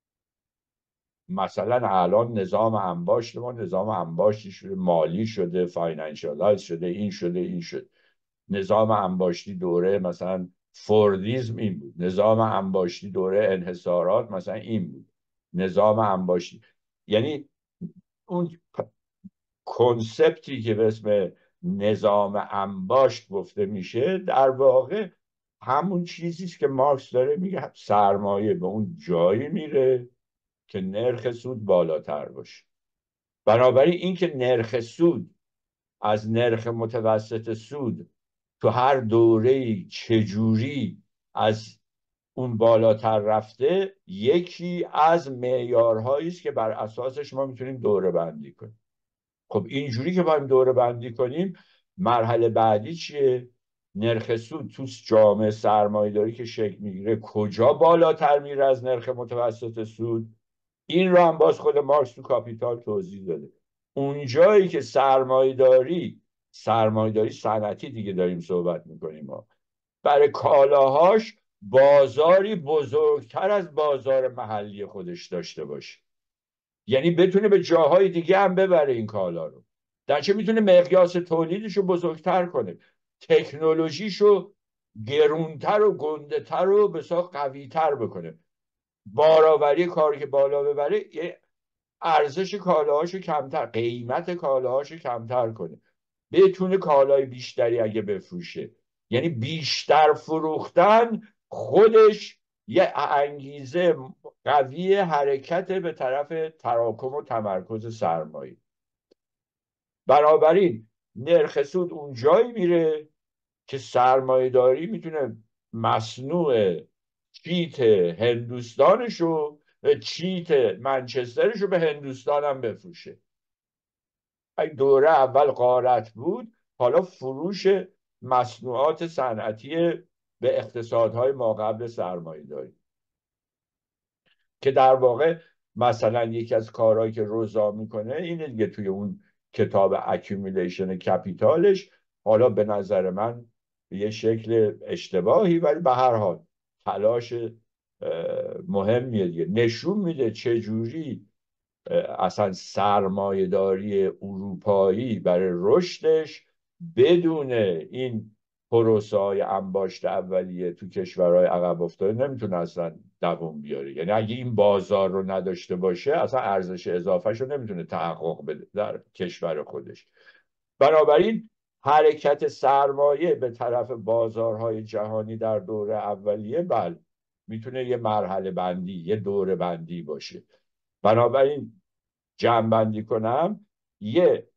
مثلا الان نظام انباشت ما نظام انباشتی شده، مالی شده، فاینانشالایز شده، این شده این شده. نظام انباشتی دوره مثلا فوردیزم این بود، نظام انباشتی دوره انحصارات مثلا این بود، نظام انباشتی. یعنی اون کنسپتی که به اسم نظام انباشت گفته میشه در واقع همون چیزی است که مارکس داره میگه سرمایه به اون جایی میره که نرخ سود بالاتر باشه. بنابراین اینکه نرخ سود از نرخ متوسط سود تو هر دوره‌ای چجوری از اون بالاتر رفته یکی از معیارهایی است که بر اساسش ما میتونیم دوره بندی کنیم. خب اینجوری که باید دوره بندی کنیم، مرحله بعدی چیه؟ نرخ سود تو جامعه سرمایه‌داری که شکل میگیره کجا بالاتر میره از نرخ متوسط سود؟ این رو هم باز خود مارکس تو کاپیتال توضیح داده. اونجایی که سرمایه‌داری صنعتی دیگه داریم صحبت میکنیم ما، برای کالاهاش بازاری بزرگتر از بازار محلی خودش داشته باشه، یعنی بتونه به جاهای دیگه هم ببره این کالا رو، در چه میتونه مقیاس تولیدش رو بزرگتر کنه، تکنولوژیش رو گرونتر و گنده‌تر و بسیار قوی‌تر بکنه، بارآوری کاری که بالا ببره، ارزش کالاهاشو کمتر، قیمت کالاهاشو کمتر کنه، بتونه کالای بیشتری اگه بفروشه. یعنی بیشتر فروختن خودش یه انگیزه قوی حرکت به طرف تراکم و تمرکز سرمایه. بنابراین نرخ سود اون جایی میره که سرمایه داری میتونه مصنوع چیت هندوستانشو، چیت منچسترشو به هندوستان هم بفروشه. این دوره اول غارت بود، حالا فروش مصنوعات صنعتی به اقتصادهای ماقبل سرمایه داری، که در واقع مثلا یکی از کارهایی که روزا میکنه اینه دیگه توی اون کتاب اکیومیلیشن کپیتالش، حالا به نظر من به یه شکل اشتباهی ولی به هر حال تلاش مهمیه دیگه، نشون میده چجوری اصلا سرمایه‌داری اروپایی برای رشدش بدون این پروسه های انباشت اولیه تو کشورهای عقب افتاده نمیتونه اصلا دووم بیاره. یعنی اگه این بازار رو نداشته باشه اصلا ارزش اضافهش رو نمیتونه تحقق بده در کشور خودش. بنابراین حرکت سرمایه به طرف بازارهای جهانی در دوره اولیه بله میتونه یه مرحله بندی، یه دوره بندی باشه. بنابراین جمع کنم، یه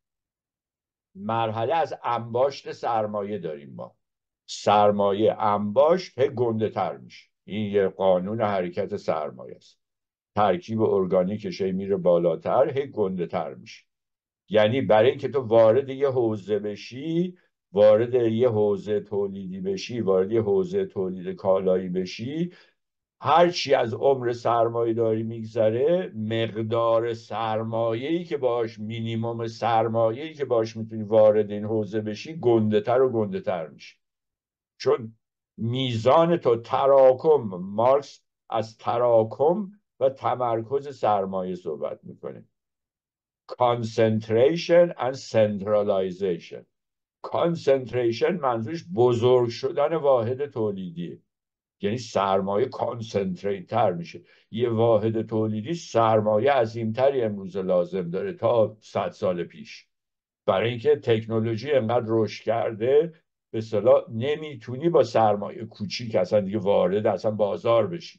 مرحله از انباشت سرمایه داریم ما، سرمایه انباشت هی گنده تر میشه، این یه قانون حرکت سرمایه است، ترکیب ارگانیکش هی میره بالاتر هی گنده تر میشه. یعنی برای اینکه تو وارد یه حوزه بشی، وارد یه حوزه تولیدی بشی، وارد یه حوزه تولید کالایی بشی، هرچی از عمر سرمایه داری میگذره مقدار سرمایه‌ای که باش، مینیمم سرمایه‌ای که باش میتونی وارد این حوزه بشی گنده تر و گنده تر میشه. چون میزان تو تراکم، مارکس از تراکم و تمرکز سرمایه صحبت میکنه، concentration and centralization. concentration منظورش بزرگ شدن واحد تولیدیه، یعنی سرمایه کانسنتریت تر میشه. یه واحد تولیدی سرمایه عظیمتری امروز لازم داره تا 100 سال پیش، برای اینکه تکنولوژی انقدر رشد کرده به اصطلاح نمیتونی با سرمایه کوچیک اصلا دیگه وارد اصلا بازار بشی.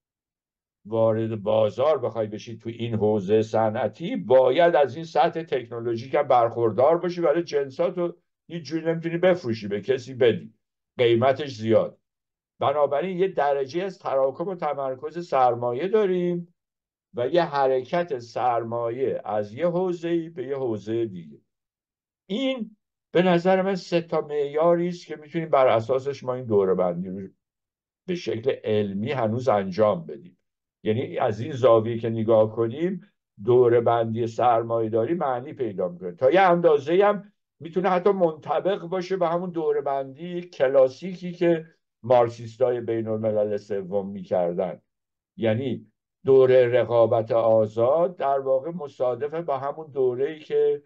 وارد بازار بخوای بشی تو این حوزه صنعتی باید از این سطح تکنولوژیک هم برخوردار باشی، برای جنساتو هیچ جوری نمیتونی بفروشی به کسی بدی، قیمتش زیاد. بنابراین یه درجه از تراکم و تمرکز سرمایه داریم و یه حرکت سرمایه از یه حوزه‌ای به یه حوزه دیگه. این به نظر من سه تا معیاری است که میتونیم بر اساسش ما این دوره بندی رو به شکل علمی هنوز انجام بدیم. یعنی از این زاویه که نگاه کنیم دوره بندی سرمایه‌داری معنی پیدا میکنه. تا یه اندازه هم میتونه حتی منطبق باشه به همون دوره بندی کلاسیکی که مارکسیستای بین الملل سوم میکردن. یعنی دوره رقابت آزاد در واقع مصادفه با همون دوره‌ای که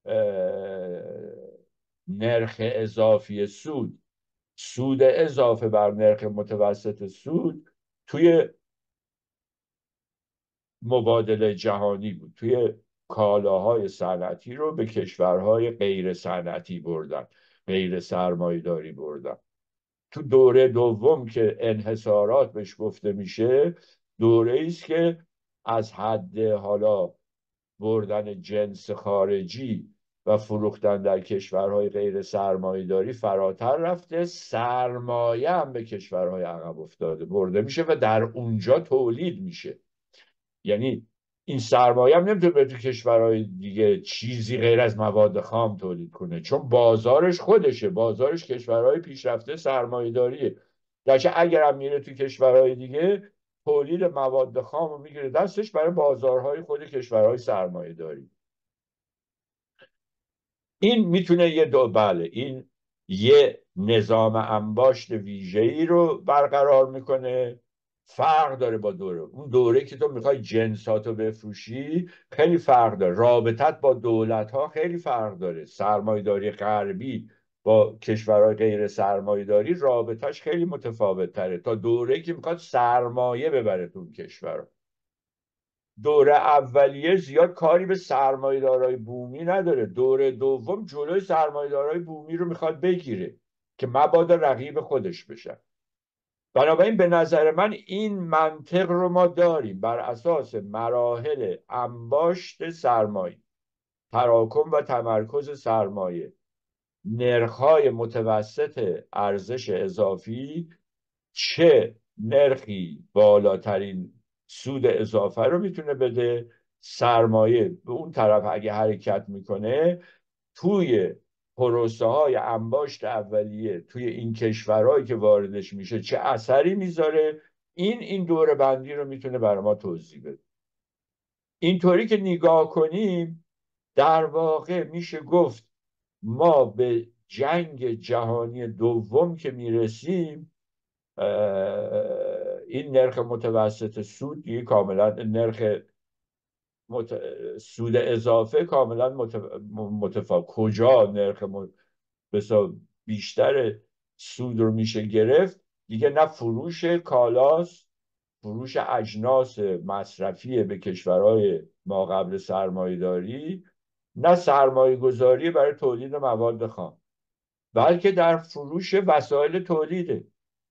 نرخ اضافی سود اضافه بر نرخ متوسط سود توی مبادله جهانی بود. توی کالاهای صنعتی رو به کشورهای غیر صنعتی بردن، غیر سرمایه‌داری بردن. تو دوره دوم که انحصارات بهش گفته میشه، دوره است که از حد حالا بردن جنس خارجی و فروختن در کشورهای غیر سرمایه‌داری فراتر رفته، سرمایه هم به کشورهای عقب افتاده برده میشه و در اونجا تولید میشه. یعنی این سرمایه هم نمیتونه به تو کشورهای دیگه چیزی غیر از مواد خام تولید کنه، چون بازارش خودشه، بازارش کشورهای پیشرفته سرمایه داریه. درچه اگر هم میره تو کشورهای دیگه تولید مواد خام رو میگیره دستش برای بازارهای خود کشورهای سرمایه داری. این میتونه این یه نظام انباشت ویژه‌ای رو برقرار میکنه. فرق داره با دوره. اون دوره که تو میخوای جنساتو بفروشی خیلی فرق داره، رابطت با دولت ها خیلی فرق داره. سرمایه‌داری غربی با کشورهای غیر سرمایه‌داری رابطش خیلی متفاوت تره تا دوره که میخواد سرمایه ببره تو اون کشور. دوره اولیه زیاد کاری به سرمایه‌دارای بومی نداره. دوره دوم جلوی سرمایه‌دارای بومی رو میخواد بگیره که مبادا رقیب خودش بشن. بنابراین به نظر من این منطق رو ما داریم بر اساس مراحل انباشت سرمایه، تراکم و تمرکز سرمایه، نرخ‌های متوسط ارزش اضافی، چه نرخی بالاترین سود اضافه رو میتونه بده. سرمایه به اون طرف اگه حرکت میکنه توی پروسه های انباشت اولیه توی این کشورهایی که واردش میشه چه اثری میذاره. این دوره بندی رو میتونه برای ما توضیح بده. اینطوری که نگاه کنیم در واقع میشه گفت ما به جنگ جهانی دوم که میرسیم این نرخ متوسط سود دیگه کاملا نرخ سود اضافه کاملا کجا نرخ بیشتر سود رو میشه گرفت دیگه؟ نه فروش کالاست، فروش اجناس مصرفی به کشورهای ما قبل سرمایه‌داری، نه سرمایه گذاری برای تولید مواد خام، بلکه در فروش وسایل تولیده.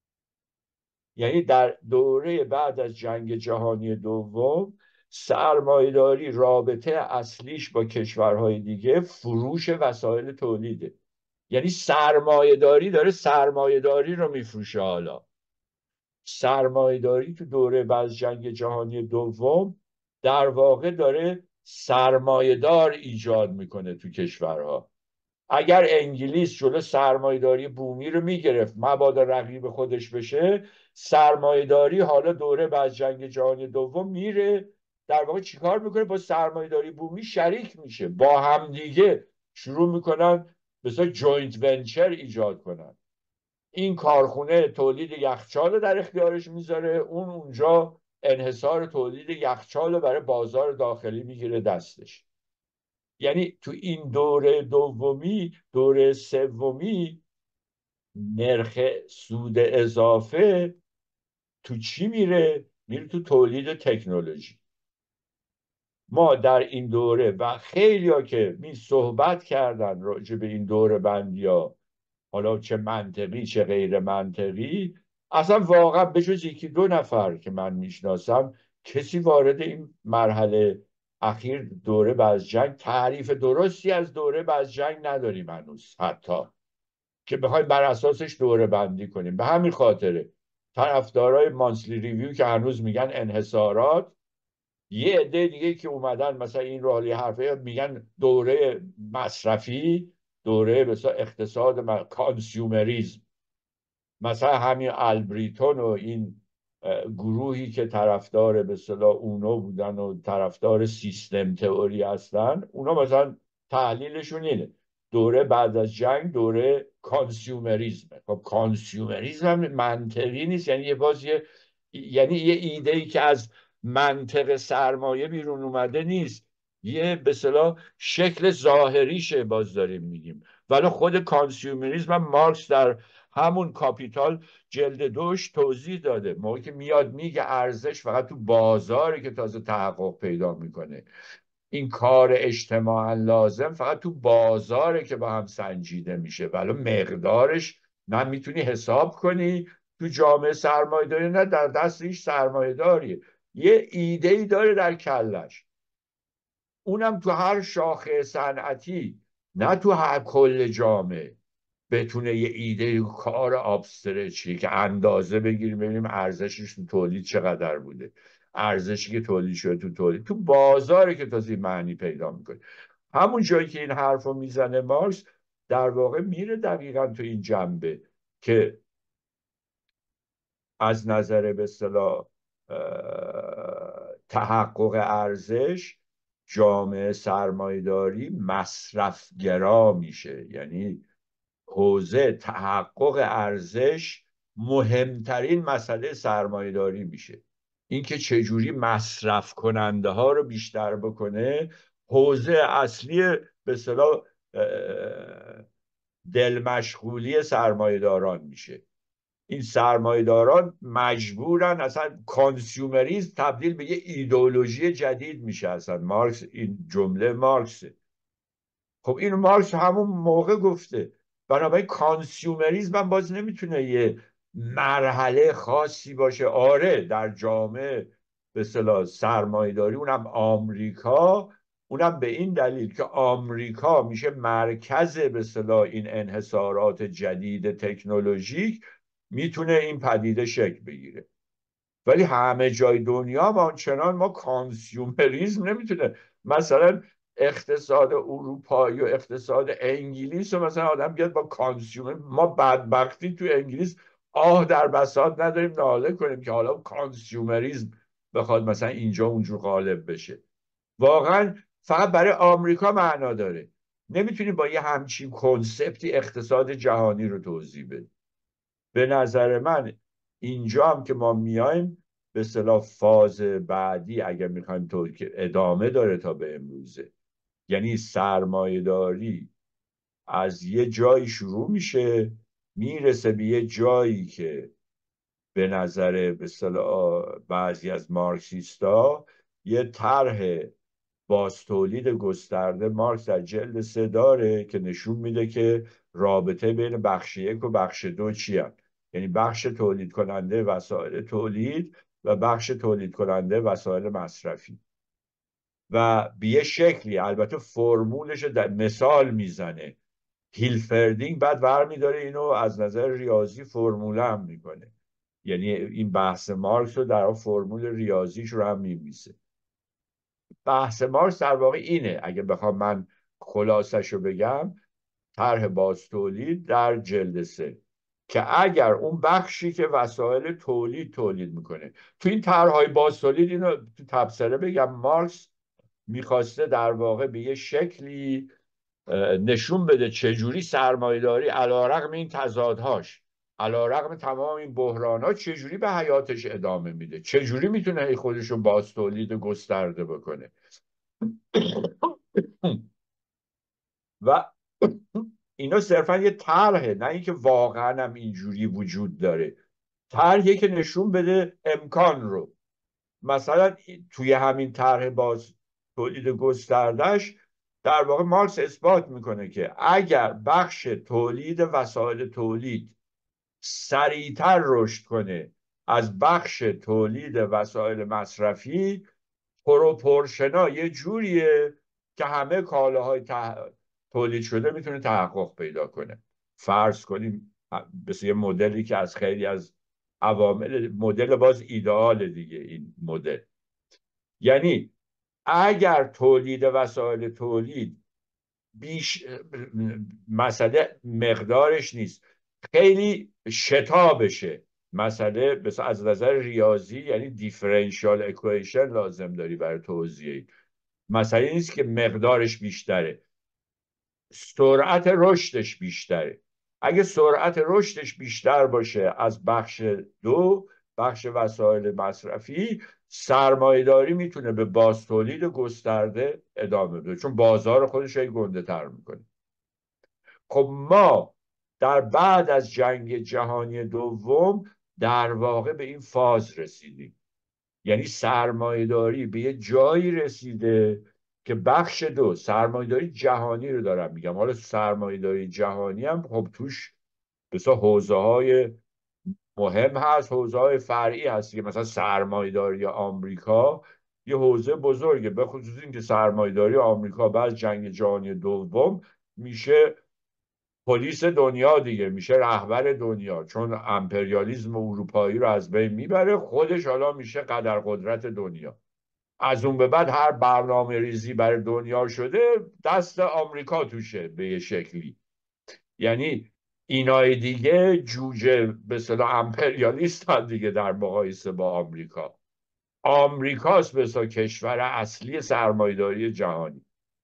یعنی در دوره بعد از جنگ جهانی دوم سرمایه‌داری رابطه اصلیش با کشورهای دیگه فروش وسایل تولیده. یعنی سرمایه‌داری داره سرمایه‌داری رو میفروشه. حالا سرمایه‌داری تو دوره بعد از جنگ جهانی دوم در واقع داره سرمایه‌دار ایجاد میکنه تو کشورها. اگر انگلیس جلو سرمایه‌داری بومی رو میگرفت مبادا رقیب خودش بشه، سرمایه‌داری حالا دوره بعد جنگ جهانی دوم میره در واقع چیکار میکنه؟ با سرمایه‌داری بومی شریک میشه، با همدیگه شروع میکنن مثلا جوینت ونچر ایجاد کنن. این کارخونه تولید یخچال رو در اختیارش میذاره، اونجا انحصار تولید یخچال رو برای بازار داخلی میگیره دستش. یعنی تو این دوره دومی، دوره سومی، نرخ سود اضافه تو چی میره؟ میره تو تولید تکنولوژی. ما در این دوره و خیلی ها که می صحبت کردن راجع به این دوره بندی ها، حالا چه منطقی چه غیر منطقی، اصلا واقعا به جز یکی دو نفر که من میشناسم کسی وارد این مرحله اخیر دوره بعد از جنگ تعریف درستی از دوره بعد از جنگ نداریم هنوز، حتی که بخوایم بر اساسش دوره بندی کنیم. به همین خاطره طرفدارای مانسلی ریویو که هنوز میگن انحصارات، یه عده دیگه که اومدن مثلا این رو حالی حرفه میگن دوره مصرفی، دوره مثلا اقتصاد کانسیومریزم. مثلا همین البریتون و این گروهی که طرفدار به اصطلاح اونو بودن و طرفدار سیستم تئوری هستن، اونا مثلا تحلیلشون اینه دوره بعد از جنگ دوره کانسیومریزمه. خب کانسیومریزم هم منطقی نیست، یعنی یعنی یه ایده ای که از منطق سرمایه بیرون اومده نیست، یه به اصطلاح شکل ظاهریشه باز داریم میگیم. ولی خود کانسیومریزم هم مارکس در همون کاپیتال جلد 2 توضیح داده. موقعی که میاد میگه ارزش فقط تو بازاره که تازه تحقق پیدا میکنه، این کار اجتماعا لازم فقط تو بازاره که با هم سنجیده میشه، ولی مقدارش نه میتونی حساب کنی تو جامعه سرمایه‌داری، نه در دست هیچ سرمایه‌داری. یه ایده ای داره در کلش، اونم تو هر شاخه صنعتی، نه تو هر کل جامعه بتونه یه ایده کار آبسترچی که اندازه بگیریم ببینیم ارزشش تو تولید چقدر بوده، ارزشی که تولید شده تو تولید تو بازاره که تازه معنی پیدا میکنه. همون جایی که این حرف رو میزنه مارکس در واقع میره دقیقا تو این جنبه که از نظر به اصطلاح تحقق ارزش جامعه سرمایه‌داری مصرفگرا میشه. یعنی حوزه تحقق ارزش مهمترین مسئله سرمایه‌داری میشه، اینکه چجوری مصرف کننده ها رو بیشتر بکنه حوزه اصلی به اصطلاح دل مشغولی سرمایه‌داران میشه. این سرمایه‌داران مجبورن، اصلا کانسیومریسم تبدیل به یه ایدئولوژی جدید میشه. اصلا مارکس، این جمله مارکسه. خب این مارکس همون موقع گفته، بنابراین کانسیومریسم هم باز نمیتونه یه مرحله خاصی باشه. آره در جامعه به اصطلاح سرمایه‌داری، اونم آمریکا، اونم به این دلیل که آمریکا میشه مرکز به اصطلاح این انحصارات جدید تکنولوژیک، میتونه این پدیده شکل بگیره. ولی همه جای دنیا ما آنچنان ما کانسیومریزم نمیتونه. مثلا اقتصاد اروپایی و اقتصاد انگلیس و مثلا آدم بیاد با کانسیومر، ما بدبختی تو انگلیس آه در بساط نداریم ناله کنیم که حالا کانسیومریزم بخواد مثلا اینجا اونجور غالب بشه. واقعا فقط برای آمریکا معنا داره. نمیتونی با یه همچین کنسپتی اقتصاد جهانی رو توضیح بدی. به نظر من اینجا هم که ما میایم به اصطلاح فاز بعدی، اگر میخوایم تو که ادامه داره تا به امروزه، یعنی سرمایه داری از یه جایی شروع میشه میرسه به یه جایی که به نظر به اصطلاح بعضی از مارکسیستا یه طرح باز تولید گسترده مارکس در جلد 3 داره که نشون میده که رابطه بین بخش 1 و بخش 2 چی هست. یعنی بخش تولید کننده وسایل تولید و بخش تولید کننده وسایل مصرفی. و به یه شکلی البته فرمولش در مثال میزنه، هیلفردینگ بعد برمیداره اینو از نظر ریاضی فرموله هم میکنه. یعنی این بحث مارکس رو در فرمول ریاضیش رو هم میمیسه. بحث مارکس در واقع اینه، اگه بخوام من خلاصش رو بگم، طرح باز تولید در جلد 3 که اگر اون بخشی که وسایل تولید میکنه تو این طرحهای باز تولید، اینو تو تبصره بگم، مارکس میخواسته در واقع به یه شکلی نشون بده چجوری سرمایه‌داری علیرغم این تضادهاش، علیرغم تمام این بحرانات، چجوری به حیاتش ادامه میده، چجوری میتونه خودش رو باز تولید گسترده بکنه. و اینا صرفا یه طرحه، نه اینکه واقعا هم اینجوری وجود داره. طرحیه که نشون بده امکان رو. مثلا توی همین طرح باز تولید گستردش در واقع مارکس اثبات میکنه که اگر بخش تولید وسایل تولید سریعتر رشد کنه از بخش تولید وسایل مصرفی، پروپورشنا یه جوریه که همه کالاهای تولید شده میتونه تحقق پیدا کنه. فرض کنیم مثل یه مدلی که از خیلی از عوامل، مدل باز ایدئال دیگه این مدل، یعنی اگر تولید وسایل تولید مسئله مقدارش نیست، خیلی شتا بشه، مسئله مثلا از نظر ریاضی یعنی دیفرنشیال اکویشن لازم داری برای توضیح. مسئله نیست که مقدارش بیشتره، سرعت رشدش بیشتره. اگه سرعت رشدش بیشتر باشه از بخش دو، بخش وسایل مصرفی، سرمایه‌داری میتونه به بازتولید گسترده ادامه بده، چون بازار خودش هی گنده تر میکنه. خب ما در بعد از جنگ جهانی دوم در واقع به این فاز رسیدیم، یعنی سرمایه‌داری به یه جایی رسیده که بخش دو، سرمایه‌داری جهانی رو دارم میگم، حالا سرمایه‌داری جهانی هم خب توش بسیار حوزه های مهم هست، حوزه های فرعی هست که مثلا سرمایه‌داری آمریکا یه حوزه بزرگه، به خصوص اینکه سرمایه‌داری آمریکا بعد جنگ جهانی دوم میشه پلیس دنیا دیگه، میشه رهبر دنیا، چون امپریالیسم اروپایی رو از بین میبره، خودش حالا میشه قدر قدرت دنیا. از اون به بعد هر برنامه ریزی برای دنیا شده دست آمریکا توشه به یه شکلی. یعنی اینای دیگه جوجه به اصطلاح امپریالیست هم دیگه در مقایسه با آمریکا. آمریکاست به اصطلاح کشور اصلی سرمایه‌داری جهانی.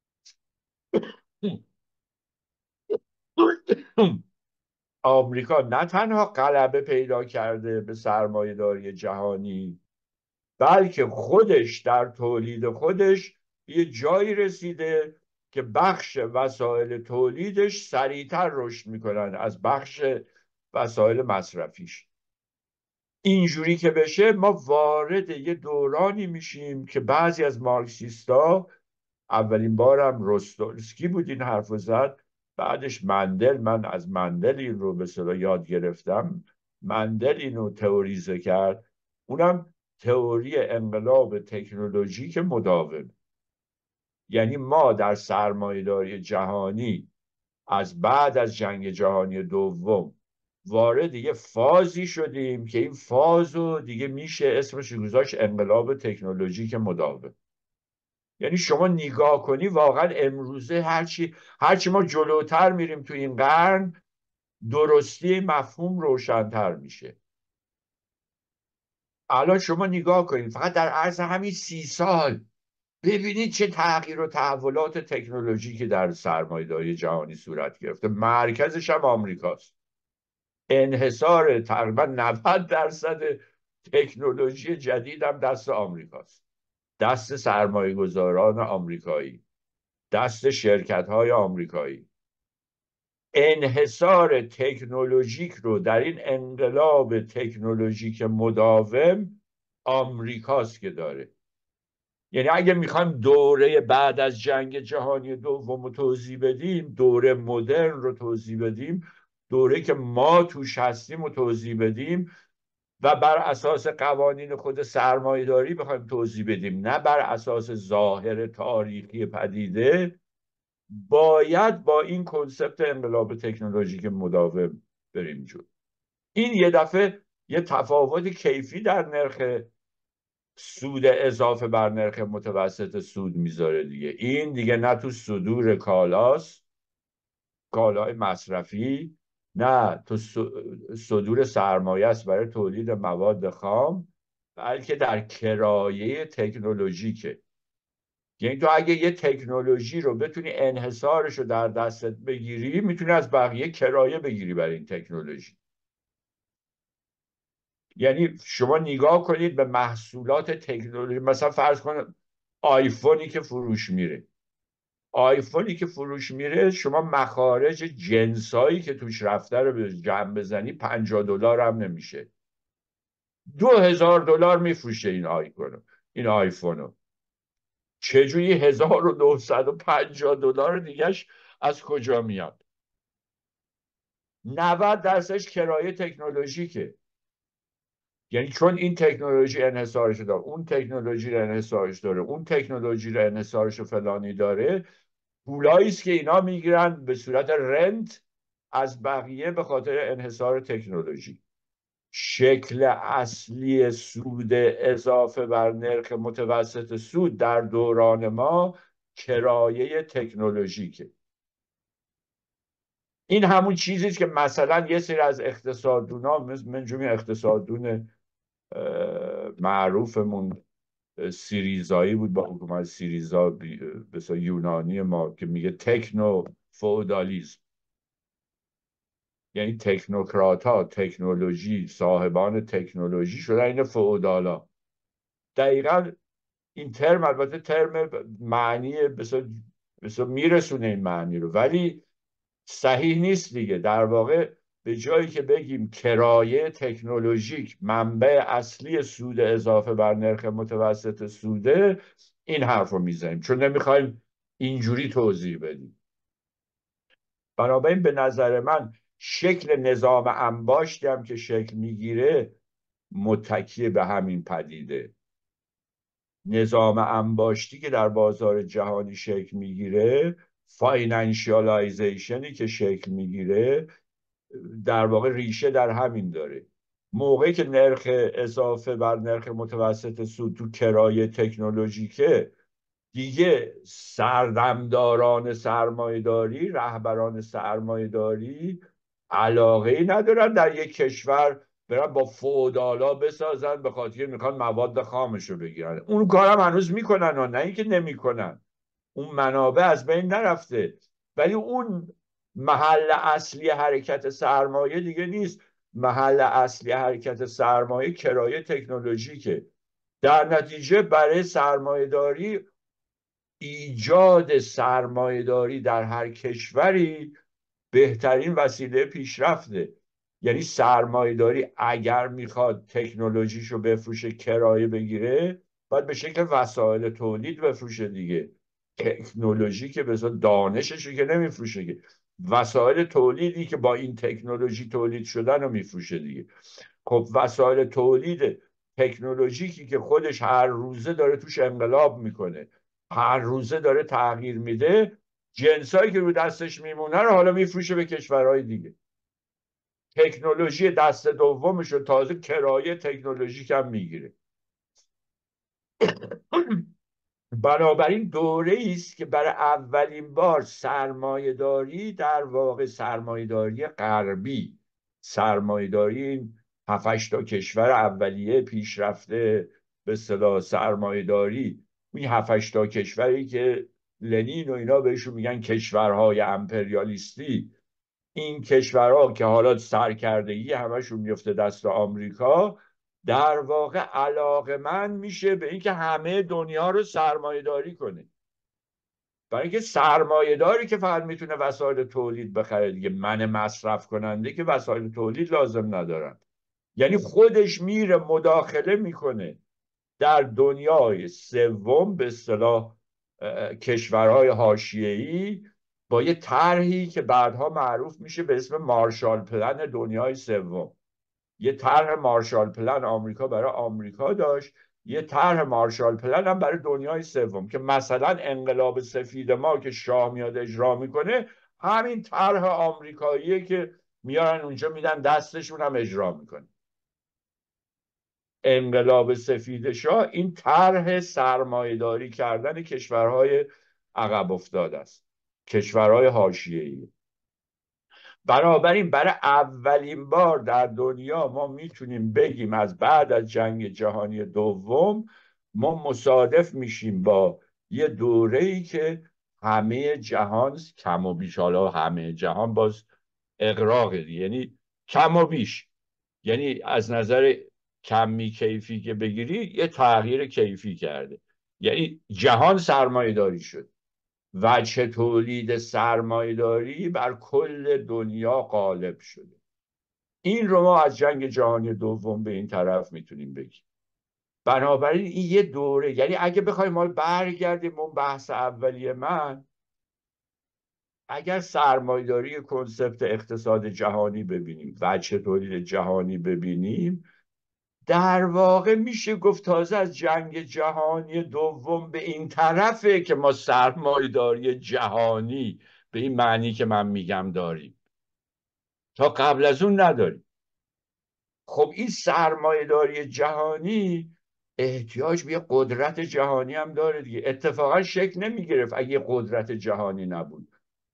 آمریکا نه تنها غلبه پیدا کرده به سرمایه‌داری جهانی، بلکه خودش در تولید خودش یه جایی رسیده که بخش وسایل تولیدش سریعتر رشد میکنن از بخش وسایل مصرفیش. اینجوری که بشه ما وارد یه دورانی میشیم که بعضی از مارکسیستا، اولین بارم روستولسکی بود این حرف زد، بعدش مندل، من از مندل این رو به اصطلاح یاد گرفتم، مندل اینو تئوریزه کرد، اونم تئوری انقلاب تکنولوژیک مداوم. یعنی ما در سرمایه‌داری جهانی از بعد از جنگ جهانی دوم وارد یه فازی شدیم که این فازو دیگه میشه اسمش گذاشت انقلاب تکنولوژیک مداوم. یعنی شما نگاه کنی واقعا امروزه هرچی ما جلوتر میریم تو این قرن درستی مفهوم روشنتر میشه. الان شما نگاه کنید فقط در عرض همین 30 سال ببینید چه تغییر و تحولات تکنولوژیکی در سرمایه‌داری جهانی صورت گرفته. مرکزش هم آمریکاست. انحصار تقریبا 90% تکنولوژی جدید هم دست آمریکاست، دست سرمایه گذاران آمریکایی، دست شرکت های آمریکایی. انحصار تکنولوژیک رو در این انقلاب تکنولوژیک مداوم آمریکاست که داره. یعنی اگه میخوایم دوره بعد از جنگ جهانی دوم رو توضیح بدیم، دوره مدرن رو توضیح بدیم، دوره که ما توش هستیم رو توضیح بدیم و بر اساس قوانین خود سرمایه‌داری بخوایم توضیح بدیم، نه بر اساس ظاهر تاریخی پدیده، باید با این کنسپت انقلاب تکنولوژیک مداوم بریم جلو. این یه دفعه یه تفاوت کیفی در نرخ سود اضافه بر نرخ متوسط سود میذاره دیگه. این دیگه نه تو صدور کالاست، کالای مصرفی، نه تو صدور سرمایه است برای تولید مواد خام، بلکه در کرایه تکنولوژیکه. یعنی تو اگه یه تکنولوژی رو بتونی انحصارش رو در دستت بگیری، میتونی از بقیه کرایه بگیری برای این تکنولوژی. یعنی شما نگاه کنید به محصولات تکنولوژی، مثلا فرض کن آیفونی که فروش میره، آیفونی که فروش میره شما مخارج جنسایی که توش رفته رو به جمع بزنی $50 هم نمیشه، $2000 میفروشه این آیفونو. چجوری $1950 دیگهش از کجا میاد؟ 90% کرایه تکنولوژیکه. یعنی چون این تکنولوژی انحصارش داره، اون تکنولوژی رو انحصارش داره، اون تکنولوژی رو انحصارش فلانی داره، پولایی است که اینا میگیرن به صورت رنت از بقیه به خاطر انحصار تکنولوژی. شکل اصلی سود اضافه بر نرخ متوسط سود در دوران ما کرایه تکنولوژیکه. این همون چیزی که مثلا یه سری از اقتصاددونا من جمعی اقتصاددون معروفمون سیریزایی بود، با حکومت سیریزا بسیار یونانی ما، که میگه تکنو فئودالیسم، یعنی تکنوکرات ها، تکنولوژی، صاحبان تکنولوژی شدن این فئودالا. دقیقا این ترم البته ترم معنی بسیار میرسونه این معنی رو، ولی صحیح نیست دیگه. در واقع به جایی که بگیم کرایه تکنولوژیک منبع اصلی سود اضافه بر نرخ متوسط سوده، این حرف رو میزنیم چون نمیخوایم اینجوری توضیح بدیم. بنابراین به نظر من شکل نظام انباشتی هم که شکل میگیره متکی به همین پدیده. نظام انباشتی که در بازار جهانی شکل میگیره، فاینانشیالایزیشنی که شکل میگیره، در واقع ریشه در همین داره. موقعی که نرخ اضافه بر نرخ متوسط سود تو کرایه تکنولوژیکه، دیگه سردمداران سرمایه‌داری، رهبران سرمایه‌داری علاقه ای ندارن در یک کشور برن با فودالا بسازن به خاطر میخوان مواد خامش رو بگیرن. اون کارم هنوز میکنن و نه اینکه نمیکنن، اون منابع از بین نرفته، ولی اون محل اصلی حرکت سرمایه دیگه نیست. محل اصلی حرکت سرمایه کرایه تکنولوژیکه. در نتیجه برای سرمایه‌داری، ایجاد سرمایه‌داری در هر کشوری بهترین وسیله پیشرفته. یعنی سرمایه‌داری اگر میخواد تکنولوژیشو بفروشه، کرایه بگیره، باید به شکل وسایل تولید بفروشه دیگه. تکنولوژی که بذار دانششو که نمیفروشه، که وسایل تولیدی که با این تکنولوژی تولید شدن رو میفروشه دیگه. خب وسایل تولید تکنولوژیکی که خودش هر روزه داره توش انقلاب میکنه، هر روزه داره تغییر میده، جنسایی که رو دستش میمونه رو حالا میفروشه به کشورهای دیگه. تکنولوژی دست دومش رو تازه کرایه تکنولوژیک هم میگیره. بنابراین دوره است که برای اولین بار سرمایه‌داری، در واقع سرمایه‌داری غربی، سرمایه‌داری این 7 تا کشور اولیه پیشرفته به اصطلاح سرمایه‌داری، این 7 تا کشوری که لنین و اینا بهشون میگن کشورهای امپریالیستی، این کشورها که حالا سرکردگی همشون میفته دست آمریکا، در واقع علاقمند میشه به اینکه همه دنیا رو سرمایه داری کنه. برای اینکه سرمایه داری که فقط میتونه وسایل تولید بخره دیگه، من مصرف کننده که وسایل تولید لازم ندارن. یعنی خودش میره مداخله میکنه در دنیای سوم، به اصطلاح کشورهای حاشیه‌ای، با یه طرحی که بعدها معروف میشه به اسم مارشال پلن دنیای سوم. یه طرح مارشال پلن آمریکا برای آمریکا داشت، یه طرح مارشال پلن هم برای دنیای سوم، که مثلا انقلاب سفید ما که شاه میاد اجرا میکنه، همین طرح آمریکاییه که میارن اونجا میدن دستشون هم اجرا میکنه. انقلاب سفید شاه این طرح سرمایه‌داری کردن کشورهای عقب افتاده است، کشورهای حاشیه‌ای. بنابراین برای اولین بار در دنیا ما میتونیم بگیم از بعد از جنگ جهانی دوم ما مصادف میشیم با یه دوره‌ای که همه جهان کم و بیش، حالا همه جهان باز اغراق، یعنی کم و بیش، یعنی از نظر کمی کیفی که بگیری یه تغییر کیفی کرده. یعنی جهان سرمایه داری شد، وجه تولید سرمایه داری بر کل دنیا غالب شده. این رو ما از جنگ جهانی دوم به این طرف میتونیم بگیم. بنابراین این یه دوره، یعنی اگه بخوایم ما برگردیم اون بحث اولیه من، اگر سرمایه‌داری کنسپت اقتصاد جهانی ببینیم، وجه تولید جهانی ببینیم، در واقع میشه گفت تازه از جنگ جهانی دوم به این طرفه که ما سرمایه‌داری جهانی به این معنی که من میگم داریم. تا قبل از اون نداریم. خب این سرمایه‌داری جهانی احتیاج به یه قدرت جهانی هم داره دیگه. اتفاقا شکل نمیگرفت اگه قدرت جهانی نبود.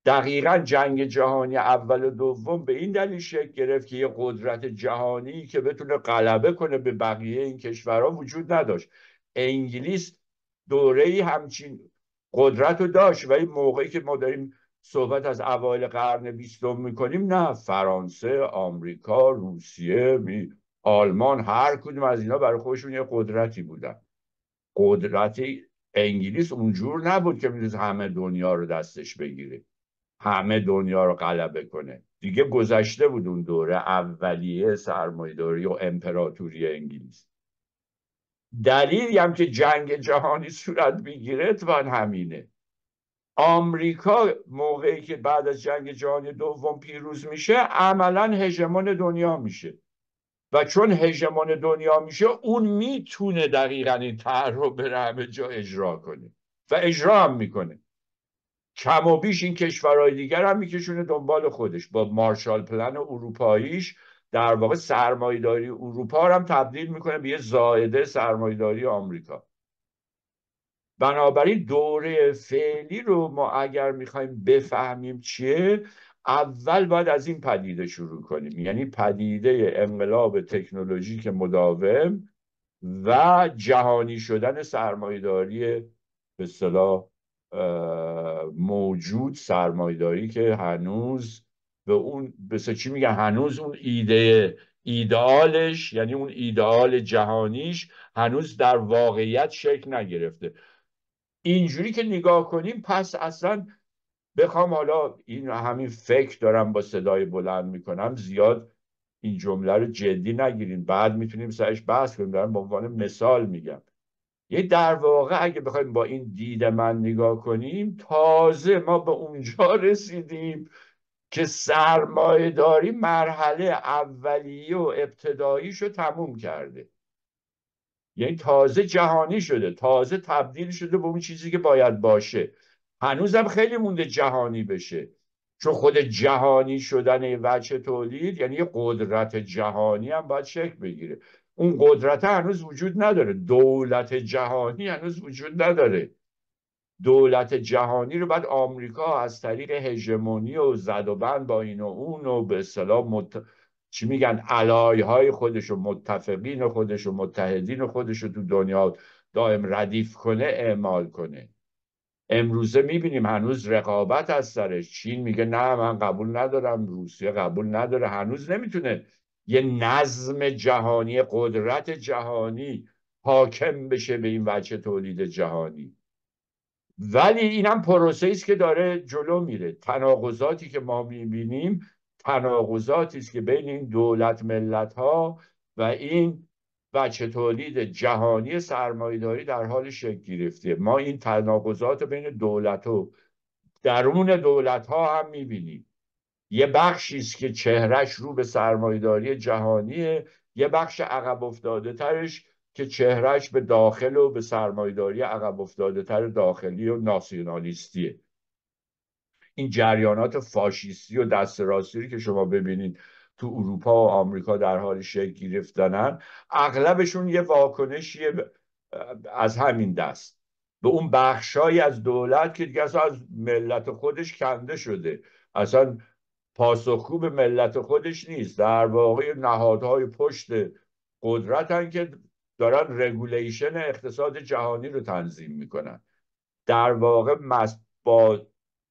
دقیقا جنگ جهانی اول و دوم به این دلیل شکل گرفت که یه قدرت جهانی که بتونه غلبه کنه به بقیه این کشورها وجود نداشت. انگلیس دوره‌ای همچین قدرت رو داشت، ولی موقعی که ما داریم صحبت از اوایل قرن 20 میکنیم، نه، فرانسه، آمریکا، روسیه، آلمان، هر کدوم از اینا برای خودشون یه قدرتی بودن. قدرت انگلیس اونجور نبود که میتونست همه دنیا رو دستش بگیره، همه دنیا رو غلبه کنه. دیگه گذشته بود اون دوره اولیه سرمایه‌داری و امپراتوری انگلیس. دلیلی هم که جنگ جهانی صورت میگیره اتفاقا همینه. آمریکا موقعی که بعد از جنگ جهانی دوم پیروز میشه، عملا هژمون دنیا میشه، و چون هژمون دنیا میشه، اون میتونه دقیقا این طرح رو بره همه جا اجرا کنه و اجرا هم میکنه. کم و بیش این کشورهای دیگر هم میکشونه دنبال خودش. با مارشال پلن اروپاییش در واقع سرمایه‌داری اروپا هم تبدیل میکنه به یه زائده سرمایه‌داری آمریکا. بنابراین دوره فعلی رو ما اگر میخوایم بفهمیم چیه، اول باید از این پدیده شروع کنیم، یعنی پدیده انقلاب تکنولوژیک مداوم و جهانی شدن سرمایه‌داری به اصطلاح موجود، سرمایه‌داری که هنوز به اون چی میگن، هنوز اون ایدئالش، یعنی اون ایدئال جهانیش هنوز در واقعیت شکل نگرفته. اینجوری که نگاه کنیم، پس اصلا بخوام حالا این همین فکر دارم با صدای بلند میکنم، زیاد این جمله رو جدی نگیرین، بعد میتونیم سرش بحث کنیم. دارم به عنوان مثال میگم. یه در واقع اگه بخوایم با این دید من نگاه کنیم، تازه ما به اونجا رسیدیم که سرمایه داری مرحله اولیه و ابتداییشو تموم کرده. یعنی تازه جهانی شده، تازه تبدیل شده به اون چیزی که باید باشه. هنوزم خیلی مونده جهانی بشه، چون خود جهانی شدن وجه تولید یعنی یه قدرت جهانی هم باید شکل بگیره. اون قدرت هنوز وجود نداره. دولت جهانی هنوز وجود نداره. دولت جهانی رو بعد آمریکا از طریق هژمونی و زد و بند با این و اون و به اصطلاح چی میگن، علای های خودش و متفقین خودش و متحدین خودش رو تو دنیا دائم ردیف کنه، اعمال کنه. امروزه میبینیم هنوز رقابت از سرش. چین میگه نه من قبول ندارم، روسیه قبول نداره، هنوز نمیتونه یه نظم جهانی، قدرت جهانی حاکم بشه به این وجه تولید جهانی. ولی اینم پروسه است که داره جلو میره. تناقضاتی که ما میبینیم تناقضاتی است که بین این دولت ملت ها و این بچه تولید جهانی سرمایه‌داری در حال شکل گرفته. ما این تناقضات بین دولت و درون دولت ها هم میبینیم. یه بخشی است که چهرش رو به سرمایه‌داری جهانیه، یه بخش عقب افتاده ترش که چهرش به داخل و به سرمایه‌داری عقب افتاده تر داخلی و ناسیونالیستیه. این جریانات فاشیستی و دست راستی که شما ببینید تو اروپا و آمریکا در حال شکل گرفتنن، اغلبشون یه واکنشیه از همین دست به اون بخشایی از دولت که دیگه اصلا از ملت خودش کنده شده، اصلا پاسخگو به ملت خودش نیست. در واقع نهادهای پشت قدرتن که دارن رگولیشن اقتصاد جهانی رو تنظیم میکنن. در واقع با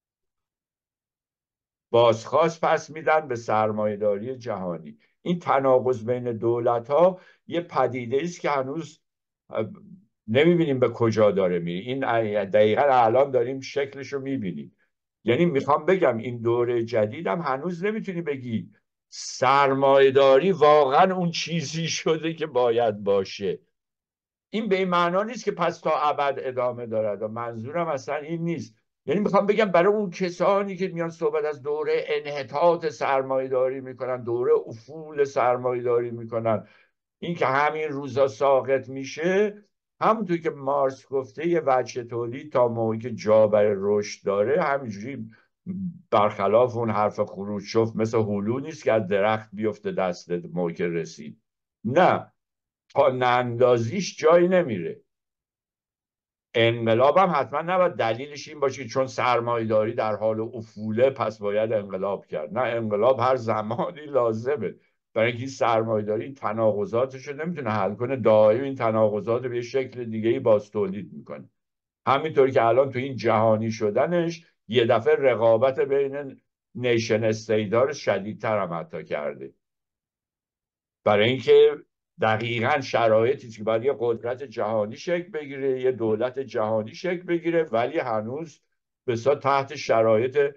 بازخواست پس میدن به سرمایه‌داری جهانی. این تناقض بین دولت ها یه پدیده است که هنوز نمیبینیم به کجا داره میره. این دقیقا الان داریم شکلش رو میبینیم. یعنی میخوام بگم این دوره جدیدم هنوز نمیتونی بگی سرمایه‌داری واقعا اون چیزی شده که باید باشه. این به این معنا نیست که پس تا ابد ادامه دارد، و منظورم اصلا این نیست. یعنی میخوام بگم برای اون کسانی که میان صحبت از دوره انحطاط سرمایه‌داری میکنن، دوره افول سرمایه‌داری میکنن، این که همین روزا ساقط میشه، همونطور که مارکس گفته یه وجه تولید تا موقعی که جا برای رشد داره همینجوری، برخلاف اون حرف خروشچف، مثل هلو نیست که از درخت بیفته دستت موقعی که رسید. نه، تا نندازیش جایی نمیره. انقلاب هم حتما نباید دلیلش این باشه چون سرمایه‌داری در حال افوله پس باید انقلاب کرد. نه، انقلاب هر زمانی لازمه، برای اینکه این سرمایه‌داری این تناقضاتش رو نمیتونه حل کنه، دائم این تناقضات رو به شکل دیگه ای باز تولید میکنه. همینطور که الان تو این جهانی شدنش یه دفعه رقابت بین نیشن استیت‌ها رو شدیدتر هم حتی کرده، برای اینکه دقیقا شرایطی که باید یه قدرت جهانی شکل بگیره، یه دولت جهانی شکل بگیره، ولی هنوز بسیار تحت شرایط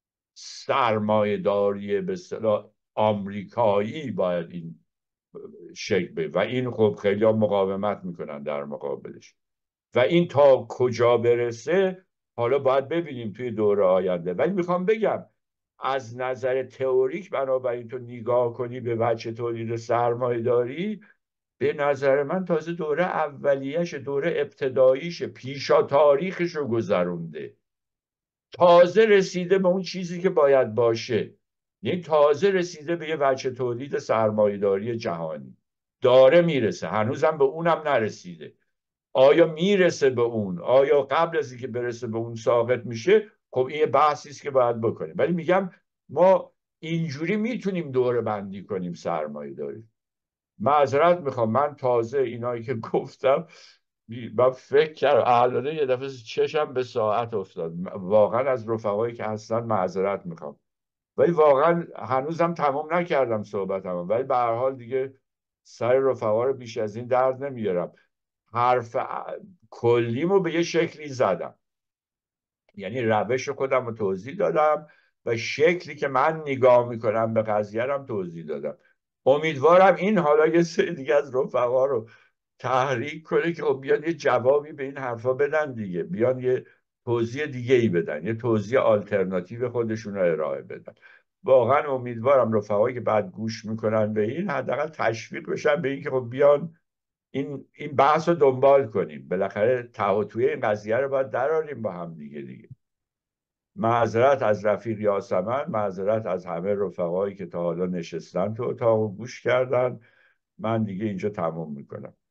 سرمایه‌داری به اصطلاح آمریکایی باید این شکل بگیره و این خب خیلی ها مقاومت میکنن در مقابلش. و این تا کجا برسه حالا باید ببینیم توی دوره آینده. ولی میخوام بگم از نظر تئوریک بنابراین تو نگاه کنی به بچه تولید سرمایه داری، به نظر من تازه دوره اولیش، دوره ابتداییش، پیشا تاریخش رو گذرونده، تازه رسیده به اون چیزی که باید باشه. یعنی تازه رسیده به یه بچه تولید سرمایه‌داری جهانی، داره میرسه، هنوزم به اونم نرسیده. آیا میرسه به اون؟ آیا قبل از اینکه برسه به اون ساقط میشه؟ خب این بحثی است که باید بکنیم. ولی میگم ما اینجوری میتونیم دوره بندی کنیم سرمایه داری. معذرت میخوام، من تازه اینایی که گفتم من فکر کردم الان یه دفعه چشم به ساعت افتاد، واقعا از رفقایی که هستن معذرت میخوام، ولی واقعا هنوزم تمام نکردم صحبتم، ولی به هر حال دیگه سر رفقا رو بیش از این درد نمیارم. حرف کلیمو به یه شکلی زدم، یعنی روش خودم رو توضیح دادم و شکلی که من نگاه میکنم به قضیه هم توضیح دادم. امیدوارم این حالا یه سری دیگه از رفقا رو تحریک کنه که خب بیان یه جوابی به این حرفا بدن دیگه، بیان یه توضیح دیگه ای بدن، یه توضیح آلترناتیو خودشون رو ارائه بدن. واقعا امیدوارم رفقایی که بعد گوش میکنن به این حداقل تشویق بشن به این که خب بیان این بحث رو دنبال کنیم، بالاخره ته و توی این قضیه رو باید دراریم با هم دیگه. معذرت از رفیق یاسمن، معذرت از همه رفقایی که تا حالا نشستن تو اتاق و گوش کردن. من دیگه اینجا تموم میکنم.